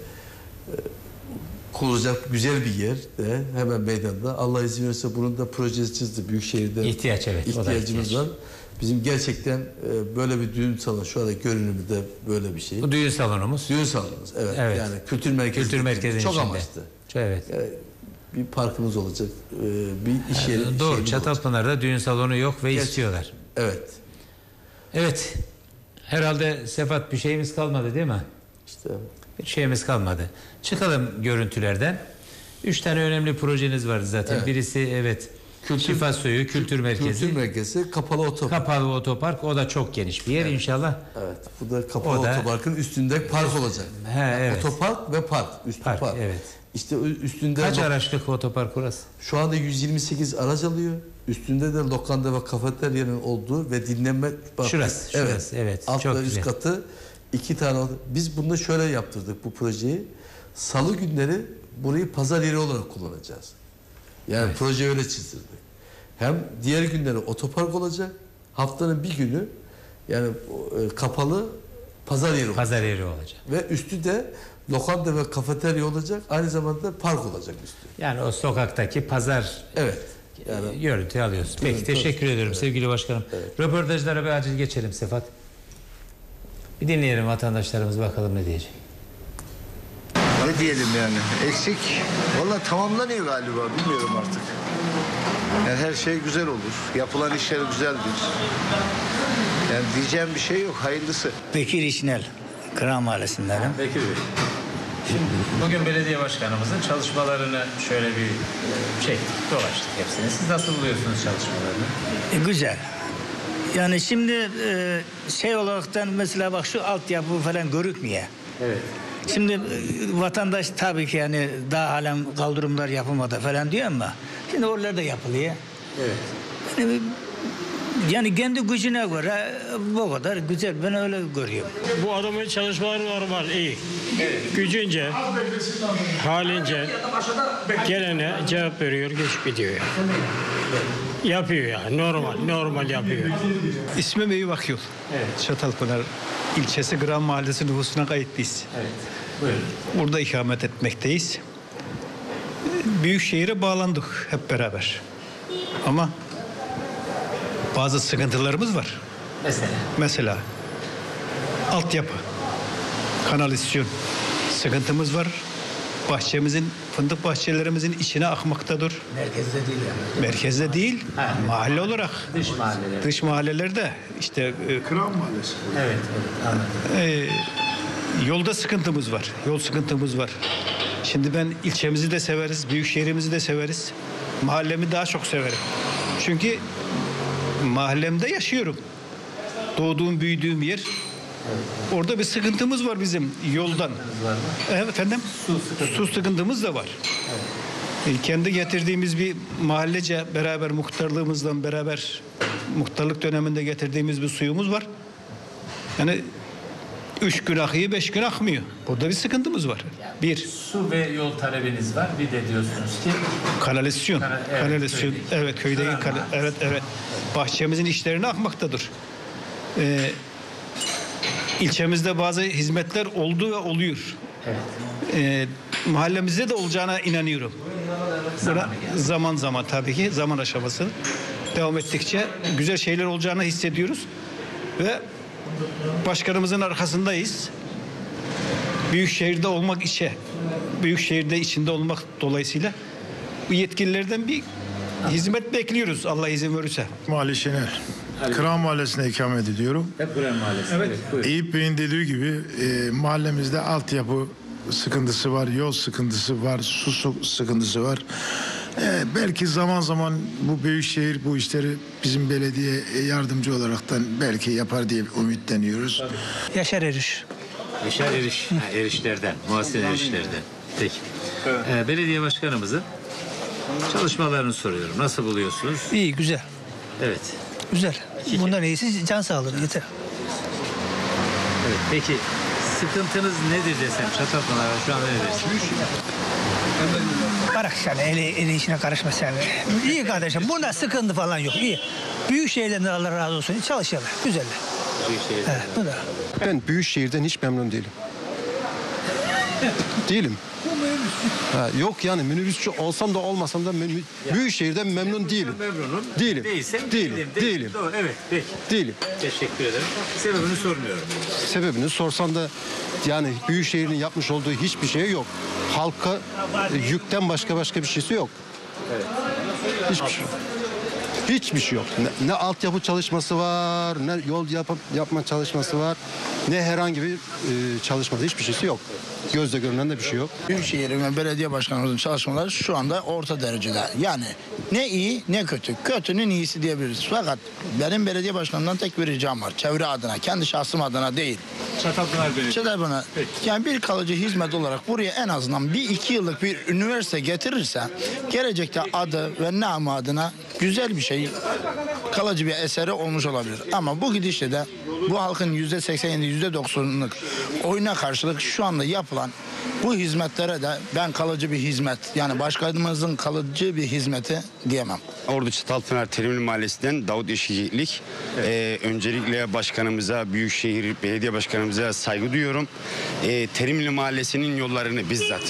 S5: kurulacak güzel bir yer de hemen meydanda. Allah izin verirse bunun da projesi çizdi. Büyükşehir'de
S6: ihtiyaç evet.
S5: ihtiyacımız
S6: ihtiyaç.
S5: var. Bizim gerçekten e, böyle bir düğün salonu, şu anda görünümü de böyle bir şey.
S6: Bu düğün salonumuz.
S5: Düğün salonumuz evet.
S6: evet.
S5: Yani kültür merkezi.
S6: Kültür merkezinin
S5: çok
S6: içinde.
S5: amaçlı.
S6: Evet.
S5: Yani bir parkımız olacak. E, bir iş yeri.
S6: Yani doğru. Çatalpınar'da düğün salonu yok ve
S5: Gerçi,
S6: istiyorlar.
S5: Evet.
S6: Evet. Herhalde Sefat bir şeyimiz kalmadı değil mi?
S5: İşte.
S6: Bir şeyimiz kalmadı. Çıkalım görüntülerden. Üç tane önemli projeniz vardı zaten.
S5: Evet.
S6: Birisi evet. Kültür, Şifa Suyu Kültür Merkezi.
S5: Kültür Merkezi, kapalı otopark.
S6: Kapalı otopark. O da çok geniş bir yer evet. inşallah.
S5: Evet. Bu da kapalı
S6: da,
S5: otoparkın üstünde park olacak.
S6: He,
S5: yani
S6: evet.
S5: Otopark ve park. Üstü
S6: park,
S5: park.
S6: Evet.
S5: İşte üstünde...
S6: Kaç araçlık otopark burası?
S5: Şu anda yüz yirmi sekiz araç alıyor. Üstünde de lokanta ve kafeteryanın olduğu ve dinlenme...
S6: Şurası.
S5: Evet.
S6: Şurası, evet.
S5: Alt
S6: çok
S5: ve üst
S6: güzel.
S5: katı iki tane... Biz bunu şöyle yaptırdık bu projeyi. Salı günleri burayı pazar yeri olarak kullanacağız. Yani evet. proje öyle çizdirdik. Hem diğer günleri otopark olacak. Haftanın bir günü yani e, kapalı pazar yeri olacak.
S6: Pazar yeri olacak.
S5: Ve üstü de lokanta ve kafeterya olacak. Aynı zamanda park olacak üstü.
S6: Yani o sokaktaki pazar
S5: evet.
S6: Yani, görüntü alıyoruz. Peki evet, teşekkür evet. ederim evet. sevgili başkanım. Evet. Röportajlara bir acil geçelim Sefat. Bir dinleyelim vatandaşlarımız bakalım ne diyecek.
S21: Ne diyelim yani eksik. Vallahi tamamlanıyor galiba bilmiyorum artık. Yani her şey güzel olur. Yapılan işler güzeldir. Yani diyeceğim bir şey yok. Hayırlısı.
S22: Bekir İşnel. Kıran Mahallesi'ndenim.
S6: Bekir Bey. Şimdi bugün belediye başkanımızın çalışmalarını şöyle bir çektik, dolaştık hepsini. Siz nasıl buluyorsunuz çalışmalarını?
S22: E, güzel. Yani şimdi e, şey olaraktan mesela bak şu altyapı falan görükmüyor.
S6: Evet.
S22: Şimdi vatandaş tabii ki yani daha halen kaldırımlar yapılmadı falan diyor ama şimdi oralar da yapılıyor.
S6: Evet.
S22: Yani, yani kendi gücüne göre bu kadar güzel. Ben öyle görüyorum.
S23: Bu adamın çalışmaları normal, iyi. Evet. Gücünce, halince gelene cevap veriyor, geçip gidiyor. Yani. Yapıyor yani, normal, normal yapıyor.
S24: İsmim Eyüp Akyol.
S6: Evet.
S24: Çatalpınar ilçesi Kıran Mahallesi nüfusuna kayıtlıyız.
S6: Evet. Buyurun.
S24: Burada ikamet etmekteyiz. Büyükşehir'e bağlandık hep beraber. Ama bazı sıkıntılarımız var.
S6: Mesela?
S24: Mesela altyapı, kanalizasyon sıkıntımız var. Bahçemizin, fındık bahçelerimizin içine akmaktadır.
S22: Merkezde değil yani.
S24: Merkezde değil,
S22: Ha,
S24: mahalle olarak.
S22: Dış mahalleler.
S24: Dış mahallelerde işte... E,
S12: Kral Mahallesi.
S22: Evet, evet anladım.
S24: E, yolda sıkıntımız var, yol sıkıntımız var. Şimdi ben ilçemizi de severiz, büyük şehrimizi de severiz. Mahallemi daha çok severim. Çünkü mahallemde yaşıyorum. Doğduğum, büyüdüğüm yer. Orada bir sıkıntımız var bizim yoldan. Evet efendim.
S22: Su sıkıntımız,
S24: Su sıkıntımız da var. Evet. E, kendi getirdiğimiz bir mahallece beraber muhtarlığımızdan beraber muhtarlık döneminde getirdiğimiz bir suyumuz var. Yani üç gün akıyor, beş gün akmıyor. Burada bir sıkıntımız var. Bir.
S6: Su ve yol talebiniz var. Bir de diyorsunuz ki
S24: kanalizasyon.
S6: Kana- evet,
S24: kanalizasyon.
S6: köydeki.
S24: Evet köydeki
S6: Kıran
S24: kana-
S6: mahallesi.
S24: evet evet. Bahçemizin işlerine akmaktadır. Ee, ilçemizde bazı hizmetler oldu ve oluyor.
S6: Evet.
S24: Ee, mahallemizde de olacağına inanıyorum. Buna zaman zaman tabii ki zaman aşaması devam ettikçe güzel şeyler olacağını hissediyoruz ve başkanımızın arkasındayız. Büyük şehirde olmak işe, büyük şehirde içinde olmak dolayısıyla bu yetkililerden bir hizmet bekliyoruz Allah izin verirse.
S2: Mahalle Şener. Kıran Mahallesi'nde ikamet ediyorum.
S6: Hep Kıran Mahallesi.
S24: Evet.
S6: Evet,
S2: Eyüp Bey'in dediği gibi e, mahallemizde altyapı sıkıntısı var, yol sıkıntısı var, su su- sıkıntısı var. E, belki zaman zaman bu büyükşehir bu işleri bizim belediye yardımcı olaraktan belki yapar diye ümitleniyoruz.
S22: Yaşar Eriş.
S6: Yaşar Eriş. Ha, erişlerden. Muhasene erişlerden. Peki. Ee, belediye başkanımızın çalışmalarını soruyorum. Nasıl buluyorsunuz?
S22: İyi, güzel.
S6: Evet.
S22: Güzel. Bundan iyisi can sağlığı yeter.
S6: Evet. Peki sıkıntınız nedir desem Çatalpınar'a şu anda ne dersiniz?
S22: Bırak yani eli, eli işine karışma sen. İyi kardeşim. Bunda sıkıntı falan yok. İyi. Büyük şeylerden Allah razı olsun. Çalışıyorlar. Güzeller.
S6: Büyükşehir'de.
S22: Evet, bu da.
S3: Ben Büyükşehir'den hiç memnun değilim. Değilim. Ha, yok yani minibüsçü olsam da olmasam da mem- Büyükşehir'den memnun değilim.
S6: Memnunum.
S3: Değilim.
S6: Değilsem
S3: Değilim.
S6: değilim.
S3: Değilim.
S6: Doğru, evet peki.
S3: Değilim.
S6: Teşekkür ederim. Sebebini sormuyorum.
S3: Sebebini sorsan da yani Büyükşehir'in yapmış olduğu hiçbir şey yok. Halka e, yükten başka başka bir şeysi yok.
S6: Evet.
S3: Hiçbir şey yok. Hiçbir şey yok. Ne, ne altyapı çalışması var, ne yol yap, yapma çalışması var, ne herhangi bir e, çalışması, hiçbir şeysi yok. Gözle görünen de bir şey yok.
S4: Büyükşehir'in ve belediye başkanımızın çalışmaları şu anda orta derecede. Yani ne iyi ne kötü. Kötünün iyisi diyebiliriz. Fakat benim belediye başkanımdan tek bir ricam var. Çevre adına, kendi şahsım adına değil.
S6: Çatalpınar Belediyesi.
S4: Çatalpınar. Yani bir kalıcı hizmet olarak buraya en azından bir iki yıllık bir üniversite getirirse gelecekte adı ve namı adına güzel bir şey, kalıcı bir eseri olmuş olabilir. Ama bu gidişle de bu halkın yüzde seksen yedi, yüzde doksanlık oyuna karşılık şu anda yapılan bu hizmetlere de ben kalıcı bir hizmet, yani başkanımızın kalıcı bir hizmeti diyemem.
S7: Ordu Çatalpınar Terimli Mahallesi'nden Davut Yeşillik. Evet. Ee, öncelikle başkanımıza, Büyükşehir Belediye Başkanımıza saygı duyuyorum. Ee, Terimli Mahallesi'nin yollarını bizzat.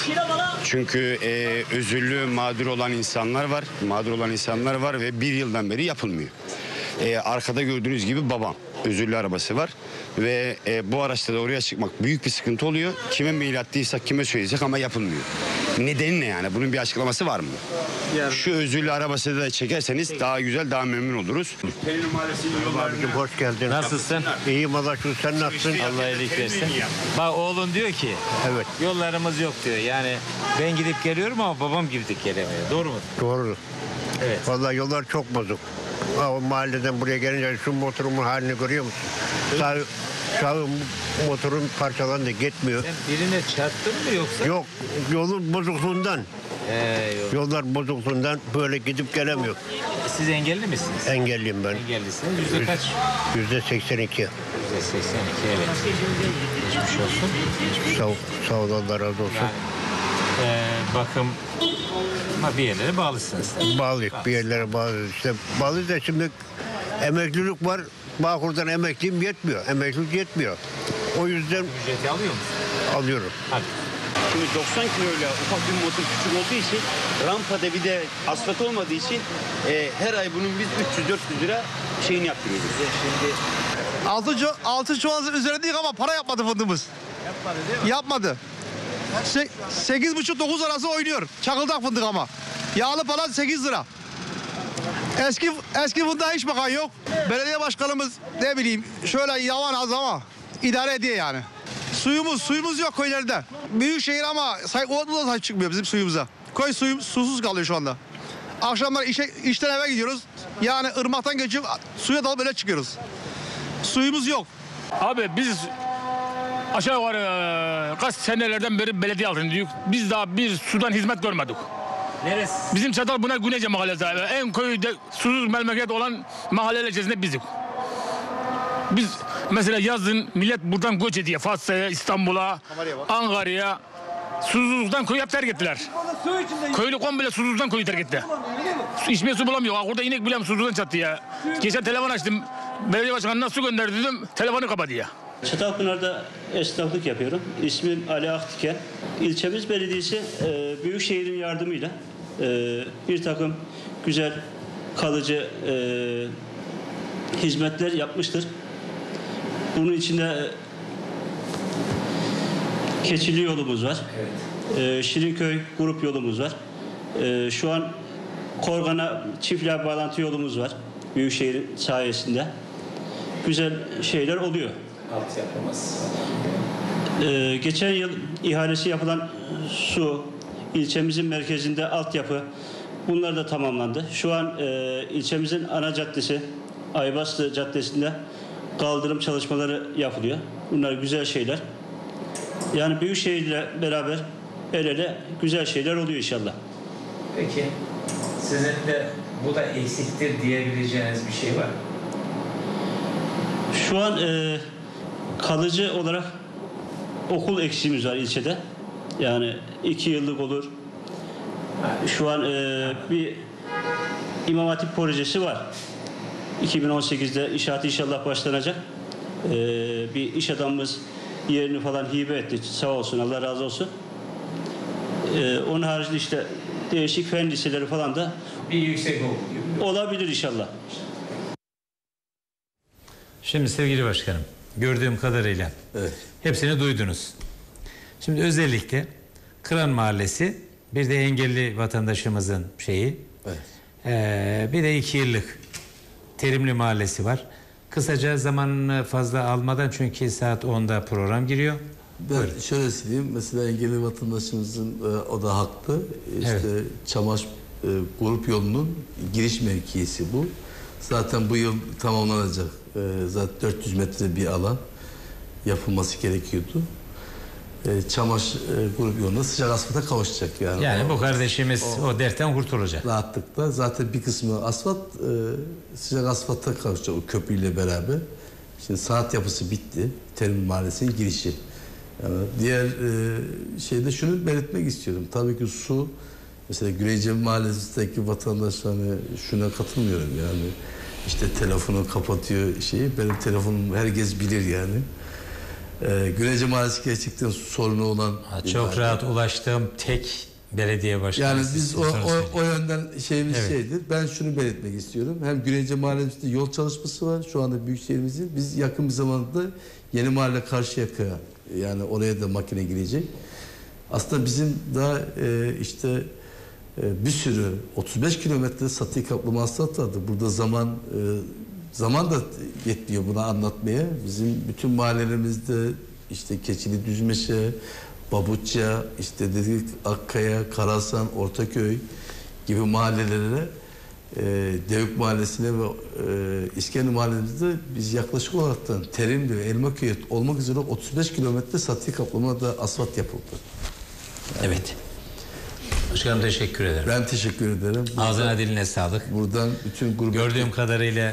S7: Çünkü e, özürlü, mağdur olan insanlar var. Mağdur olan insanlar var ve bir yıldan beri yapılmıyor. Ee, arkada gördüğünüz gibi babam. Özürlü arabası var ve e, bu araçta da oraya çıkmak büyük bir sıkıntı oluyor. Kime mail attıysak kime söyleyecek ama yapılmıyor. Nedeni ne yani? Bunun bir açıklaması var mı? Yani... Şu özürlü arabası da çekerseniz daha güzel, daha memnun oluruz.
S25: Terimli Mahallesi'nin yollarını... Hoş geldin.
S6: Nasılsın?
S25: İyiyim Allah şükür, sen nasılsın?
S6: Allah iyilik versin. Bak oğlun diyor ki
S25: evet.
S6: Yollarımız yok diyor. Yani ben gidip geliyorum ama babam gidip gelemiyor. Doğru mu?
S25: Doğru.
S6: Evet.
S25: Vallahi yollar çok bozuk. Ha, o mahalleden buraya gelince şu motorumun halini görüyor musun? Sağ, sağ motorun parçalandı, gitmiyor.
S6: Sen birine çarptın mı yoksa?
S25: Yok, yolun bozukluğundan.
S6: Ee, yok.
S25: Yollar bozukluğundan böyle gidip gelemiyor.
S6: Siz engelli misiniz?
S25: Engelliyim ben.
S6: Engellisiniz. Yüzde kaç?
S25: Yüzde seksen iki.
S6: Yüzde seksen iki evet. Geçmiş olsun. Geçmiş
S25: sağ, sağ ol Allah razı olsun.
S6: Yani, e, bakım ama bir yerlere bağlısınız.
S25: Bağlıyız, bir yerlere bağlıyız. İşte bağlıyız da şimdi emeklilik var. Bağkur'dan emekliyim yetmiyor. Emeklilik yetmiyor. O yüzden...
S6: Ücreti alıyor musun?
S25: Alıyorum.
S6: Hadi.
S7: Şimdi doksan kiloyla ufak bir motor küçük olduğu için rampada bir de asfalt olmadığı için e, her ay bunun biz üç yüz dört yüz lira
S8: şeyini yaptırıyoruz. Şimdi
S10: Altı, çu altı çuval üzerindeyik ama para yapmadı fındığımız.
S8: yapmadı değil mi?
S10: Yapmadı. Se sekiz buçuk dokuz arası oynuyor. Çakıldak fındık ama. Yağlı falan sekiz lira. Eski eski fındığa hiç bakan yok. Belediye başkanımız ne bileyim şöyle yavan az ama idare ediyor yani. Suyumuz suyumuz yok köylerde. Büyük şehir ama say o da sahip çıkmıyor bizim suyumuza. Köy suyum susuz kalıyor şu anda. Akşamlar işe, işten eve gidiyoruz. Yani ırmaktan geçip suya dalıp öyle çıkıyoruz. Suyumuz yok.
S11: Abi biz aşağı yukarı kaç senelerden beri belediye altındayız. Biz daha bir sudan hizmet görmedik.
S8: Neresi?
S11: Bizim Çatalpınar Güneyce mahallesi abi. En köyde susuz memleket olan mahalleler içerisinde bizdik. Biz mesela yazın millet buradan göç ediyor. Fatsa'ya, İstanbul'a, Ankara'ya. Susuzluktan köyü hep terk ettiler. Köylü komple susuzluktan köyü terk etti. Su, içmeye su bulamıyor. Orada inek bile susuzluktan çattı ya. Geçen telefon açtım. Belediye başkanına su gönderdi dedim. Telefonu kapadı ya.
S13: Çatalpınar'da esnaflık yapıyorum. İsmim Ali Aktiken. İlçemiz belediyesi e, Büyükşehir'in yardımıyla e, bir takım güzel kalıcı e, hizmetler yapmıştır. Bunun içinde e, Keçili yolumuz var. Evet. E, Şirinköy grup yolumuz var. E, şu an Korgan'a çiftler bağlantı yolumuz var. Büyükşehir'in sayesinde. Güzel şeyler oluyor.
S8: Altyapımız.
S13: Ee, geçen yıl ihalesi yapılan su, ilçemizin merkezinde altyapı, bunlar da tamamlandı. Şu an e, ilçemizin ana caddesi, Aybastı Caddesi'nde kaldırım çalışmaları yapılıyor. Bunlar güzel şeyler. Yani Büyükşehir'le beraber el ele güzel şeyler oluyor inşallah.
S6: Peki sizin de bu da eksiktir diyebileceğiniz bir şey var mı?
S13: Şu an e, kalıcı olarak okul eksiğimiz var ilçede. Yani iki yıllık olur. Şu an e, bir İmam Hatip projesi var. iki bin on sekizde inşaatı inşallah başlanacak. E, bir iş adamımız yerini falan hibe etti. Sağ olsun, Allah razı olsun. E, onun haricinde işte değişik fen liseleri falan da
S6: bir yüksek okul
S13: olabilir inşallah.
S6: Şimdi sevgili başkanım, gördüğüm kadarıyla evet, hepsini duydunuz. Şimdi özellikle Kıran Mahallesi, bir de engelli vatandaşımızın şeyi, evet, ee, bir de iki yıllık Terimli Mahallesi var. Kısaca zamanını fazla almadan, çünkü saat onda program giriyor.
S5: Ben Buyurun. Şöyle söyleyeyim, mesela engelli vatandaşımızın e, o da haklı. İşte evet, Çamaş e, grup yolunun giriş mevkisi bu. Zaten bu yıl tamamlanacak. E, zaten dört yüz metre bir alan yapılması gerekiyordu. E, Çamaş e, grup yolunda sıcak asfalta kavuşacak yani.
S6: Yani
S5: o,
S6: bu kardeşimiz o, o dertten kurtulacak.
S5: Rahatlıkla. Zaten bir kısmı asfalt, e, sıcak asfalta kavuşacak o köprüyle beraber. Şimdi sanat yapısı bitti. Terimli Mahallesi'nin girişi. Yani diğer e, şeyde şunu belirtmek istiyorum. Tabii ki su, mesela Güneycevi Mahallesi'ndeki vatandaşlarına şuna katılmıyorum yani. İşte telefonu kapatıyor şeyi. Benim telefonum herkes bilir yani. Ee, Güneycevi Mahallesi gerçekten sorunu olan...
S6: Ha, çok mahalle. Rahat ulaştığım tek belediye başkanı.
S5: Yani biz o, o, o yönden şeyimiz evet, şeydir. Ben şunu belirtmek istiyorum. Hem Güneycevi Mahallesi'nde yol çalışması var. Şu anda Büyükşehir'imizin. Biz yakın bir zamanda Yeni Mahalle Karşıyaka, yani oraya da makine girecek. Aslında bizim daha e, işte e, bir sürü otuz beş kilometre satı kaplama asfalt vardı. Burada zaman e, zaman da yetmiyor buna anlatmaya. Bizim bütün mahallelerimizde işte Keçili, Düzmeşe, Babutça, işte dedik Akkaya, Karahasan, Ortaköy gibi mahallelere, e, Devük Mahallesi'ne ve e, İskender Mahallemizde biz yaklaşık olaraktan Terimli ve Elmaköy olmak üzere otuz beş kilometre satı kaplama da asfalt yapıldı.
S6: Yani, evet. Başkanım teşekkür ederim.
S5: Ben teşekkür ederim.
S6: Ağzına buradan, diline sağlık.
S5: Buradan bütün grubu...
S6: Gördüğüm kadarıyla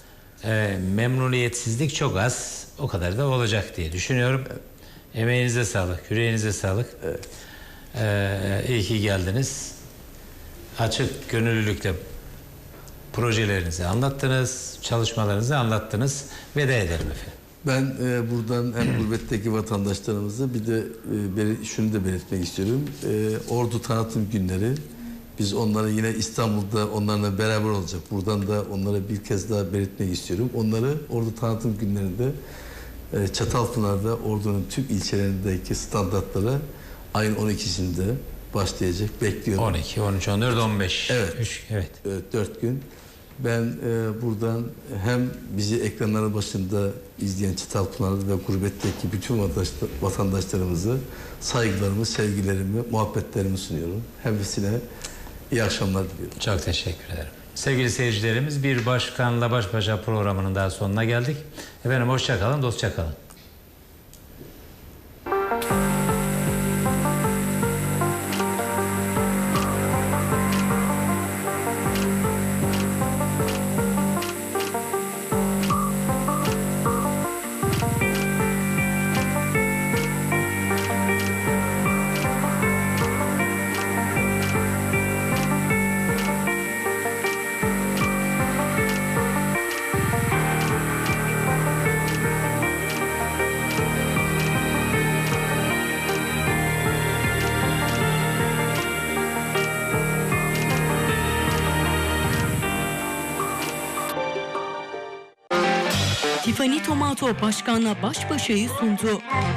S6: e, memnuniyetsizlik çok az. O kadar da olacak diye düşünüyorum. Evet. Emeğinize sağlık, yüreğinize sağlık.
S5: Evet.
S6: Ee, iyi ki geldiniz. Açık gönüllülükle projelerinizi anlattınız, çalışmalarınızı anlattınız. Veda edelim efendim.
S5: Ben e, buradan hem gurbetteki vatandaşlarımıza bir de e, şunu da belirtmek istiyorum. E, Ordu Tanıtım Günleri Biz onları yine İstanbul'da onlarla beraber olacak. Buradan da onlara bir kez daha belirtmek istiyorum. Onları Ordu tanıtım günlerinde e, Çatalpınar'da Ordu'nun tüm ilçelerindeki standartlara ayın on ikisinde başlayacak. Bekliyorum.
S6: on iki, on üç, on dört, on beş.
S5: Evet.
S6: üç, evet.
S5: Evet, dört gün. Ben e, buradan hem bizi ekranların başında izleyen Çatalpınar'da ve gurbetteki bütün vatandaşlar, vatandaşlarımızı saygılarımı, sevgilerimi, muhabbetlerimi sunuyorum. Hepsine iyi akşamlar diliyorum.
S6: Çok teşekkür ederim. Sevgili seyircilerimiz, bir Başkanla Baş Başa programının daha sonuna geldik. Efendim hoşça kalın, dostça kalın.
S17: Tiffany Tomato Başkanla Baş Başa'yı sundu.